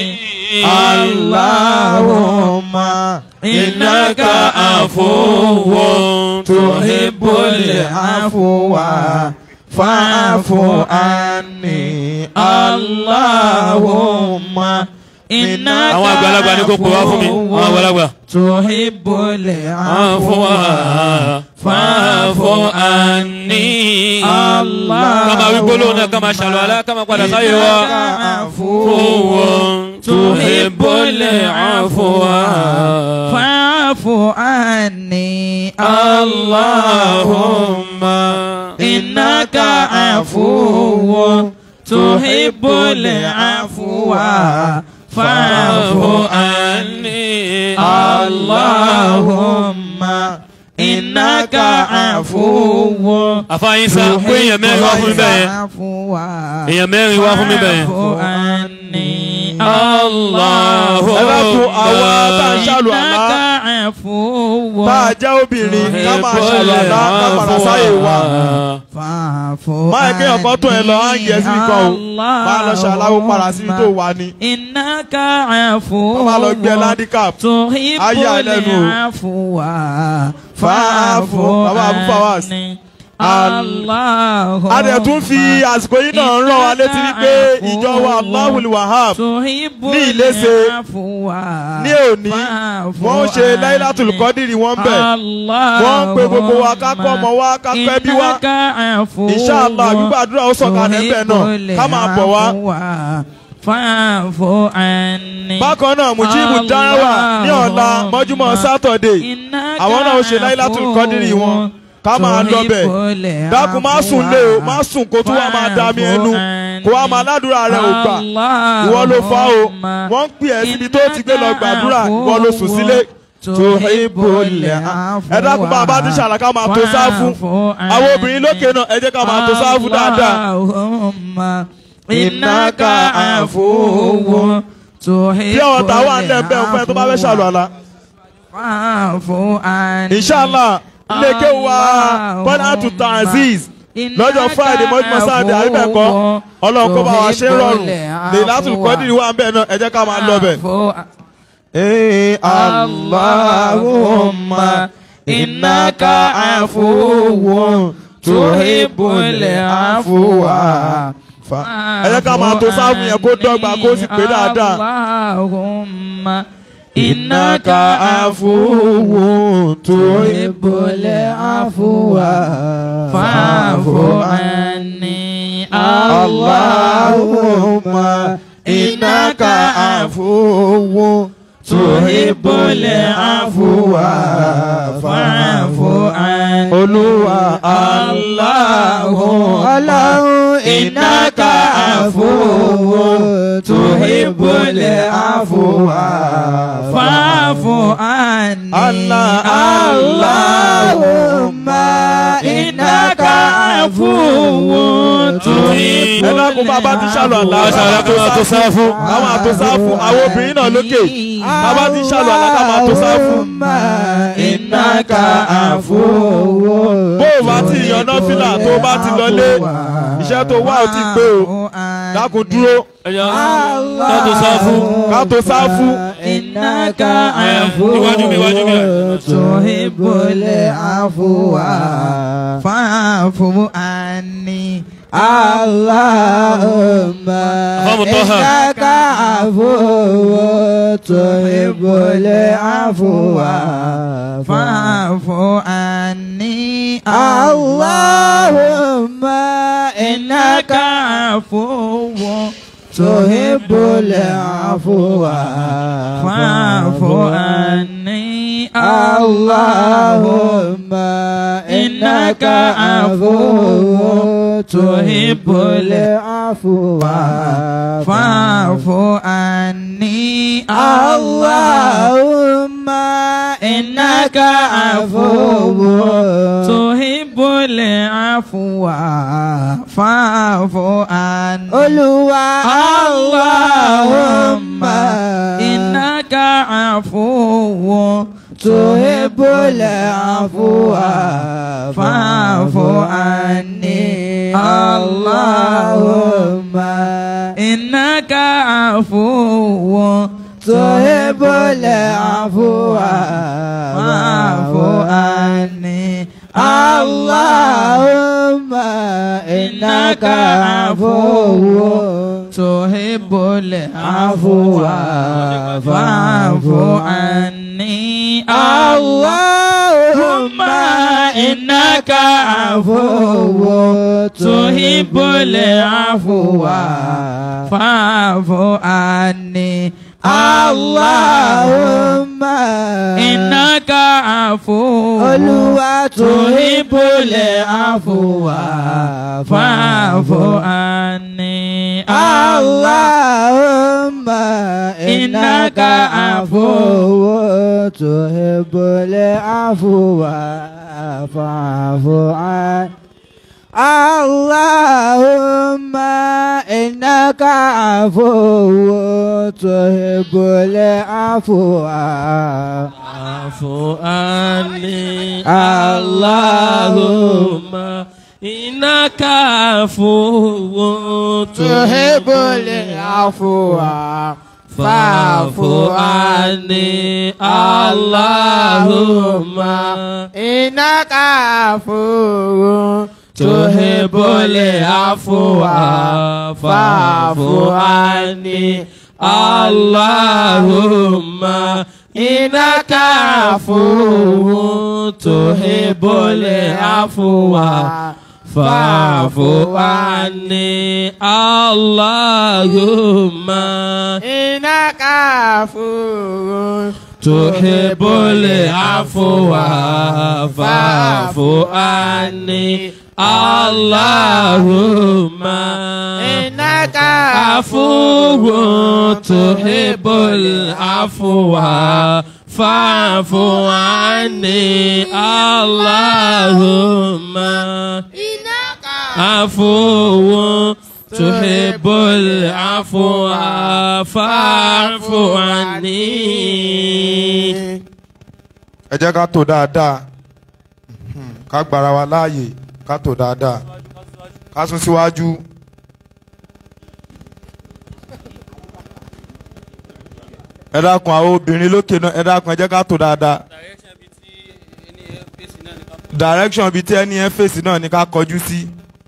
Allahumma innaka afuwwun tuhibbul afwa fa'fu anni. Allahumma innaka àwọn àgbàlagbà ní kò pè wá fún mi. Àwọn àgbàlagbà. tuhibbul afwa fa'fu anni. Kama wí gbólóhùn náà kama ṣàlù àlá kama padà sáyé wa. tuhibbul afwa fa'fu anni. Allahumma innaka afuwwun tuhibbul afwa fa'fu anni. Allahumma innaka afuwwun. àfààyàn sá pé èèyàn mẹ́rin wá fún mi bẹ́ẹ̀. èèyàn mẹ́rin wá fún mi bẹ́ẹ̀. fa'fu anni. Allahu. ẹ bá kun àwọn tá a ń ṣàlù àlá innaka afuwwun. tá a jẹ́ obìnrin ká máa ṣàlù àlá ká padà sáyè wa. máa kí ọkọ tó ẹ lọ á ń yẹ sí kan o máa lọ ṣàláwó padà síbi tó wà ní. innaka afuwwun. wọ́n máa lọ gbé landicap ayé àlẹ́nu o. afwa fa'fu bàbá abúfàwàs. Allahu. a dẹ̀ tún fi àsìkò yìí náà rán wa létí wípé ìjọ wa Allahul Wahhab ní Iléṣe ní òní wọ́n ń ṣe Laylatul Qadri wọ́n bẹ̀ wọ́n ń pe gbogbo wa kákọ́ ọmọ wa kákọ́ ẹbí wa Inshallah gbígbàdúrà ó sọ̀kalẹ̀ ẹ̀bẹ̀ náà ká máa bọ̀ wá. bákan náà Mujibu Da'wa ní ọ̀la mọ́júmọ́ Saturday àwọn náà ó ṣe Laylatul Qadri wọn ká máa lọ bẹ̀ dákun má sùn lé o má sùn kó tún wá máa dá mi ẹnu kó wá máa ládùúrà rẹ ò gbà ìwọ ló fà o wọ́n ń pè ẹ́ síbi tó ti gbé lọ gbàdúrà ìwọ ló sùn sílé. ẹ dákun bá a bá ti ṣàlàkà máa tó sáfù àwọn obìnrin lókè náà ẹ jẹ́ ká máa tó sáfù dáadáa. innaka afuwwun bí ọ̀tá wà ń lẹ̀ bẹ́ẹ̀ fẹ́ tó bá fẹ́ ṣàlù àlá. Inshallah ilé kéwù wa Qanatu Ta'ziz lọ́jọ́ Friday mọ́júmọ́ Saturday àríbẹ̀kọ́ Ọlọ́run kó bá wa ṣe rọrùn Laylatul Qadri wà ń bẹ̀ náà ẹ jẹ́ ká máa lọ bẹ̀. Allahumma innaka afuwwun tuhibbul afwa. ẹ jẹ́ ká máa tó sáfù yẹn kó dọ́gba kó sì pé dáadáa. Allahumma innaka afuwwun tuhibbul afwa fa'fu anni. Allahumma innaka afuwwun tuhibbul afwa fa'fu anni. Olúwa Allahu innaka afuwwun tuhibbul afwa fa'fu anni. Allahumma innaka afuwwun tuhibbul. ẹ dákun bàbá ti ṣàlù àlá ká tó sáfù àwọn àtòsáfù àwọn obìnrin náà lókè bàbá ti ṣàlù àlá ká máa tó sáfù. innaka afuwwun. bó o bá ti yan náfìlà tó o bá ti lọlé iṣẹ́ tó wá ò ti pé o dákun dúró. ká tó sáfù. ká tó sáfù. innaka afuwwun tuhibbul afwa fa'fu anni. Allahumma innaka afuwwun tuhibbul afwa fa'fu anni. Allahumma innaka afuwwun tuhibbul afwa fa'fu anni. Allahumma innaka afuwwun tuhibbul afwa fa'fu anni. Allahumma innaka afuwwun tuhibbul afwa fa'fu anni. Olúwa Allahumma innaka afuwwun tuhibbul afwa fa'fu anni. Allahumma innaka afuwwun tuhibbul afwa fa'fu anni. Allahumma innaka afuwwun tuhibbul afwa fa'fu anni. Allahumma innaka afuwwun tuhibbul afwa fa'fu anni. Allahumma innaka afuwwun Olúwa tuhibbul afwa fa'fu anni. Allahumma innaka afuwwun tuhibbul afwa fa'fu anni. اللهم إنك عفو تحب العفو فاعف عني اللهم إنك عفو تحب العفو فاعف عني اللهم إنك عفو تحب العفو فاعف عني اللهم إنك عفو تحب العفو فاعف عني اللهم إنك عفو تحب العفو فاعف عني اللهم إنك عفو تحب العفو فاعف عني اللهم إنك عفو تحب العفو فاعف عني. ẹ jẹ́ ká tò dáadáa ká gbára wa láàyè ká tò dáadáa ká sún síwájú. ẹ dákun àwọn obìnrin lókè náà ẹ dákun ẹ jẹ́ ká tò dáadáa. direction bíi tí ẹni yẹn fèsì náà ni ká kọjú sí.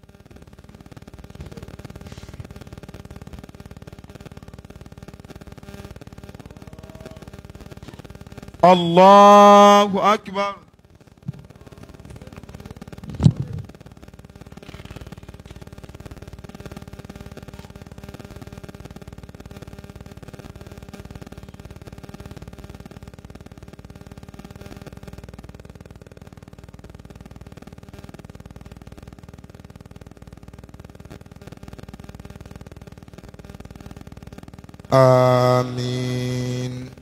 Allahu Akbar. Amin.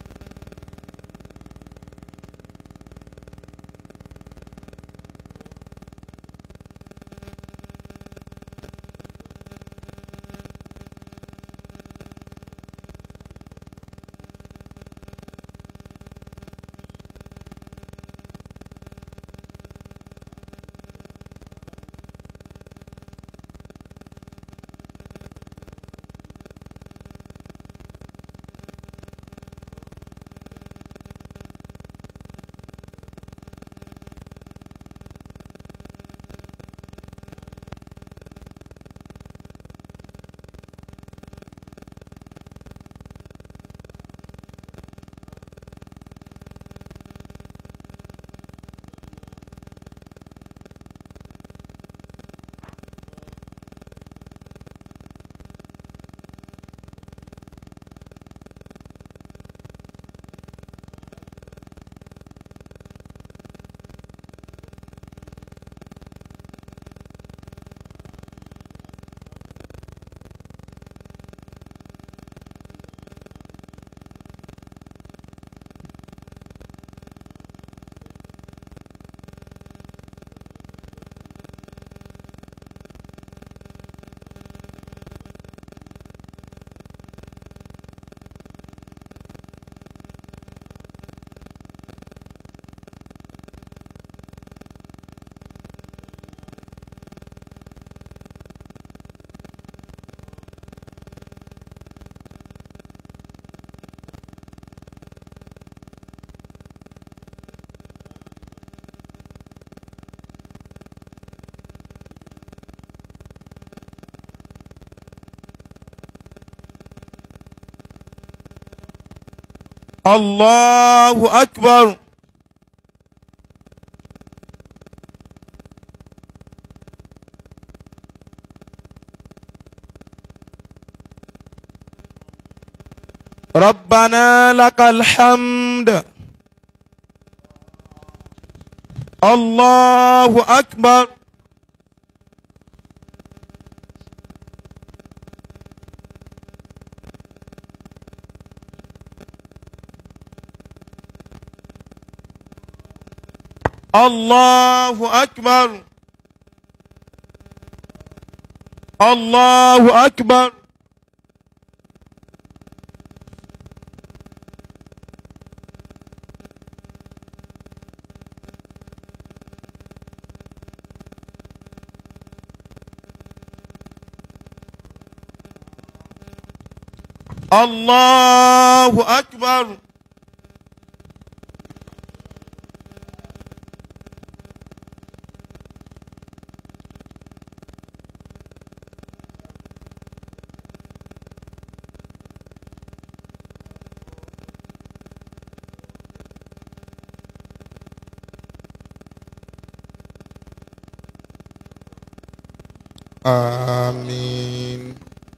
Allahu Akbar. ربنا لك الحمد. الله أكبر. الله أكبر. الله أكبر. الله أكبر. آمين.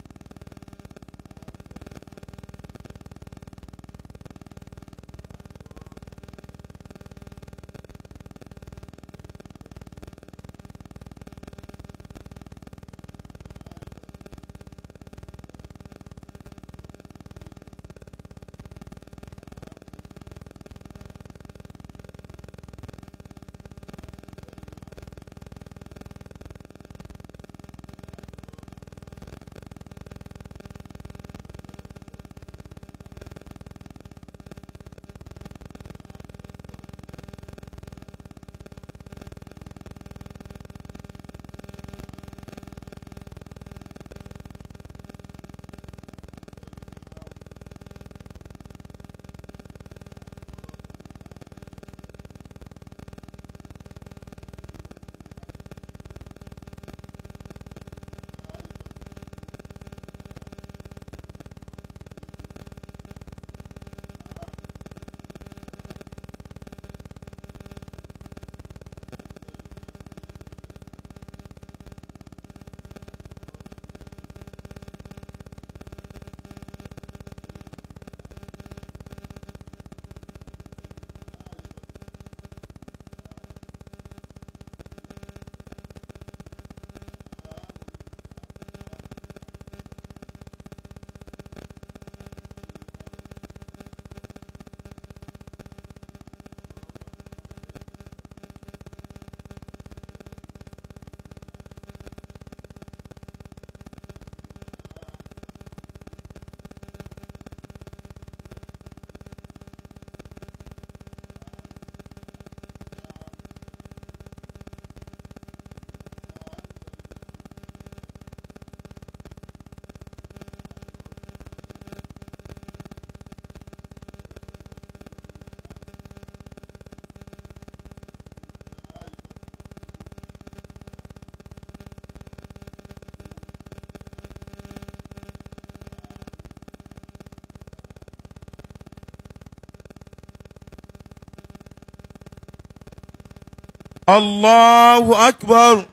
الله أكبر.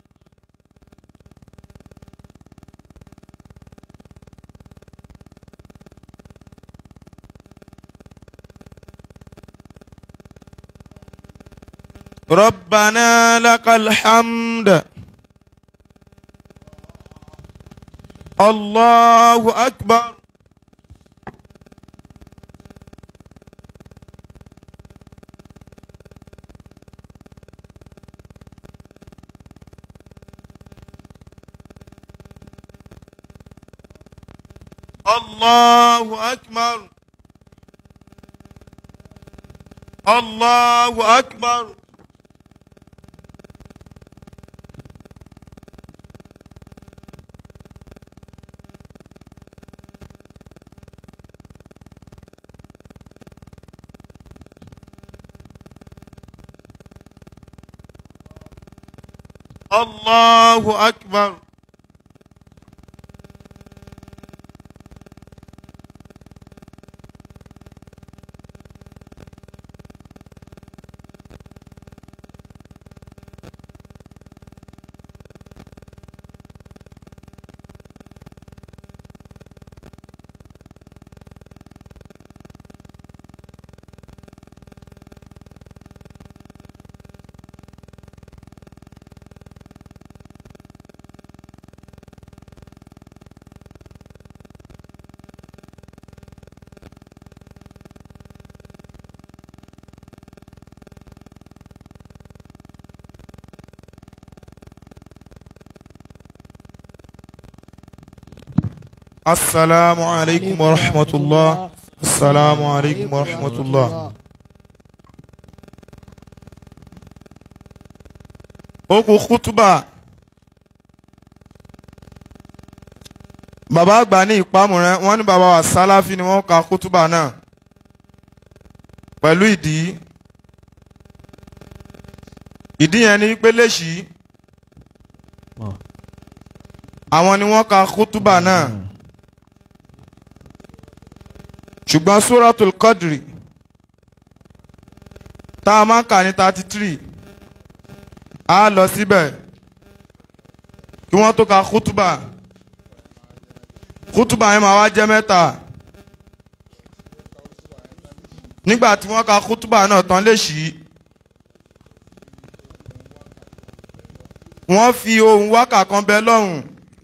ربنا لك الحمد. الله أكبر. الله أكبر. الله أكبر. الله أكبر. Assalamu alaikum wa rahmatullah. Assalamu alaikum wa rahmatullah. Ó kù kútúbà. Bàbá àgbà ní Ìpamùrẹ́, wọ́n ní bàbá wa Sálàfí ni wọ́n ka kútúbà náà. Pẹ̀lú ìdí yẹn ni pé léṣì àwọn ni wọ́n ka kútúbà náà. Ṣùgbọ́n Suratul Qadri tá a máa ń kà ní 33 a lọ síbẹ̀ kí wọ́n tó ka kútúbà. Kútúbà yẹn máa wá jẹ́ mẹ́ta. Nígbà tí wọ́n ka kútúbà náà tán léṣì wọ́n fi ohùn wákà kan bẹ lọ́hùn.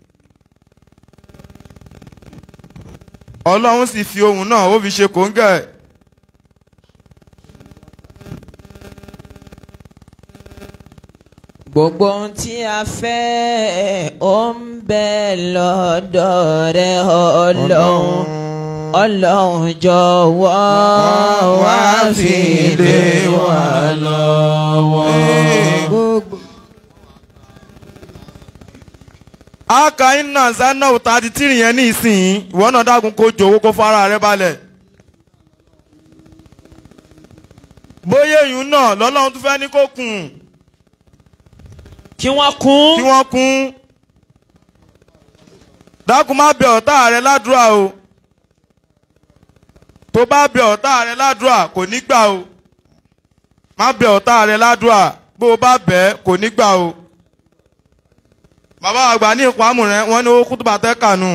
Ọlọ́run sì fi ohùn náà ó fi ṣe kòńgẹ́. Gbogbo ohun tí a fẹ́ ó ń bẹ lọ́dọ̀ rẹ Ọlọ́run. Ọlọ́run jọ̀wọ́ wá fi lé wa lọ́wọ́. Aka iná zanna òtá ti tìrì yẹn ní ìsìn ìwọ náà dágun kó jòwó kó fara rẹ balẹ̀. Bóyá èyún náà lọ́lọ́run tún fẹ́ ní kó kùn. Kí wọ́n kún. Kí wọ́n kún. Dákun má bẹ ọ̀tá rẹ ládùúrà o. Tó bá bẹ ọ̀tá rẹ ládùúrà kò ní gbà o. Má bẹ ọ̀tá rẹ ládùúrà bó o bá bẹ̀ kò ní gbà o. Bàbá àgbà ní Ìpamùrẹ́ wọ́n ní ó kútùbà tẹ́ kànú.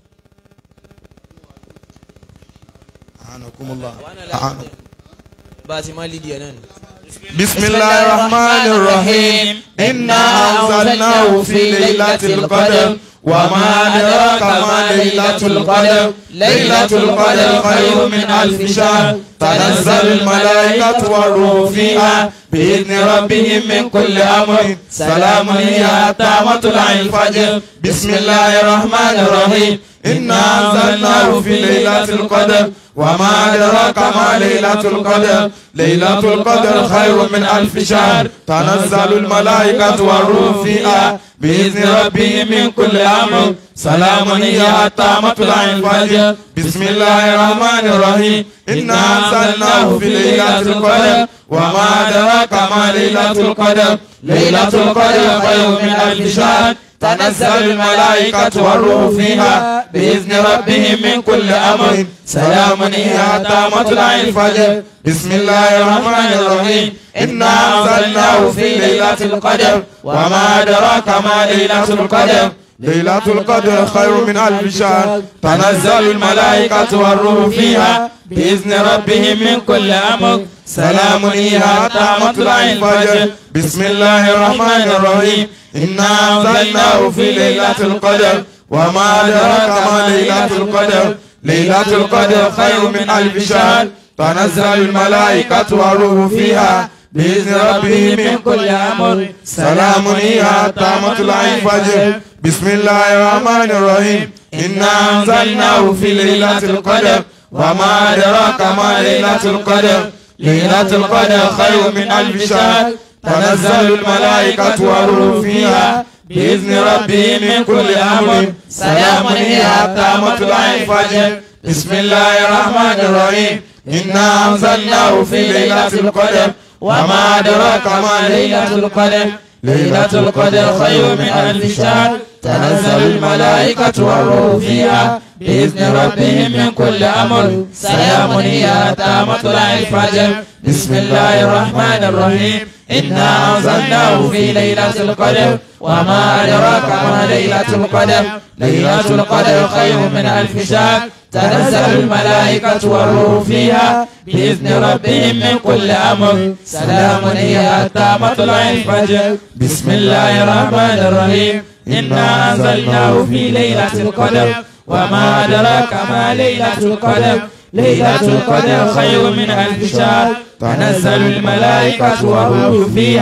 Bismillahirrahmanirrahim. Inna anzalnahu fi laylatil qadr. وما أدراك ما ليلة القدر ليلة القدر خير من 1000 شهر تنزل الملائكة والروح فيها بإذن ربهم من كل أمر سلام هي حتى مطلع الفجر بسم الله الرحمن الرحيم إنا أنزلناه في ليلة القدر وما أدراك ما ليلة القدر ليلة القدر خير من 1000 شهر تنزل الملائكة والروح فيها بإذن ربهم من كل أمر سلام هي حتى مطلع الفجر بسم الله الرحمن الرحيم إنا أنزلناه في ليلة القدر وما أدراك ما ليلة القدر ليلة القدر خير من 1000 شهر تنزل الملائكة والروح فيها بإذن ربهم من كل أمر سلام هي حتى مطلع الفجر بسم الله الرحمن الرحيم إنا أنزلناه في ليلة القدر وما أدراك ما ليلة القدر ليلة القدر خير من 1000 شهر تنزل الملائكة والروح فيها بإذن ربهم من كل أمر سلام هي حتى مطلع الفجر بسم الله الرحمن الرحيم إنا أنزلناه في ليلة القدر وما أدراك ما ليلة القدر ليلة القدر خير من 1000 شهر تنزل الملائكة والروح فيها بإذن ربهم من كل أمر سلام هي حتى مطلع الفجر بسم الله الرحمن الرحيم إنا أنزلناه في ليلة القدر وما أدراك ما ليلة القدر ليلة القدر خير من 1000 شهر تنزل الملائكة والروح فيها بإذن ربهم من كل أمر سلام هي حتى مطلع الفجر بسم الله الرحمن الرحيم إنا أنزلناه في ليلة القدر وما أدراك ما ليلة القدر ليلة القدر خير من 1000 شهر تنزل الملائكة والروح فيها بإذن ربهم من كل أمر سلام هي حتى مطلع الفجر بسم الله الرحمن الرحيم إنا أنزلناه في ليلة القدر وما أدراك ما ليلة القدر ليلة القدر خير من 1000 شهر تنزل الملائكة والروح فيها بإذن ربهم من كل أمر سلام هي حتى مطلع الفجر بسم الله الرحمن الرحيم إنا أنزلناه في ليلة القدر وما أدراك ما ليلة القدر ليلة القدر خير من 1000 شهر تنزل الملائكة والروح فيها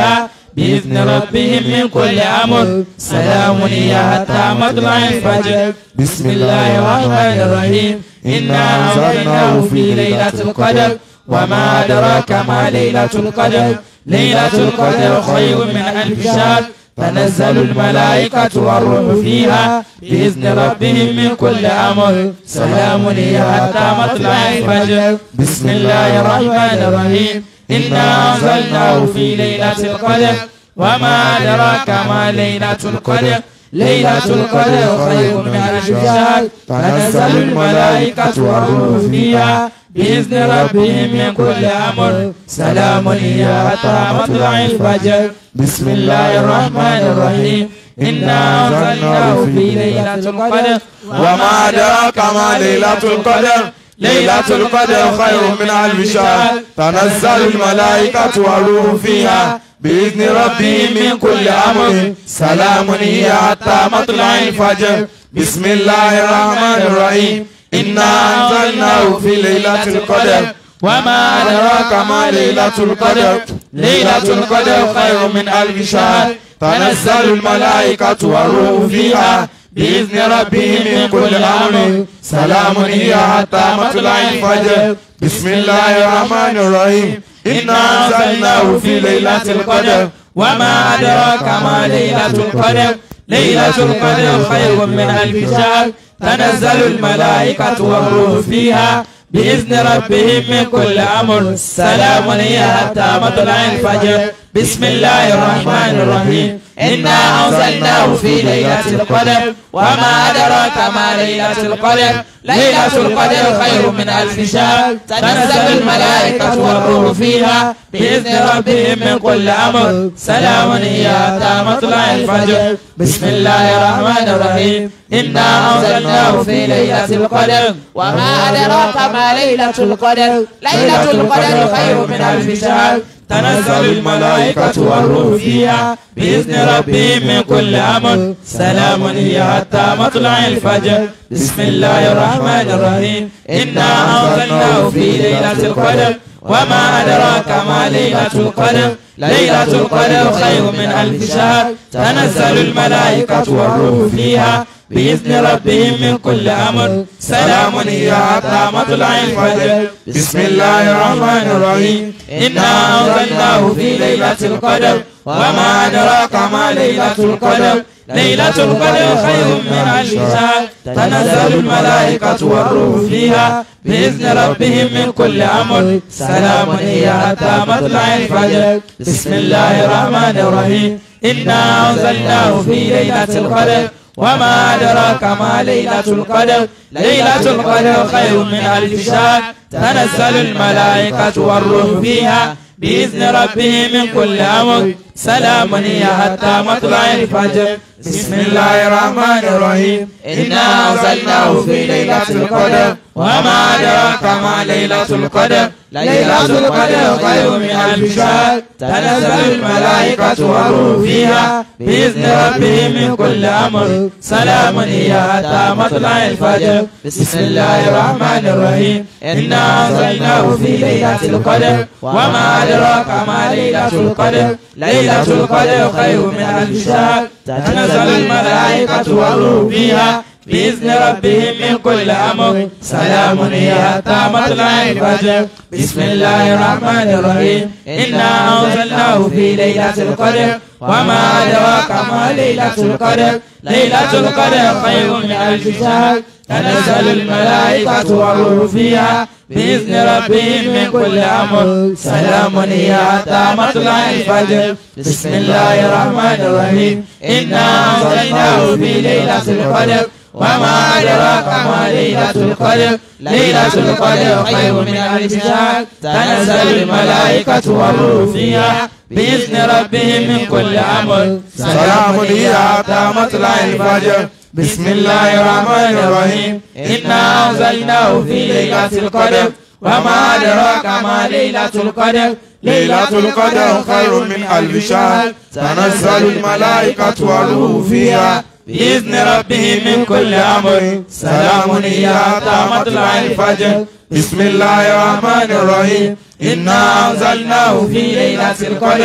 بإذن ربهم من كل أمر سلام هي حتى مطلع الفجر بسم الله الرحمن الرحيم إنا أنزلناه في ليلة القدر وما أدراك ما ليلة القدر ليلة القدر خير من ألف شهر تنزل الملائكة والروح فيها بإذن ربهم من كل أمر سلام هي حتى مطلع الفجر بسم الله الرحمن الرحيم إنا أنزلناه في ليلة القدر وما أدراك ما ليلة القدر ليلة القدر خير من ألف شهر تنزل الملائكة والروح فيها بإذن ربهم من كل أمر سلام هي حتى مطلع الفجر بسم الله الرحمن الرحيم إنا أنزلناه في ليلة القدر وما أدراك ما ليلة القدر ليلة القدر خير من ألف شهر تنزل الملائكة والروح فيها بإذن ربهم من كل أمر سلام هي حتى مطلع الفجر بسم الله الرحمن الرحيم إنا أنزلناه في ليلة القدر وما أدراك ما ليلة القدر ليلة القدر خير من ألف شهر تنزل الملائكة والروح فيها بإذن ربهم من كل أمر سلام هي حتى مطلع الفجر بسم الله الرحمن الرحيم إنا أنزلناه في ليلة القدر وما أدراك ما ليلة القدر ليلة القدر خير من ألف شهر تنزل الملائكة والروح فيها بإذن ربهم من كل أمر سلام هي حتى مطلع الفجر بسم الله الرحمن الرحيم إنا أنزلناه في ليلة القدر وما أدراك ما ليلة القدر ليلة القدر خير من ألف شهر تنزل الملائكة والروح فيها بإذن ربهم من كل أمر سلام هي حتى مطلع الفجر بسم الله الرحمن الرحيم إنا أنزلناه في ليلة القدر وما أدراك ما ليلة القدر ليلة القدر خير من ألف شهر تنزل الملائكة والروح فيها بإذن ربهم من كل أمر سلام هي حتى مطلع الفجر بسم الله الرحمن الرحيم إنا أنزلناه في ليلة القدر وما أدراك ما ليلة القدر ليلة القدر خير من ألف شهر تنزل الملائكة والروح فيها بإذن ربهم من كل أمر سلام هي حتى مطلع الفجر بسم الله الرحمن الرحيم إنا أنزلناه في ليلة القدر وما أدراك ما ليلة القدر ليلة القدر خير من ألف شهر تنزل الملائكة والروح فيها بإذن ربهم من كل أمر سلام هي حتى مطلع الفجر بسم الله الرحمن الرحيم إنا أنزلناه في ليلة القدر وما أدراك ما ليلة القدر ليلة القدر خير من ألف شهر تنزل الملائكة والروح فيها بإذن ربهم من كل أمر سلام هي حتى مطلع الفجر بسم الله الرحمن الرحيم إنا أنزلناه في ليلة القدر وما أدراك ما ليلة القدر ليلة القدر خير من ألف شهر تنزل الملائكة والروح فيها بإذن ربهم من كل أمر سلام هي حتى مطلع الفجر بسم الله الرحمن الرحيم إنا أنزلناه في ليلة القدر وما أدراك ما ليلة القدر ليلة القدر خير من ألف شهر تنزل الملائكة والروح فيها بإذن ربهم من كل أمر سلام هي حتى مطلع الفجر بسم الله الرحمن الرحيم إنا أنزلناه في ليلة القدر وما أدراك ما ليلة القدر ليلة القدر خير من ألف شهر تنزل الملائكة والروح فيها بإذن ربهم من كل أمر سلام هي حتى مطلع الفجر بسم الله الرحمن الرحيم إنا أنزلناه في ليلة القدر وما أدراك ما ليلة القدر ليلة القدر خير من ألف شهر تنزل الملائكة والروح فيها بإذن ربهم من كل أمر سلام هي حتى مطلع الفجر بسم الله الرحمن الرحيم إنا أنزلناه في ليلة القدر وما أدراك ما ليلة القدر ليلة القدر خير من ألف شهر تنزل الملائكة والروح فيها بإذن ربهم من كل أمر سلام هي حتى مطلع الفجر بسم الله الرحمن الرحيم إنا أنزلناه في ليلة القدر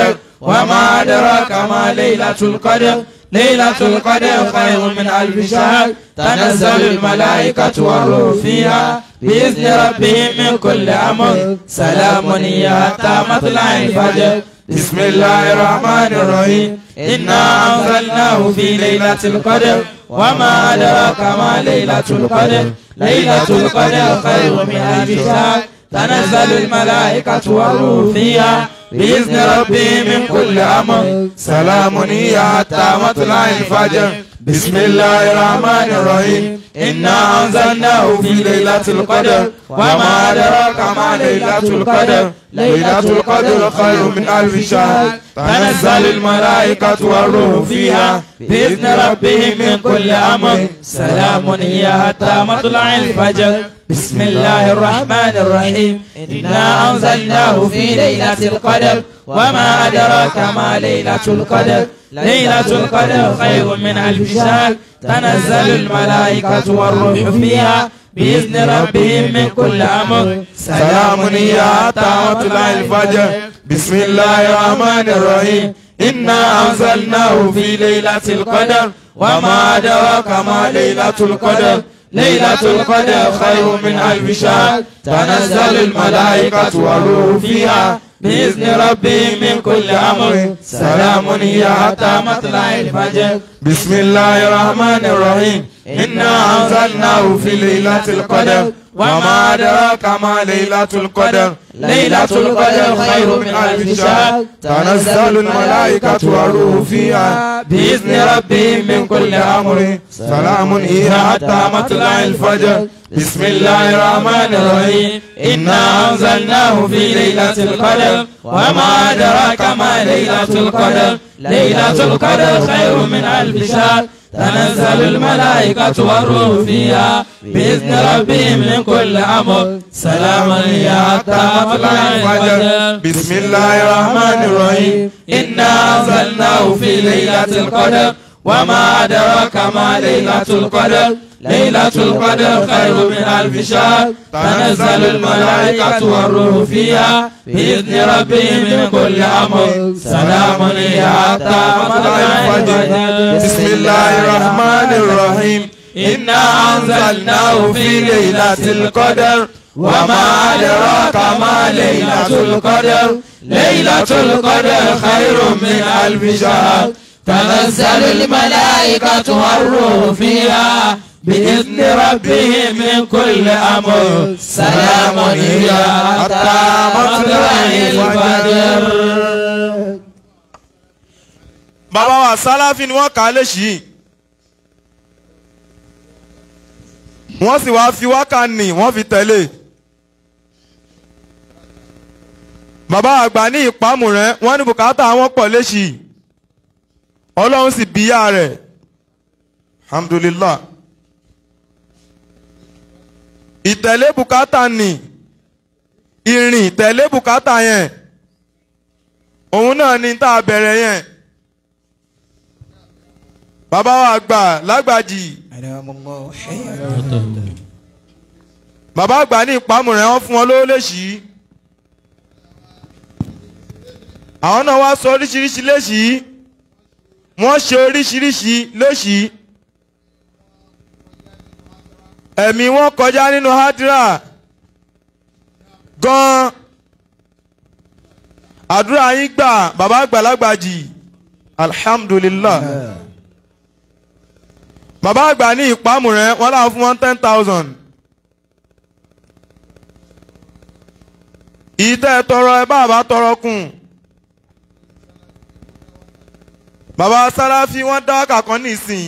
وما أدراك ما ليلة القدر ليلة القدر خير من ألف شهر تنزل الملائكة والروح فيها بإذن ربهم من كل أمر سلام هي حتى مطلع الفجر بسم الله الرحمن الرحيم إنا أنزلناه في ليلة القدر وما أدراك ما ليلة القدر ليلة القدر خير من ألف شهر تنزل الملائكة والروح فيها بإذن ربهم من كل أمر سلام هي حتى مطلع الفجر بسم الله الرحمن الرحيم إنا أنزلناه في ليلة القدر وما أدراك ما ليلة القدر ليلة القدر خير من ألف شهر تنزل الملائكة والروح فيها بإذن ربهم من كل أمر سلام هي حتى مطلع الفجر بسم الله الرحمن الرحيم إنا أنزلناه في ليلة القدر وما أدراك ما ليلة القدر ليلة القدر خير من ألف شهر تنزل الملائكة والروح فيها بإذن ربهم من كل أمر سلام هي حتى مطلع الفجر بسم الله الرحمن الرحيم إنا أنزلناه في ليلة القدر وما أدراك ما ليلة القدر ليلة القدر خير من ألف شهر تنزل الملائكة والروح فيها بإذن ربهم من كل أمر سلام هي حتى مطلع الفجر بسم الله الرحمن الرحيم إنا أنزلناه في ليلة القدر وما أدراك ما ليلة القدر ليلة القدر خير من ألف شهر تنزل الملائكة والروح فيها بإذن ربهم من كل أمر سلام هي حتى مطلع الفجر بسم الله الرحمن الرحيم إنا أنزلناه في ليلة القدر وما أدراك ما ليلة القدر ليلة القدر خير من ألف شهر تنزل الملائكة والروح فيها بإذن ربهم من كل أمر سلام هي حتى مطلع الفجر بسم الله الرحمن الرحيم إنا أنزلناه في ليلة القدر وما أدراك ما ليلة القدر ليلة القدر خير من ألف شهر تنزل الملائكة والروح فيها بإذن ربهم من كل أمر سلام هي حتى مطلع الفجر بسم الله الرحمن الرحيم إنا أنزلناه في ليلة القدر وما أدراك ما ليلة القدر ليلة القدر خير من ألف شهر تنزل الملائكة والروح فيها بإذن ربهم من كل أمر سلام هي حتى مطلع الفجر. bàbá wa Sàláfì ni wọ́n kà á léṣì wọ́n sì wá fi wákà nì wọ́n fi tẹ̀lé bàbá àgbà ní ìpamù rẹ̀ wọ́n ní bùkátà wọn pọ̀ léṣì ọlọ́run sì bíyà rẹ̀ alhamdulillah ìtẹ̀lé bùkátà nì ìrìn tẹ̀lé bùkátà yẹn òun náà ni tá a bẹ̀rẹ̀ yẹn bàbá wa àgbà lágbàjì bàbá àgbà ní ìpamù rẹ̀ wọ́n fún wọn lówó léṣì àwọn náà wá sọ oríṣiríṣi léṣì wọ́n ṣe oríṣiríṣi léṣì ẹ̀mí wọn kọjá nínú hadra gan àdúrà yín gbà bàbá àgbàlagbà jì alhamdulillah bàbá àgbà ní ìpamù rẹ̀ wọ́n láwọn fún wọn 10,000 ìtẹ́ tọrọ ẹ bàbá tọrọ kùn bàbá Sàláfì wọ́n dá wákà kan nísìnyí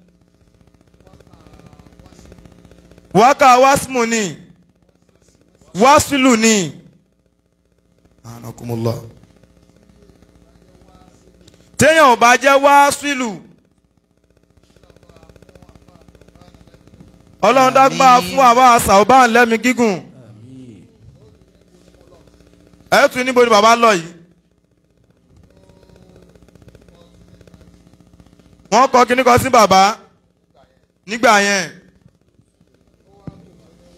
wákà wásmù ni wásùlù ni anakumullah téèyàn ò bá jẹ́ wásùlù ọlọ́run dágbà fún àwa Sàúbàn lẹ́mí gígùn ẹ̀ tún níbo ni bàbá lọ yìí wọ́n kọ kíní kan sí bàbá nígbà yẹn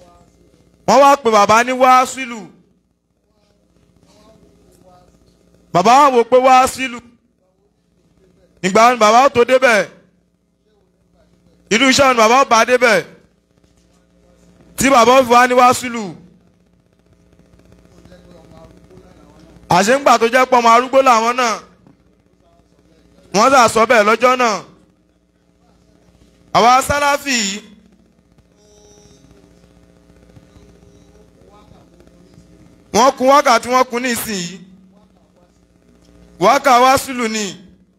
wọ́n wá pè bàbá ní wásùlù bàbá wa wò pé wá sílù ìgbà ni bàbá tó débẹ̀ inú iṣẹ́ ni bàbá bá débẹ̀ tí bàbá fi wá ní wá sílù àṣeǹgbà tó jẹ́ pọ̀ ọmọ arúgbó làwọn náà wọ́n sà sọ bẹ́ẹ̀ lọ́jọ́ náà àwa sálàfì yìí wọ́n kun wákà tí wọ́n kun nísìnyí wákà wá sílù ni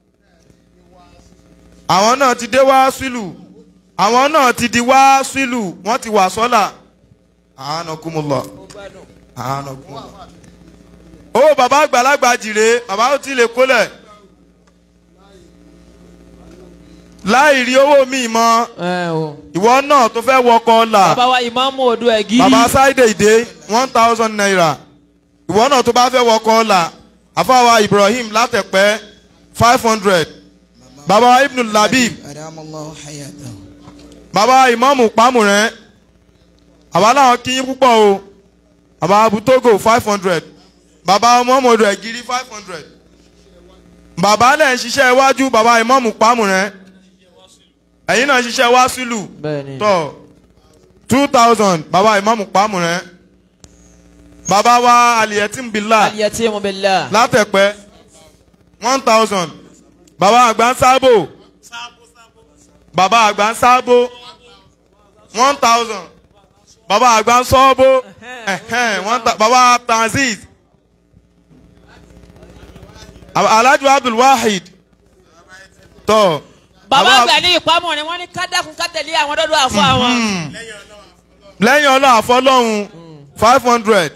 àwọn náà ti dé wá sílù àwọn náà ti di wá sílù wọ́n ti wà sọ́là àánọkùnmùlọ àánọkùnmùlọ. ó bàbá àgbàlagbà jìrè bàbá ó ti lè kólẹ̀ láì rí owó mi mọ́ ìwọ náà tó fẹ́ wọkọ̀ ọ̀la bàbá wa ìmáàmù odò ẹ̀gí bàbá Sáídé ìdè 1,000 naira ìwọ náà tó bá fẹ́ wọkọ̀ ọ̀la àfáwà Ibrahim látẹ̀pẹ́ 500 bàbá wa Ibn Labib bàbá ìmáàmù Pàmùrẹ́ àwa náà kí yín púpọ̀ o bàbá Abutogo 500 bàbá Muhammadu Ẹ̀gírí 500 bàbá lẹ̀ ń ṣiṣẹ́ iwájú bàbá ìmáàmù Pàmùrẹ́ ẹ̀yin náà ṣiṣẹ́ wá sílù tọ̀ 2,000 bàbá ìmáàmù Pàmùrẹ́ bàbá wa Aliyetim Billah látẹ̀pẹ́ 1,000 bàbá àgbà ń sábò bàbá àgbà ń sábò 1,000 bàbá àgbà ń sọ́bò bàbá Tanziz Alhaji Abdul Wahid tọ̀. bàbá àgbà ní ìpamọ́ ni wọ́n ní ká dákun ká tẹ̀lé àwọn dọ́dọ̀ àfọ àwọn. lẹ́yìn ọlọ́ àfọlọ́hún 500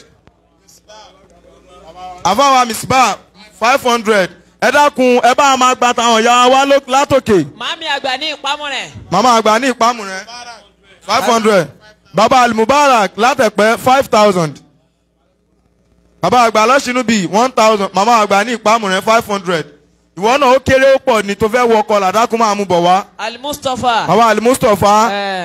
àfọwọ́ Misbah 500 ẹ dákun ẹ bá máa gba tàwọn ìyá wa látòkè. màmí àgbà ní ìpamọ́ rẹ̀. màmá àgbà ní ìpamọ́ rẹ̀ 500 bàbá Al-Mubarak látẹ̀pẹ́ 5,000 bàbá àgbà lọ́sìnúbì 1,000 màmá àgbà ní ìpamọ́ rẹ̀ 500 ìwọ náà ó kéré ó pọ̀ ní tó fẹ́ wọ ọkọ̀ làdákùn máa mú bọ̀ wá. Al-Mustapha. bàbá Al-Mustapha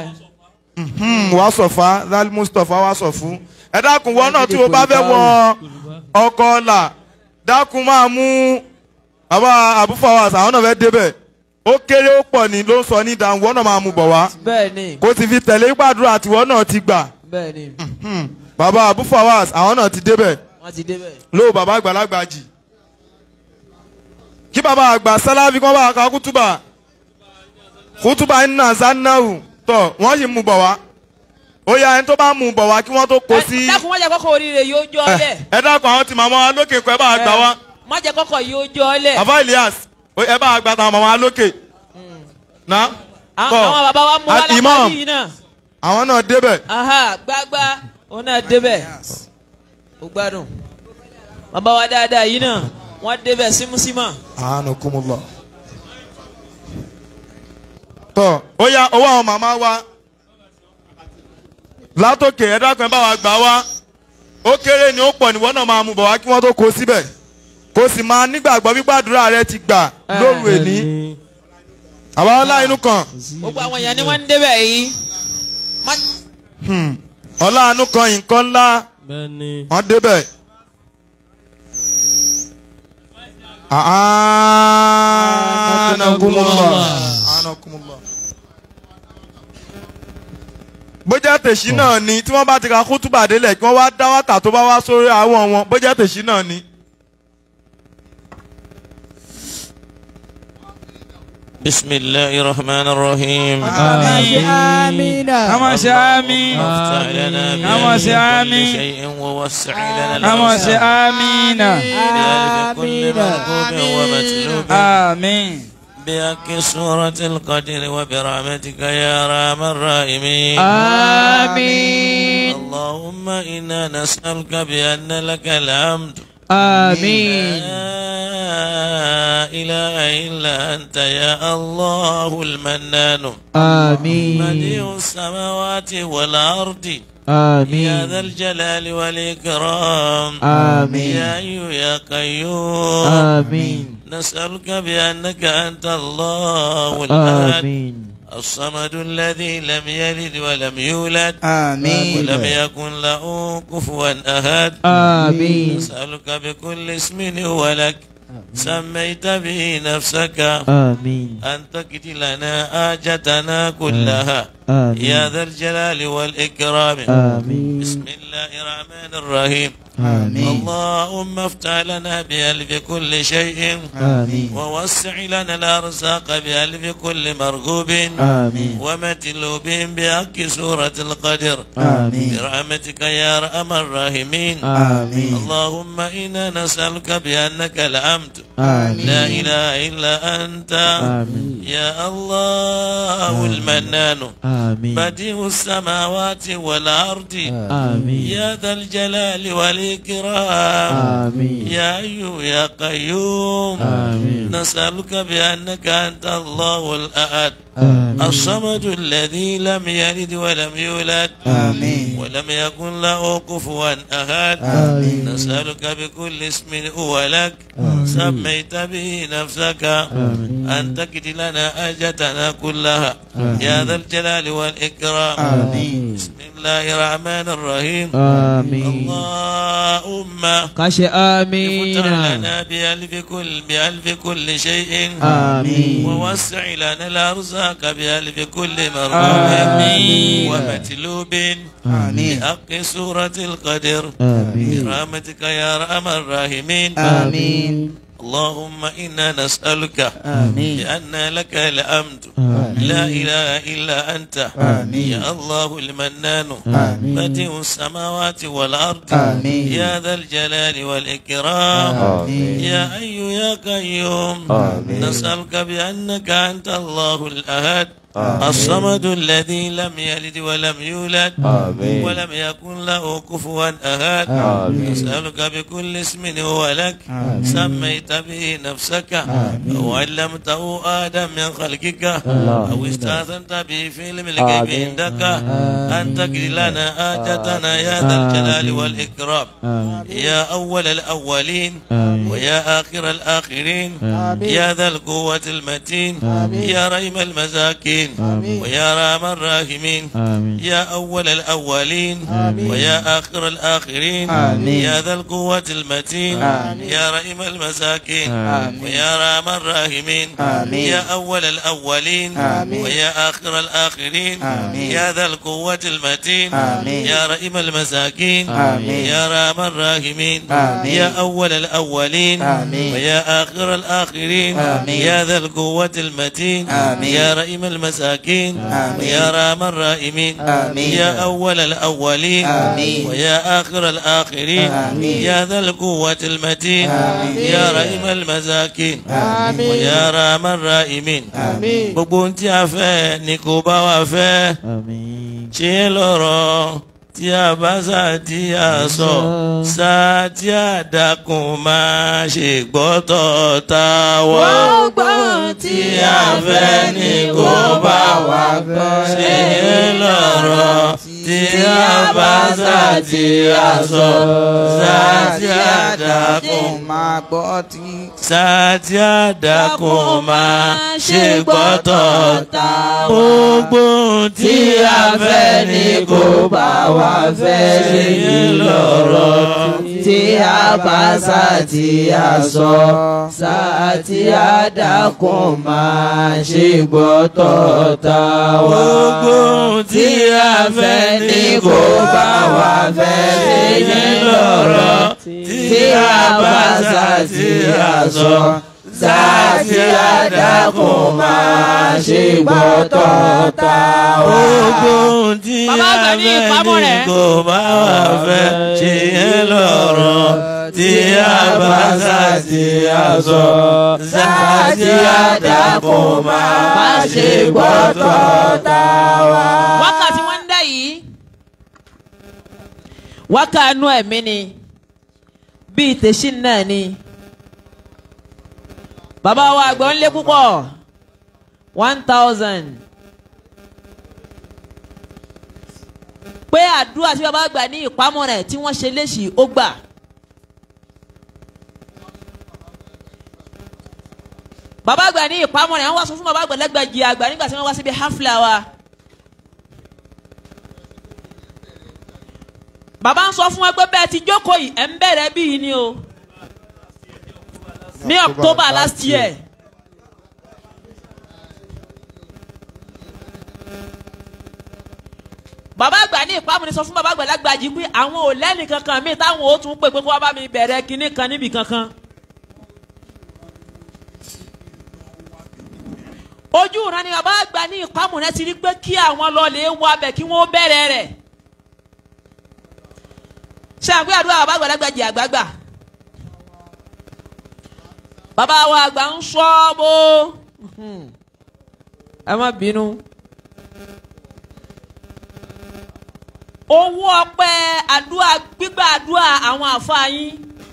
wá sọ̀fà Al-Mustapha wá sọ̀ fún ẹ dákun wọ náà tí o bá fẹ́ wọ ọkọ̀ là dákun máa mú bàbá Abufawas àwọn náà fẹ́ débẹ̀ ó kéré ó pọ̀ ní ló ń sọ ní ìdáhùn wọ́n náà máa mú bọ̀ wá. bẹ́ẹ̀ni. kó ti fi tẹ̀lé gbàdúrà àtiwọ́ náà ti gbà. bẹ́ẹ̀ni. bàbá Abufawas àwọn náà ti débẹ̀. wọ́n ti débẹ̀. lóò bàbá àgbàlagbà jì kí bàbá àgbà sálábì kan bá ka kútùbà iná zannahu tọ̀ wọ́n sì mú bọ̀ wá ó yá ẹni tó bá mú bọ̀ wá kí wọ́n tó kó sí. ẹ dákun wọ́n jẹ́ kọ́kọ́ oríire yóò jọ ọ lẹ̀. ẹ dákun àwọn tí màmá lókè kọ́ ẹ bá gbà wá. má jẹ́ kọ́kọ́ yóò jọ ọ lẹ̀. àbá Elias ẹ bá gbà tàwọn màmá lókè. àwọn bàbá wa mú wa lápá yìí náà. àwọn náà débẹ̀. gbágbá òun náà débẹ̀ ó gbádùn bàbá wa dáadáa yìí náà wọ́n débẹ̀ símúsímọ́. àánú kúmùlọ. tọ́ ó yá owó àwọn màmá wa látòkè ẹ dákun ẹ bá wa gbà wá ó kéré ni ó pọ̀ níwọ́n náà máa mú bọ̀ wá kí wọ́n tó kó síbẹ̀ kó sì máa nígbàgbọ́ gbígbàdúrà rẹ ti gbà lóru èní. àwa ọlá inú kan. gbogbo àwọn èèyàn ni wọ́n ń débẹ̀ yìí. ọlá inú kan nǹkan ńlá wọ́n débẹ̀. bójá tèṣí náà ni tí wọ́n bá ti ka kútùbà délẹ̀ kí wọ́n wá dá wákà tó bá wá sórí àwọn wọn bójá tèṣí náà ni. بسم الله الرحمن الرحيم آمين كما آمين كما آمين شيء ووسع لنا كما آمين كل مرغوب ومطلوب آمين بحق سورة القدر وبرحمتك يا أرحم الراحمين آمين اللهم إنا نسألك بأن لك الحمد آمين لا إله إلا أنت يا الله المنان آمين بديع السماوات والأرض آمين يا ذا الجلال والإكرام آمين يا حي يا قيوم آمين نسألك بأنك أنت الله الأحد الصمد الذي لم يلد ولم يولد آمين. ولم يكن له كفوا أحد آمين. نسألك بكل اسم هو لك سميت به نفسك آمين. أن تقضي لنا حاجتنا كلها آمين. يا ذا الجلال والإكرام آمين. بسم الله الرحمن الرحيم آمين. اللهم افتح لنا بألف كل شيء آمين. ووسع لنا الأرزاق بألف كل مرغوب آمين. ومتلوب بحق سورة القدر آمين. برحمتك يا أرحم الراحمين آمين. اللهم إنا نسألك بأنك الحمد آمين. لا إله إلا أنت آمين. يا الله المنان آمين. بديع السماوات والأرض آمين. يا ذا الجلال والإكرام آمين. يا حي يا قيوم آمين. نسألك بأنك أنت الله الأحد آمين. الصمد الذي لم يلد ولم يولد آمين. ولم يكن له كفوا أحد آمين. نسألك بكل اسم هو لك سميت به نفسك أن تقضي لنا أجتنا كلها يا ذا الجلال والإكرام بسم الله الرحمن الرحيم آمين. اللهم قش آمين. افتح لنا بألف كل شيء آمين. ووسع لنا الأرزاق بألف كل مرغوب ومتلوب بحق سورة القدر برحمتك يا أرحم الراحمين آمين. اللهم إنا نسألك آمين. بأن لك الحمد لا إله إلا أنت يا الله المنان بديع السماوات والأرض يا ذا الجلال والإكرام يا حي يا قيوم نسألك بأنك أنت الله الأحد الصمد الذي لم يلد ولم يولد ولم يكن له كفوا أحد نسألك بكل اسم هو لك سميت به نفسك أو علمته آدم من خلقك أو استأذنت به في علم الغيب عندك أن تقضي لنا حاجتنا يا ذا الجلال والإكرام يا أول الأولين ويا آخر الآخرين يا ذا القوة المتين يا رحم المساكين ويا رحم الراحمين يا أول الأولين ويا آخر الآخرين يا ذا القوة المتين يا رحم المساكين ويا رحم الراحمين يا أول الأولين ويا آخر الآخرين يا ذا القوة المتين يا رحم المساكين يا رحم الراحمين يا أول الأولين ويا آخر الآخرين يا ذا القوة المتين يا رحم المساكين ويا رحم الراحمين يا أول الأولين ويا آخر الآخرين يا ذا القوة المتين يا رحم المساكين ويا رحم الراحمين gbogbo ohun tí a fẹ́ ni kó bá wa fẹ́ ṣe lọ́rọ̀ tí a bá sá tí a sọ sá tí a dákun máa ṣe gbọ́tọ̀ tá wọ́. gbogbo tí a fẹ́ ni kó bá wa fẹ́. ṣe lọ́rọ̀ tí a bá sá tí a sọ sá tí a dákun máa gbọ́ tí. sá tí a dákun máa ṣe gbọ́tọ̀ tá wọ́. gbogbo tí a fẹ́ ni kó bá wa fẹ́. ṣe lọ́rọ̀ tí a bá sá tí a sọ sá tí a dákun máa ṣe gbọ́tọ̀ tá wá. gbogbo tí a fẹ́ ni kó bá wa fẹ́. ṣe lọ́rọ̀ tí a bá sá tí a sọ sá tí a dákun máa ṣe gbọ́tọ̀ tá wá. gbogbo tí a fẹ́ ni kó bá wa fẹ́. ṣe lọ́rọ̀ tí a bá sá tí a sọ sá tí a dákun máa ṣe gbọ́tọ̀ tá wá. wákàtí wọ́n ń dá yìí wákàánú ẹ̀mí ni bíi tèṣí náà ni bàbá wa àgbà ń lé púpọ̀ 1000 pé àdúrà tí bàbá àgbà ní ìpamọ́ rẹ̀ tí wọ́n ṣe léṣì ó gbà. bàbá àgbà ní ìpamọ́ rẹ̀ wọ́n wá sọ fún bàbá àgbà Lágbàjì àgbà nígbà tí wọ́n wá síbi hafla wa. bàbá ń sọ fún wọn pé bẹ́ẹ̀ ti jókòó yìí ẹ̀ ń bẹ̀rẹ̀ bí yìí ni o ní October last year. bàbá àgbà ní ìpamọ́ ni sọ fún bàbá àgbà Lágbàjì pé àwọn ò lẹ́nì kankan míì táwọn ò tún pè pé kó wá bá mi bẹ̀rẹ̀ kinní kan níbì kankan. ojú ìran ni bàbá àgbà ní ìpamọ́ rẹ ti rí pé kí àwọn lọ lè wọ abẹ kí wọ́n bẹ̀rẹ̀ rẹ̀. ṣé àgbẹ̀ àdúrà bàbá àgbà Lágbàjì àgbàgbà. bàbá wa àgbà ń sọ bó ẹ má bínú. owó ọpẹ́ àdúrà gbígbà àdúrà àwọn àfáà yín.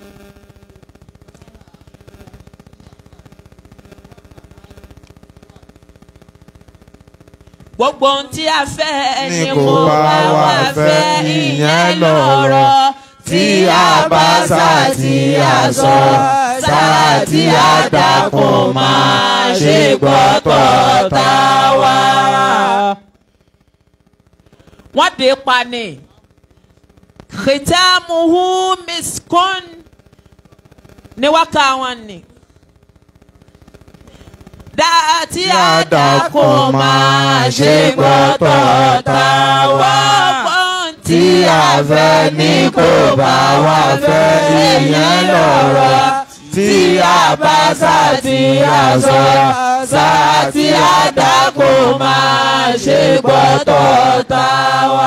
gbogbo ohun tí a fẹ́ ni kò bá wa fẹ́ ìyẹn lọ́rọ̀ tí a bá sá tí a sọ sára tí a dà kó máa ṣe gbọ́tọ̀ tá a wá. wọ́n dé pa ni khitamuhu miskun ni wọ́n ká wọn ni. Dàtí àdàkọ máa ṣe gbọ́tọ̀ tá a wá pọ́n tí a fẹ́ ní kò bá wa fẹ́ ìyẹn lọ́rọ̀ tí a bá sá tí a sọ sá tí àdàkọ máa ṣe gbọ́tọ̀ tá a wá.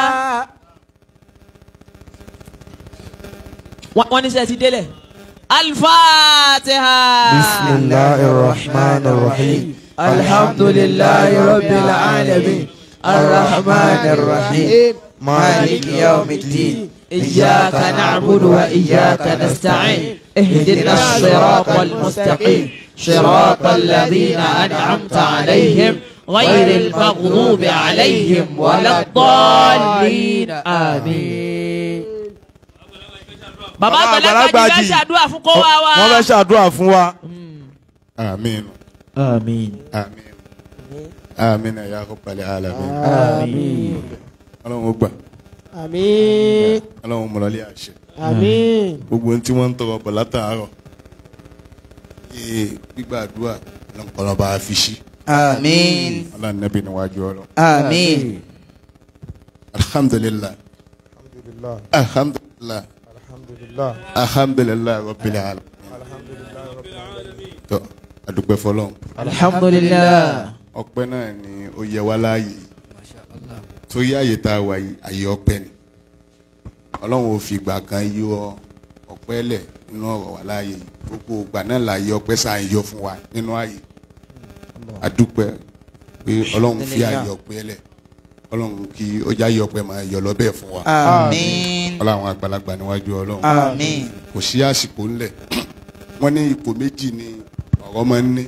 wọ́n ní sẹ́ ti délẹ̀. الفاتحة. بسم الله الرحمن الرحيم الحمد لله رب العالمين الرحمن الرحيم مالك يوم الدين إياك نعبد وإياك نستعين اهدنا الصراط المستقيم صراط الذين أنعمت عليهم غير المغضوب عليهم ولا الضالين آمين. bàbá àgbàlagbà fẹ́ ṣàdúrà fún kó wá wá. wọ́n fẹ́ ṣàdúrà fún wa. àmín. àmín. àmín. àmín ya rabbal alamin. àmín. ọlọ́run ó gbà. àmín. ọlọ́run mọ̀lọ́lẹ́ àṣẹ. àmín. gbogbo ohun tí wọ́n ń tọrọ bọ̀ látàárọ̀ gbígbàdúrà ọlọ́ba fi ṣí. àmín. ọlọ́run nẹ́bí níwájú ọlọ́. àmín. alhamdulillah. alhamdulillah. alhamdulillah rabbil alamin. tó adúpẹ́ fọlọ́n. alhamdulillah. ọpẹ́ náà ni ó yẹ wá láàyè tó yẹ àyè tá a wà yìí àyè ọpẹ́ ni ọlọ́run ò fi ìgbà kan yọ ọpẹ́ lẹ̀ nínú ọ̀rọ̀ wà láàyè gbogbo ìgbà náà láàyè ọpẹ́ sáà ń yọ fún wa nínú àyè adúpẹ́ pé ọlọ́run fi àyè ọpẹ́ lẹ̀ ọlọ́run kí ó já yọ ọpẹ́ máa yọ lọ́bẹ̀ fún wa. àmín. ọlọ́run àgbàlagbà níwájú ọlọ́run. àmín. kò sí àsìkò ńlẹ̀ wọ́n ní ipò méjì ni ọ̀rọ̀ máa ń ní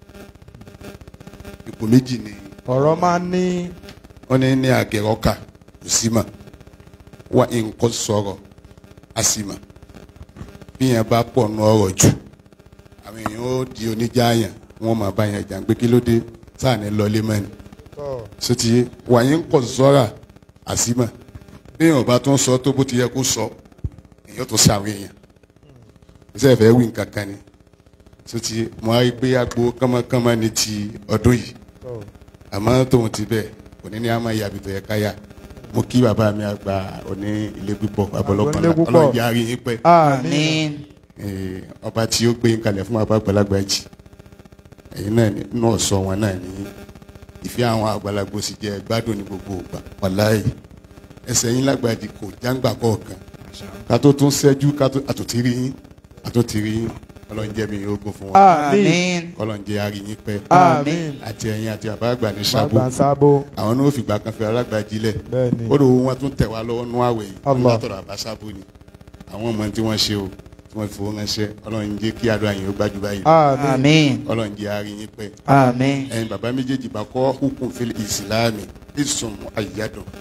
ipò méjì ni ọ̀rọ̀ máa ń ní. wọ́n ní àgẹ̀rọ̀kà kò sí mà wá nǹkan sọ̀rọ̀ a sì mà bí yẹn bá pọ̀ nù ọ̀rọ̀ jù àwọn èèyàn ó di oníjàyàn wọ́n máa bá yẹn jà ń pé kí ló dé sáà ní lọlé mọ́ni sotiye wàyí ń kọ sọ́ra àsìmà béèyàn bá tún sọ tó bó ti yẹ kó sọ èèyàn tó ṣàwọn èèyàn ṣe fẹ́ wí nǹkan kan ni sotiye mo á rí pé agbo kánmọ́kánmọ́ ni ti ọdún yìí àmọ́ tóun ti bẹ́ẹ̀ òní ni a máa yàbí tó yẹ ká yà mo kí bàbá mi àgbà òní ilé púpọ̀ abọ́lọ́pàá ọlọ́run jẹ́ àárín yín pẹ́ àmín. ọba tí ó gbé yín kalẹ̀ fún bàbá àgbàlagbà jì ẹ̀yin náà náà sọ wọn náà ní ìfẹ́ àwọn àgbàlagbò sì jẹ́ gbádùn ní gbogbo ìgbà wàláyé ẹsẹ̀ yín Lágbàjì kò jáǹgbà kọ̀ọ̀kan ká tó tún ṣẹ́jú ká tó àtúntìrí yín ọlọ́run jẹ́ mi ogun fún wa àmín. ọlọ́run jẹ́ àárín yín pẹ́ àmín. àti ẹ̀yin àti bàbá àgbà ní sábò àwọn náà ó fìgbà kan fẹ́ Lágbàjì lẹ̀ ó lò wọ́n tún tẹ̀ wá lọ́wọ́ nú àwẹ̀ yìí látọ̀rọ̀ àbá sábò ni àwọn ọmọ tí wọ́n ṣe o tí wọ́n fi fowó ránṣẹ́ ọlọ́run jẹ́ kí àdúrà yín ó gbájú báyìí àmín. ọlọ́run jẹ́ àárín yín pẹ́ àmín. ẹ̀yin bàbá méjèèjì bá kọ́ hukun fil ìsìláàmì ìsùn àyàdùn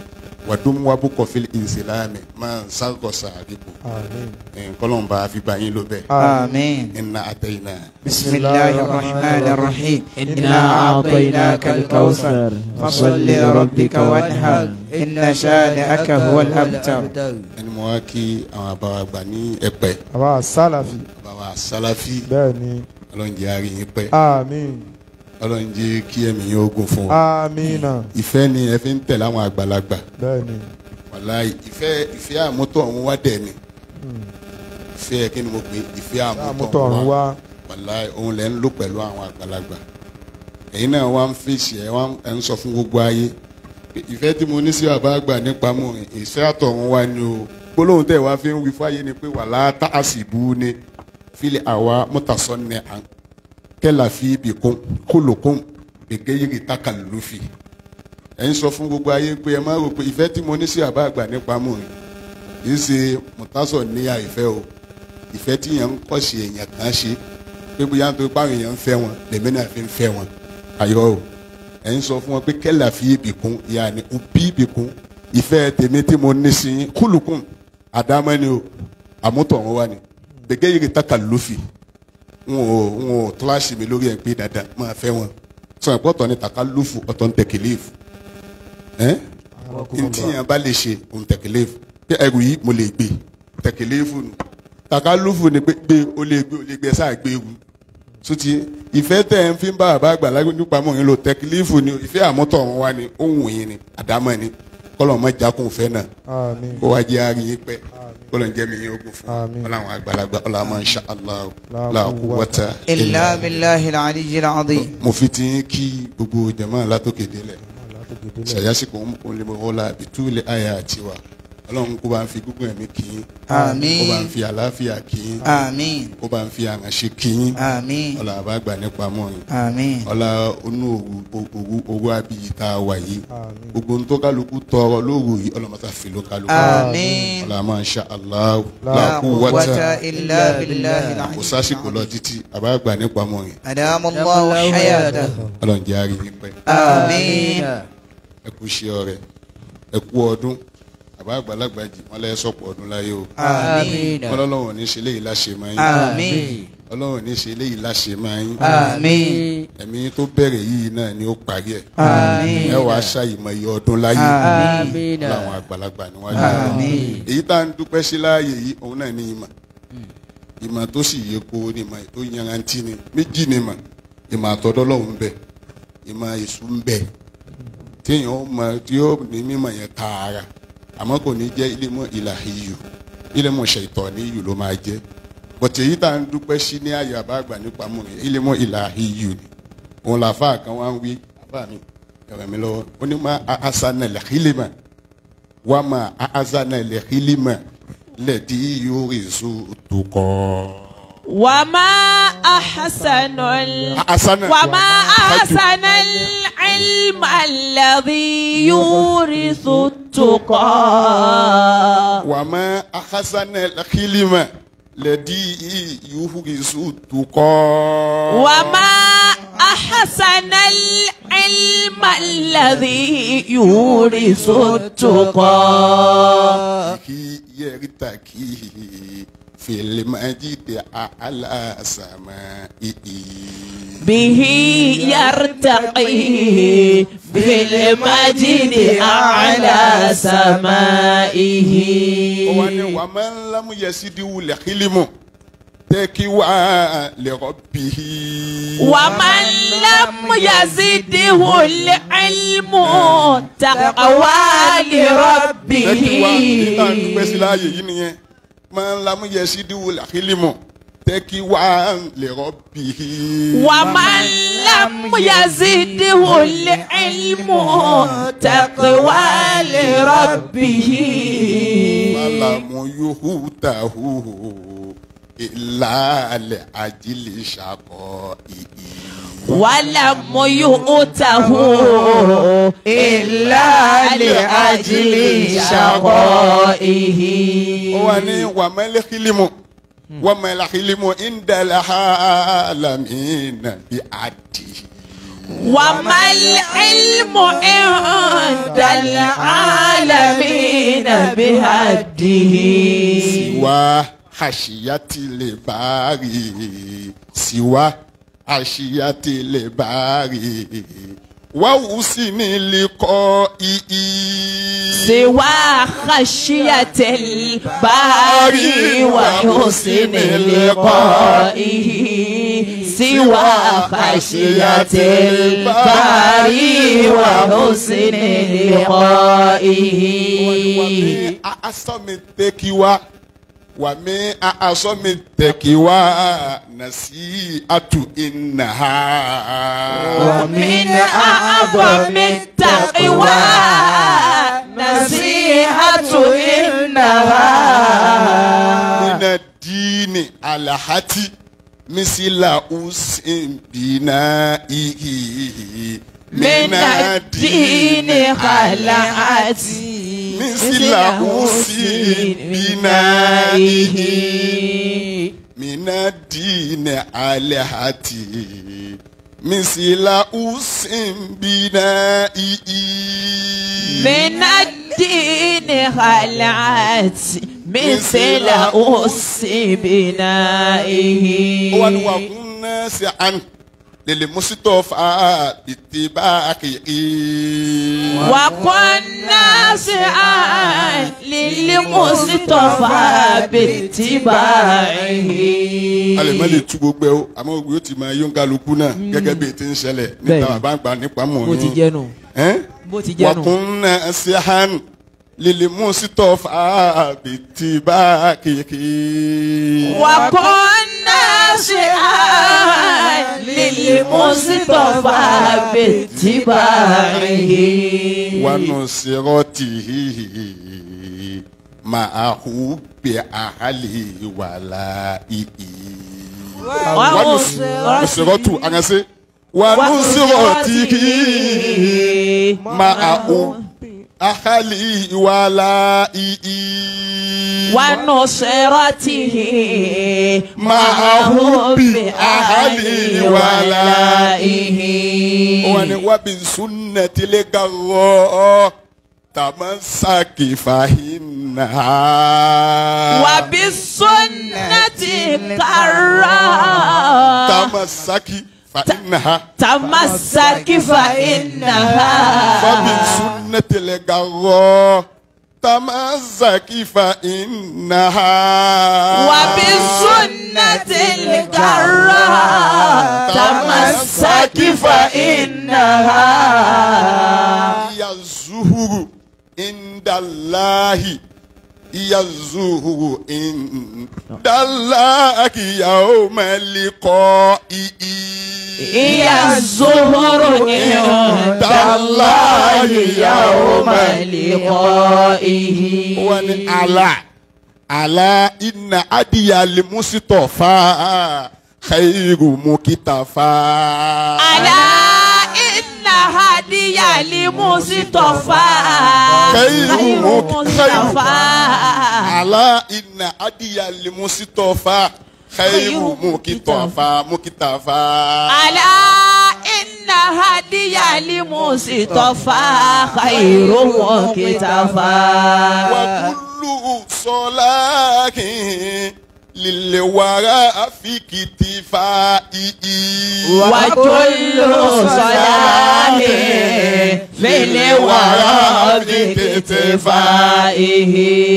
wadum wabuko fil insilami man sarko sahibu. Kolon ba fi ba yin lo be. Amin. Inna atayna. Bismillahir rahmanir rahim. Inna a'tainaka al-kawthar. Fasalli li rabbika wanhar. Inna shani'aka huwal abtar. Ẹni mo wá kí àwọn àbáwá gbà ní Ẹ̀pẹ́. Àbáwá Sálàfí. Àbáwá Sálàfí. Bẹ́ẹ̀ni. Ọlọ́run jẹ́ àrí yín pẹ́. Àmín. Ọlọ́run jẹ́ kí ẹ̀mí yín ogun fún wa. Àmín. Ìfẹ́ ni ẹ fi ń tẹ̀lé àwọn àgbàlagbà. Bẹ́ẹ̀ni. Wàláhì ìfẹ́ àmútọ̀ ọ̀hún wá dẹ̀ ni. Ìfẹ́ kí ni mo pè ìfẹ́ àmútọ̀ ọ̀hún wá. Wàláhì òun lẹ́ ń lò pẹ̀lú àwọn àgbàlagbà. Ẹ̀yin náà wá ń fèsì ẹ̀ ń sọ fún gbogbo ayé. Ìfẹ́ tí mo ní sí bàbá àgbà nípa mú ìfẹ́ àtọ̀hún wá ni o. Gbólóhùn tẹ̀ wá fi ń wí fáyé ni pé wàlá tá a sì bú ni fílẹ̀ àwa mọ́tàsọ́ ní à ń kẹ́là fi ibì kún kólòkún gègé yìí tákà lófì. Ẹ̀yin sọ fún gbogbo ayé pé ẹ má rò pé ìfẹ́ tí mo ní sí bàbá àgbà nípa mú kì í ṣe mọ́tàsọ́ ní àìfẹ́ o. Ìfẹ́ tí yẹn ń kọ́ sí èèyàn kan ṣe pé bóyá nítorí pàrọ̀ èèyàn ń fẹ́ wọn lèmi náà fi ń fẹ́ wọn. Ayọ̀ o. Ẹ̀yin sọ fún wọn pé kẹ́là fi ibì kún ìyá ni òbí ibì kún ìfẹ́ tèmi tí mo ní sí kólòkún àdámẹ́ni o àmútọ̀ wọn wá ni gbẹgẹ yìí ta lófì n ò kíláàsì mi lórí ẹ pé dáadáa máa fẹ́ wọn sọ ẹ pọtọ ni taka lófù ọ̀tọ̀ ń tẹkẹlẹfù ntí yẹn bá lè ṣe òun tẹkẹlẹfù pé ẹrù yìí mo lè gbé tẹkẹlẹfù nù taka lófù ni gbé o lè gbé sáà gbé ewu sotí ìfẹ́ tẹ̀ ń fi ń bá bàbá àgbà nípa mọ̀ ń lo tẹkẹlẹfù ni ìfẹ́ àmútọ̀ wọn wá ni òun yìí ni àdámọ́ ni kọ́lọ̀ mọ́ jákùn fẹ́ náà kó wá jẹ́ àárín yín pẹ́ kọ́lọ̀ ń jẹ́ mi yín ogun fún ọlọ́run àgbàlagbà ọlọ́run insha Allah la quwwata illa billahi al-aliyyil azim. mo fi ti ń kí gbogbo jama látòkè délẹ̀ ṣàyàsíkò ń lè mọ̀ ọ́lá bitúlẹ̀ àyà àtiwá ọlọ́run kó bá ń fi gúngún ẹ̀mí kì í àmín kó bá ń fi àlàáfíà kì í àmín kó bá ń fi àránṣẹ́ kì í àmín ọlá àbá àgbà nípa mọ́ yín àmín ọlá onú owó abiyì tá a wà yìí gbogbo ohun tó kálukú tọrọ lóru yìí ọlọ́mọta fìlú kálukú àmín ọlá masha Allah la quwwata illa billahi kò sásìkò lọ títí àbá àgbà nípa mọ́ yín adamallahu hayatahu ọlọ́run jẹ́ àrí yín pẹ́ àmín ẹ kú iṣẹ́ ọrẹ ẹ kú ọdún àbá àgbàlagbà jì wọn lẹ sọpọ ọdún láyé o àmín wọn lọ́lọ́run ní ṣe léyìí láṣẹ máa yín àmín Ọlọ́run ní ṣe léyìí láṣẹ máa yín àmín ẹ̀mí tó bẹ̀rẹ̀ yìí náà ni ó parí ẹ̀ àmín ẹ wàá ṣàyìmọ̀ iye ọdún láyé àmín láwọn àgbàlagbà níwájú àmín èyí tá à ń dúpẹ́ sí láàyè yìí òun náà ní ìmọ̀ tó sì yẹ kó ní ìmọ̀ tó yanrantí ni méjì ni ìmọ̀ àtọ̀dọ̀ Ọlọ́run bẹ ìmọ̀ èṣù ń bẹ téèyàn mọ̀ tí yóò ní mímọ̀ yẹn tààrà àmọ́ kò ní jẹ́ ilmu ìlàhíyù ilmu ṣaitaniyu ló máa jẹ́ bọ̀tẹ̀ yìí tá à ń dúpẹ́ sí ní ayé àbá àgbà nípa mú mi ilmu ìlàhíyù ni òun làfáà kan wá ń wí àbá mi ẹ̀rọ mi lọ́wọ́ ó ní má asana lẹ́kílímà wá má asana lẹ́kílímà lẹ́dí yóò rí zu tó kọ́. وما أحسن العلم الذي يورث التقى وما أحسن العلم الذي يورث التقى وما أحسن العلم الذي يورث التقى يرتقي في المجد على سمائه به يرتقي في المجد على سمائه ومن لم يسده الحلم تكوى لربه ومن لم يزده العلم تقوى لربه من لم يسده الحلم تكوى لربه ومن لم يزده العلم تقوى لربه فلم يهوته إلا لأجل شقائه ولم يؤته إلا لأجل شقائه وما الحلم وما الحلم عند العالمين بعده وما العلم عند العالمين بهده سوى خشية الباري سوى خشية الباري وحسن لقائه سوى خشية الباري وحسن لقائه سوى خشية الباري وحسن لقائه أعصم التكوى ومن أعصم التكوى نسيئة إنها ومن أعظم التقوى نصيحة إنها من الدين على حتي مثل أسم بنائه من الدين خلعت مثل أسم بنائه من الدين على حتي مثل أسم بنائه من الدين خلعت مثل أس بنائه وكنا سعا للمصطفى باتباعه وكنا سعا للمصطفى باتباعه. alẹ́ má lè tú gbogbo ẹ̀ o àmọ́ gbogbo yóò ti máa yóò ń kálukú náà gẹ́gẹ́ bí ètò ń ṣẹlẹ̀ níta bàbá ń gbà nípa mọ̀ ní. bó ti jẹ́ nù. bó ti jẹ́ nù. wàkúnnà síhán lílì mùsítọ́fà bìtìbáàkì. wàkúnnà síhán lílì mùsítọ́fà bìtìbáàkì. wánú sírọ́tì máa hù bí àhálì wàlá ìhì. wánú sírọ́tù àgànṣe. wánú sírọ́tì máa hù àhálì wàlá ìhì. ونصرته معه بأهل ولائه وبسنة القراء تمسك فإنها وبالسنة القراء تمسك فإنها وبالسنة القراء تمسك فإنها وبالسنة القراء تمسك فإنها هي الزهور عند الله هي الزهور عند الله يوم لقائه هي الزهر عند الله يوم لقائه على إن أدي المصطفى خير مكتفى على إن هدي المصطفى خير مكتفى على إن أدي المصطفى خير مكتفى على إن هدي المصطفى خير مكتفى وكل صلاة للوراء في كتفائه وكل صلاة للوراء في كتفائه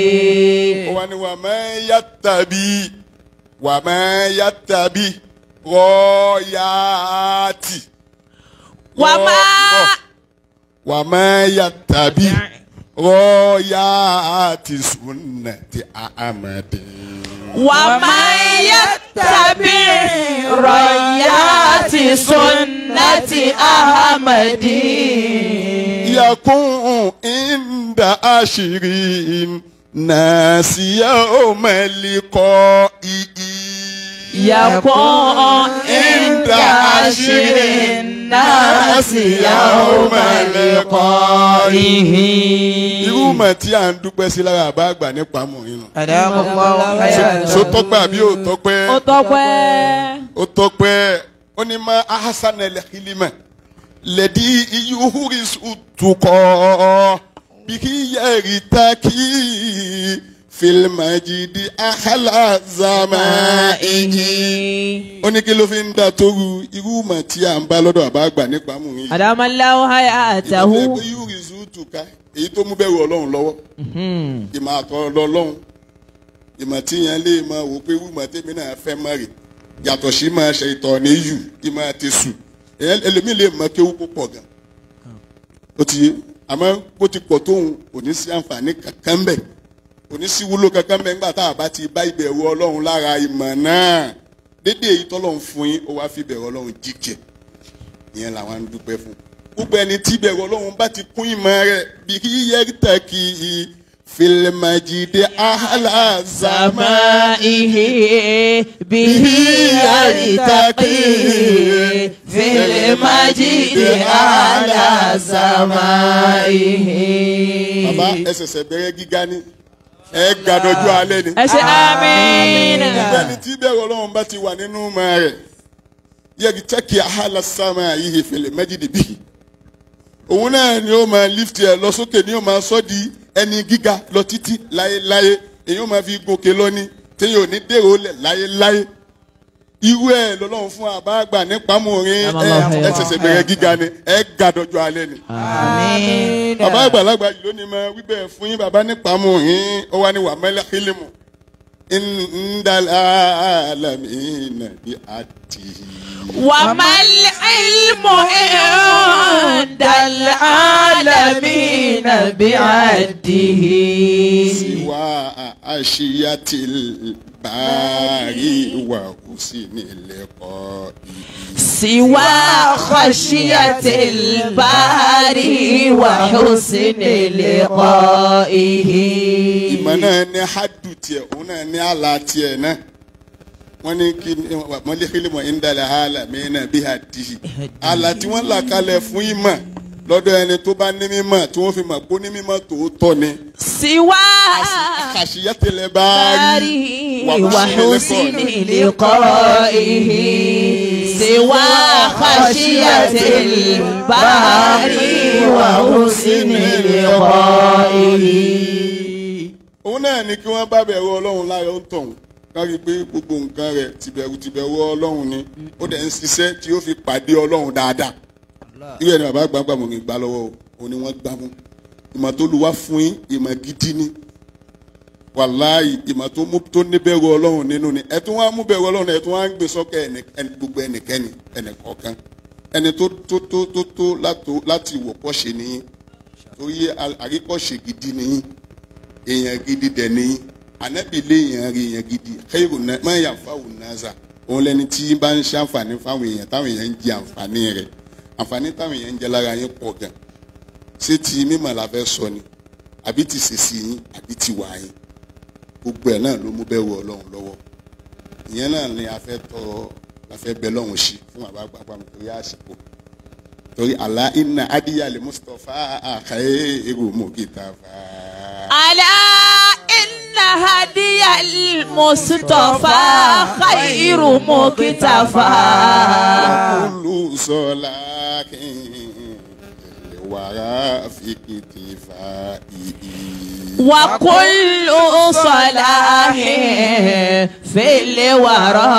وما يتبي راياتي وما يتبي رايات سنة أحمد وما يتبع رايات سنة أحمد يكون عند عشرين ناس يوم لقائه يكون عند عشرين ناس يوم لقائه. irú mọ̀ tí à ń dúpẹ́ sí lára àbá àgbà nípa mọ̀ inú. so tọ́pẹ́ àbí ò tọ́pẹ́. ó tọ́pẹ́. ó tọ́pẹ́ ó ní ma ahasan al-hilma lẹ́dí iyúhúrí tukọ̀ bíkí yẹ̀rì takí filimajidi ahalazama iji. ó ní kí ló fi ń da tóru irú mà tí à ń bá lọ́dọ̀ àbá àgbà nípa mú yín. Adamallahu hayatahu. ìdílé pé yúrí zutuka èyí tó mú bẹ̀rù ọlọ́run lọ́wọ́. ìmọ̀ àtọ̀ ọlọ́run ìmọ̀ tí yẹn lè máa wò pé irú mà tèmi náà fẹ́ mọ́ rè yàtọ̀ sí máa ṣe ìtọ̀ ní yù ìmọ̀ àti sùn ẹlòmíì lè mọ kéwú púpọ̀ gan. ó ti yé àmọ́ bó ti pọ̀ tóun kò ní sí àǹfààní kankan bẹ́ẹ̀ onísìwúlò kankan bẹ́ẹ̀ ńgbà tá a bá ti bá ìbẹ̀rù ọlọ́run lára ìmọ̀ náà dédé èyí tọ́lọ́run fún yín ó wá fi ìbẹ̀rù ọlọ́run jíjẹ ìyẹn làwọn ń dúpẹ́ fún gbogbo ẹni tí ìbẹ̀rù ọlọ́run bá ti kún ìmọ̀ rẹ̀ bí kí yẹ́rìtà kì í filimajide ahalazama ihe bí yẹ́rìtà kì í filimajide ahalazama ihe. bàbá ẹ ṣẹ̀ṣẹ̀ bẹ̀rẹ̀ gíga ní ẹ gàdọ̀jú alẹ́ ni. ẹ ṣe àmín. ìgbẹ́ni tí bẹ̀rù ọlọ́run bá ti wà nínú ọmọ rẹ̀ yẹ́gi tẹ́kì àhálà sáma yìí fèlè méjìdì bí. òun náà ni ó máa lift ẹ lọ sókè ni ó máa sọ di ẹni gíga lọ títí láyéláyé èyí ó máa fi gòkè lọ ní téyàn ò ní dèrò lẹ̀ láyéláyé. irú ẹ lọ́lọ́run fún àbá àgbà nípa mòrin ẹ ṣẹ̀ṣẹ̀ bẹ̀rẹ̀ gíga ni ẹ gàdọ̀jú alẹ́ ni. àmín. bàbá àgbàlagbà yìí ló ní máa wí bẹ́ẹ̀ fún yín bàbá nípa mòrin ó wá ní wàmẹ́lẹ́ kílímù indalamina bi ati. wàmẹ́l ilmu indalamina bi ati. siwa ashiyatil bari wa husinileko. siwa khashiyatil bari wa husinileko. ìmọ̀ náà ní hadu tiẹ̀ òun náà ní àlá tiẹ̀ náà wọ́n ní kí wọ́n lé kílímù ìndàlẹ̀ àlà mìíràn bí hadihi àlá tí wọ́n là kalẹ̀ fún ìmọ̀ lọ́dọ̀ ẹni tó bá ní mímọ̀ tí wọ́n fi mọ̀ pé ó ní mímọ̀ tòótọ́ ni. siwa khashiyatil bari wa husinileko. siwa khashiyatil bari wa husinileko. òun náà ni kí wọ́n bá bẹ̀rù ọlọ́run lára ó tọ̀hún kárí pé gbogbo nǹkan rẹ̀ tìbẹ̀rù ọlọ́run ni ó dẹ̀ ń ṣiṣẹ́ tí ó fi pàdé ọlọ́run dáadáa. irú ẹni bàbá gbàgbà mọ̀ ní gbà lọ́wọ́ o ni wọ́n gbà mú ìmọ̀ tó lu wá fún yín ìmọ̀ gidi ni wàláì ìmọ̀ tó ní bẹ̀rù ọlọ́run nínú ni ẹ̀tún wá mú bẹ̀rù ọlọ́run ẹ̀tún wá ń gbé sọ́kẹ́ gbogbo ẹnikẹ́ni ẹnìkọ̀ọ̀kan ẹni tó láti wọ̀pọ̀ ṣe nìyí torí àríkọ̀ṣe gidi nìyí èèyàn gidi dẹ̀ nìyí ànábì lé èèyàn rí èèyàn gidi khairu ma yanfa'u nasa òun lẹni tí bá ń ṣe àǹfààní fáwọn èèyàn táwọn èèyàn ń jẹ àǹfààní rẹ̀ àǹfààní táwọn èèyàn ń jẹ lára yín pọ̀ gan ṣé ti mímọ̀ la fẹ́ sọ ni àbí ti ṣèṣì yín àbí ti wà yín gbogbo ẹ̀ náà ló mú bẹ̀rù ọlọ́run lọ́wọ́ ìyẹn náà ni a fẹ́ bẹ lọ́run sí fún àbá àgbàgbà mi torí àsìkò torí àlá iná adíyàlè mustapha khairu mukitafa. àlá iná adíyàlè mustapha khairu mukitafa. kúlù sọlá wàrà fìkìtìfà ìhì. وكل صلاح في الورى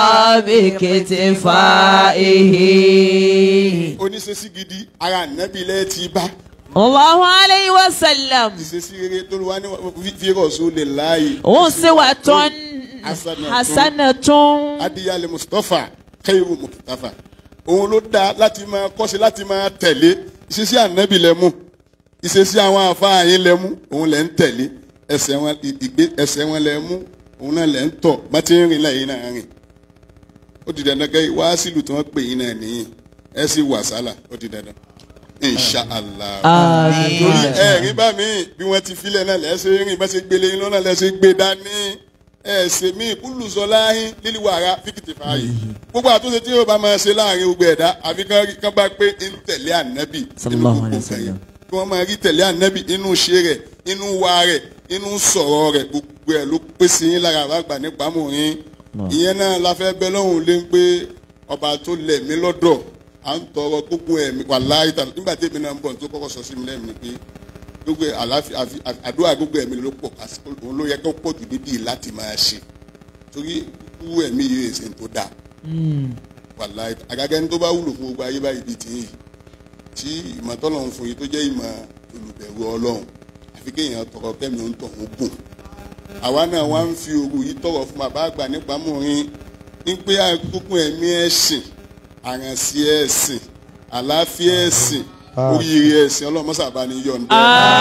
بكتفائه. oníṣẹ́sí gidi ara nàbí lẹ́ ti bá. Allahu alayhi wa sallam. ìṣesí rere tó wá ní fi rasulillahi. uswatun hasanatun. adiyale mustapha khairu muktafa. òun ló dá láti máa kọ́ṣe láti máa tẹ̀lé ìṣesí ànábì lẹ́mú ìṣesí àwọn àfáà yín lẹ́mú òun lẹ́ ń tẹ̀lé ẹsẹ̀ wọn lẹ́ mú òun náà lẹ́ ń tọ̀ bá ti ń rìn lẹ́yìn náà rìn. ó di dandan kẹ́ wá sílùú tí wọ́n pè yín náà nìyí ẹ sì wà sálà ó di dandan. inshallah. torí ẹ̀rín bá mi bí wọ́n ti filẹ̀ náà lẹ́sẹ̀ rìn bá ṣe gbélé yín lọ́nà lẹ́sẹ̀ gbé dání ẹ̀sẹ̀ mi kúlù sọlá yín líli wàrà fíkìtì fàáyì. gbogbo àtúnṣe tí yóò bá máa ṣe láàrin gbogbo ẹ̀dá àfi kán bá pé ń tẹ̀lé ànábì nínú gbogbo kẹyìn kí wọ́n máa rí tẹ̀lé ànábì inú ṣe rẹ̀ inú wa rẹ̀ inú sọ̀rọ̀ rẹ̀ gbogbo ẹ̀ ló pèsè yín lára àbágbà nípa mò ń ìyẹn náà la fẹ́ bẹ lọ́hùn lé ń pé ọba tó lẹ̀ mí lọ́dọ̀ à ń tọrọ gbogbo ẹ̀mí wàláhì tàbí nígbà tí èmi náà ń bọ̀ tó kọ́kọ́ sọ sí mi lẹ́nu ni pé gbogbo àdúrà gbogbo ẹ̀mí ló pọ̀ òun ló yẹ kó pọ̀ jù níbí láti máa ṣe torí gbogbo ẹ̀mí yìí èsè tó dáa wàláhì àgàgà ẹni tó bá wúlò fún gbogbo ayé báyìí bíi tìyìn tí ìmọ̀ tọ́lọ̀ ń fún yìí tó jẹ́ ìmọ̀ olùbẹ̀rù ọlọ́run àfi kéèyàn tọrọ kẹ́mi ó ń tọ̀ ó gùn àwa náà wá ń fi òru yìí tọrọ fún bàbá àgbà nípa mòrin ní pé àkókò ẹ̀mí ẹ̀sìn àrànsí ẹ̀sìn àlàáfíà ẹ̀sìn oríire ẹ̀sìn ọlọ́mọ́sàbá ni yọ̀ǹda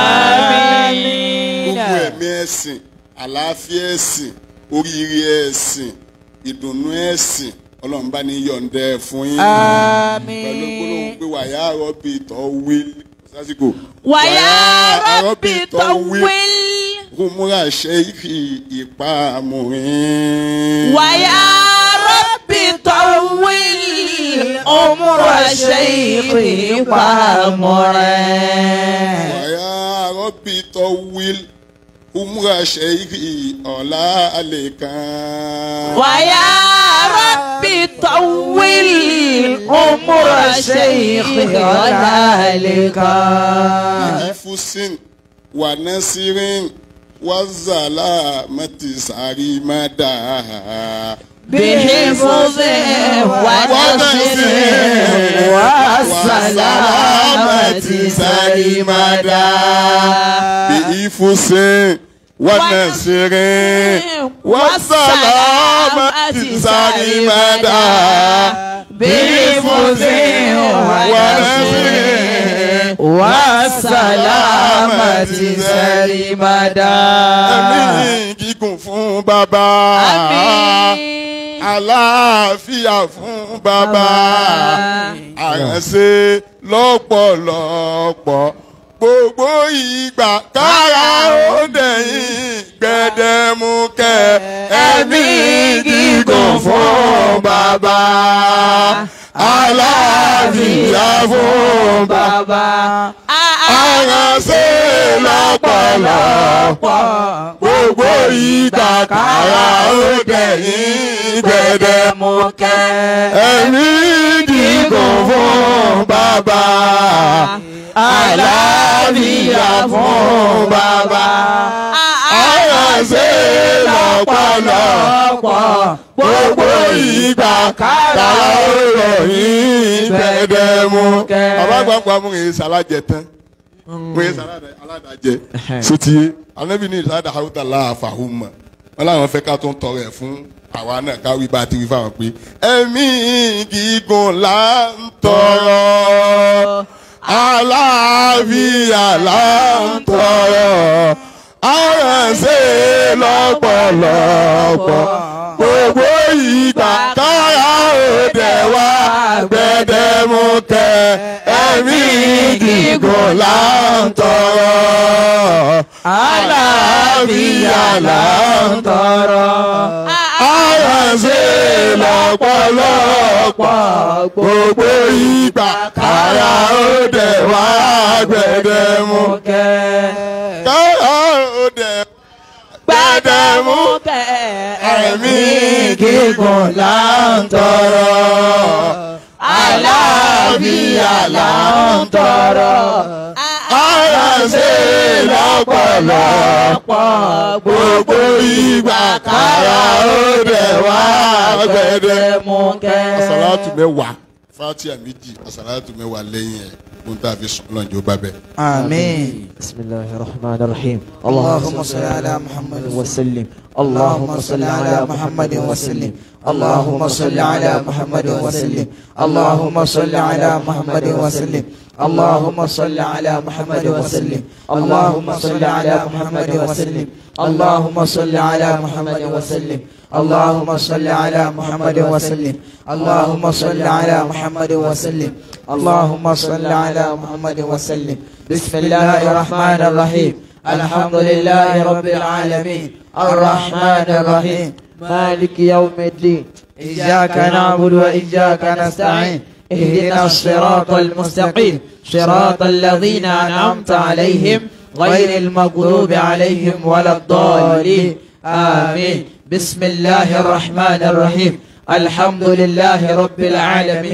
gbogbo ẹ̀mí ẹ̀sìn àlàáfíà ẹ̀sìn oríire ẹ̀sìn ìdùnnú ẹ̀sìn ọlọ́run bá ní yọ̀ǹda fún yín pẹ̀lú gbólóhùn pé wàyà rọ́bì tọ́ wíl sásìkò wàyà rọ́bì tọ́ wíl humura ṣẹ́yìkì ìpamọ́rin. wàyà rọ́bì tọ́ wíl humura ṣẹ́yìkì ìpamọ́rin. wàyà rọ́bì tọ́ wíl humura ṣẹ́yìkì ọ̀la àlè kan. wàyà rọ́bì tọ́ wíl humura ṣẹ́yìkì ọ̀la àlè kan. ìfúsìn wà nasirin والظلامة سرمدا بحفظ ونصر والسلامة سرمدا بحفظ ونصر والسلامة سرمدا بحفظ ونصر wasalamati salimada. ẹ̀mí gígùn fún bàbá. àlàáfíà fún bàbá. àránṣẹ́ lọ́pọ̀lọpọ̀ gbogbo ìgbà kára ó dẹ̀yìn gbẹdẹmukẹ. ẹ̀mí gígùn fún bàbá. àlàáfíà fún bàbá. àránṣẹ́ lọ́pọ̀lọpọ̀ gbogbo ìgbà kára ó dẹ̀yìn gbẹdẹmukẹ. ẹ̀mí gígùn fún bàbá. àlàáfíà fún bàbá. àránṣẹ́ lọ́pọ̀lọpọ̀ gbogbo ìgbà kára ó dẹ̀yìn gbẹdẹmukẹ. bàbá gbàgbà mú èyí sàlájẹ tán mú èyí aládàjẹ sotiye anabi ní ìsàdà àwùtà láàfàhùmà wọn làwọn fẹ́ ká tó ń tọrọ ẹ fún àwa náà káwí bá ti wí fáwọn pé ẹ̀mí gígùn là ń tọrọ àlàáfíà là ń tọrọ àránṣẹ́ lọ́pọ̀lọpọ̀ gbogbo ìgbà kára òde wá gbẹdẹmukẹ. ẹ̀mí gígùn là ń tọrọ àlàáfíà là ń tọrọ àránṣẹ́ lọ́pọ̀lọpọ̀ gbogbo ìgbà kára òde wá gbẹdẹmukẹ. kára òde gbẹdẹmukẹ. ẹ̀mí gígùn là ń tọrọ àlàáfíà là ń tọrọ àránṣẹ́ lọ́pọ̀lọpọ̀ gbogbo ìgbà kára òde wá gbẹdẹmukẹ. àsàlátù mẹ́wàá fàtíà méjì àsàlátù mẹ́wàá lẹ́yìn ẹ̀ kó n tà fi sùn lọ́njọ́ bá bẹ́ẹ̀. آمين. بسم الله الرحمن الرحيم. اللهم صل على محمد وسلم. اللهم صل على محمد وسلم. اللهم صل على محمد وسلم. اللهم صل على محمد وسلم. اللهم صل على محمد وسلم. اللهم صل على محمد وسلم. اللهم صل على محمد وسلم. اللهم صل على محمد وسلم. اللهم صل على محمد وسلم. اللهم صل على محمد وسلم. بسم الله الرحمن الرحيم. الحمد لله رب العالمين الرحمن الرحيم مالك يوم الدين إياك نعبد وإياك نستعين اهدنا الصراط المستقيم صراط الذين أنعمت عليهم غير المغضوب عليهم ولا الضالين آمين. بسم الله الرحمن الرحيم الحمد لله رب العالمين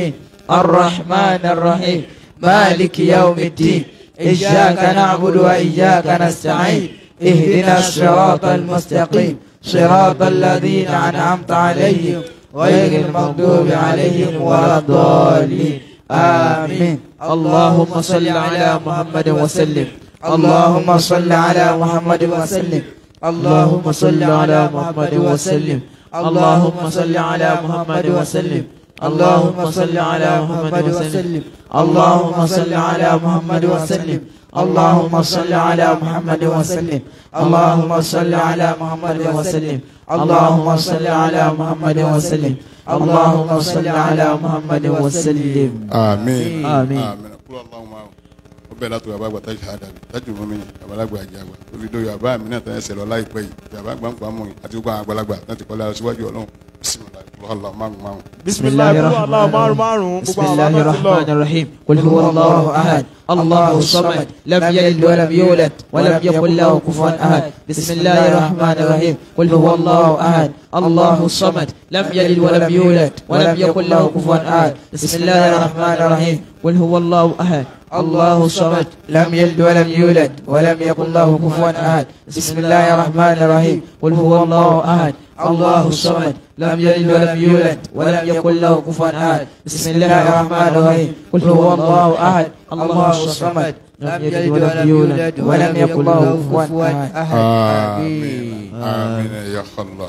الرحمن الرحيم مالك يوم الدين إياك نعبد وإياك نستعين اهدنا الصراط المستقيم صراط الذين أنعمت عليهم غير المغضوب عليهم ولا الضالين آمين. اللهم صل على محمد وسلم. اللهم صل على محمد وسلم. اللهم صل على محمد وسلم. اللهم صل على محمد وسلم. اللهم صل على محمد وسلم. اللهم صل على محمد وسلم. اللهم صل على محمد وسلم. اللهم صل على محمد وسلم. اللهم صل على محمد وسلم. اللهم صل على محمد وسلم. آمين آمين. قل اللهم bẹ́ẹ̀ látọ̀ yàrá àgbà táyì ṣáàdà mi tájù mọ́ mi àgbàlagbà àjẹ́ àgbà tó fi dó yàrá mi náà tẹ́lẹ̀ ṣẹlẹ̀ láìpẹ́ yìí yàrá àgbà ń fa mọ́ yìí àti gbogbo àwọn àgbàlagbà náà ti kọ́ lára síwájú ọlọ́run bisimilayi Allah márùn-ún bisimilayi rahman rahim qul huwa Allahu ahad Allahu samad lam yalid wa lam yulad wa lam yakul lahu kufuwan ahad bisimilayi rahman rahim qul huwa Allahu ahad Allahu samad lam yalid wa lam yulad wa lam yakul lahu kufuwan ahad bisimilayi rahman rahim qul huwa Allahu ahad الله الصمد لم يلد ولم يولد ولم يكن له كفوا أحد بسم الله الرحمن الرحيم قل هو الله أحد الله الصمد لم يلد ولم يولد ولم يكن له كفوا أحد بسم الله الرحمن الرحيم قل هو الله أحد الله الصمد لم يلد ولم يولد ولم يكن له كفوا أحد آمين آمين يا الله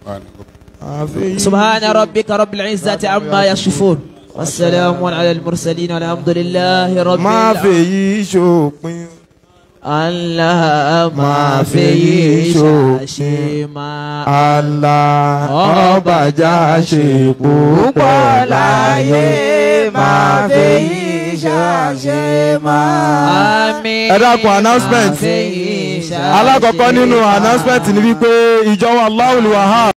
سبحان ربك رب العزة عما يصفون والسلام على المرسلين والحمد لله رب má fèyí ṣòpin. Allah má fèyí ṣàṣemá. Allah ọbàjá ṣe púpọ̀ láyé má fèyí ṣàṣemá. Àmín. ẹ dákun announcement alákọ̀ọ́kọ́ nínú announcement ni wípé ìjọ wa Allahul Wahhab.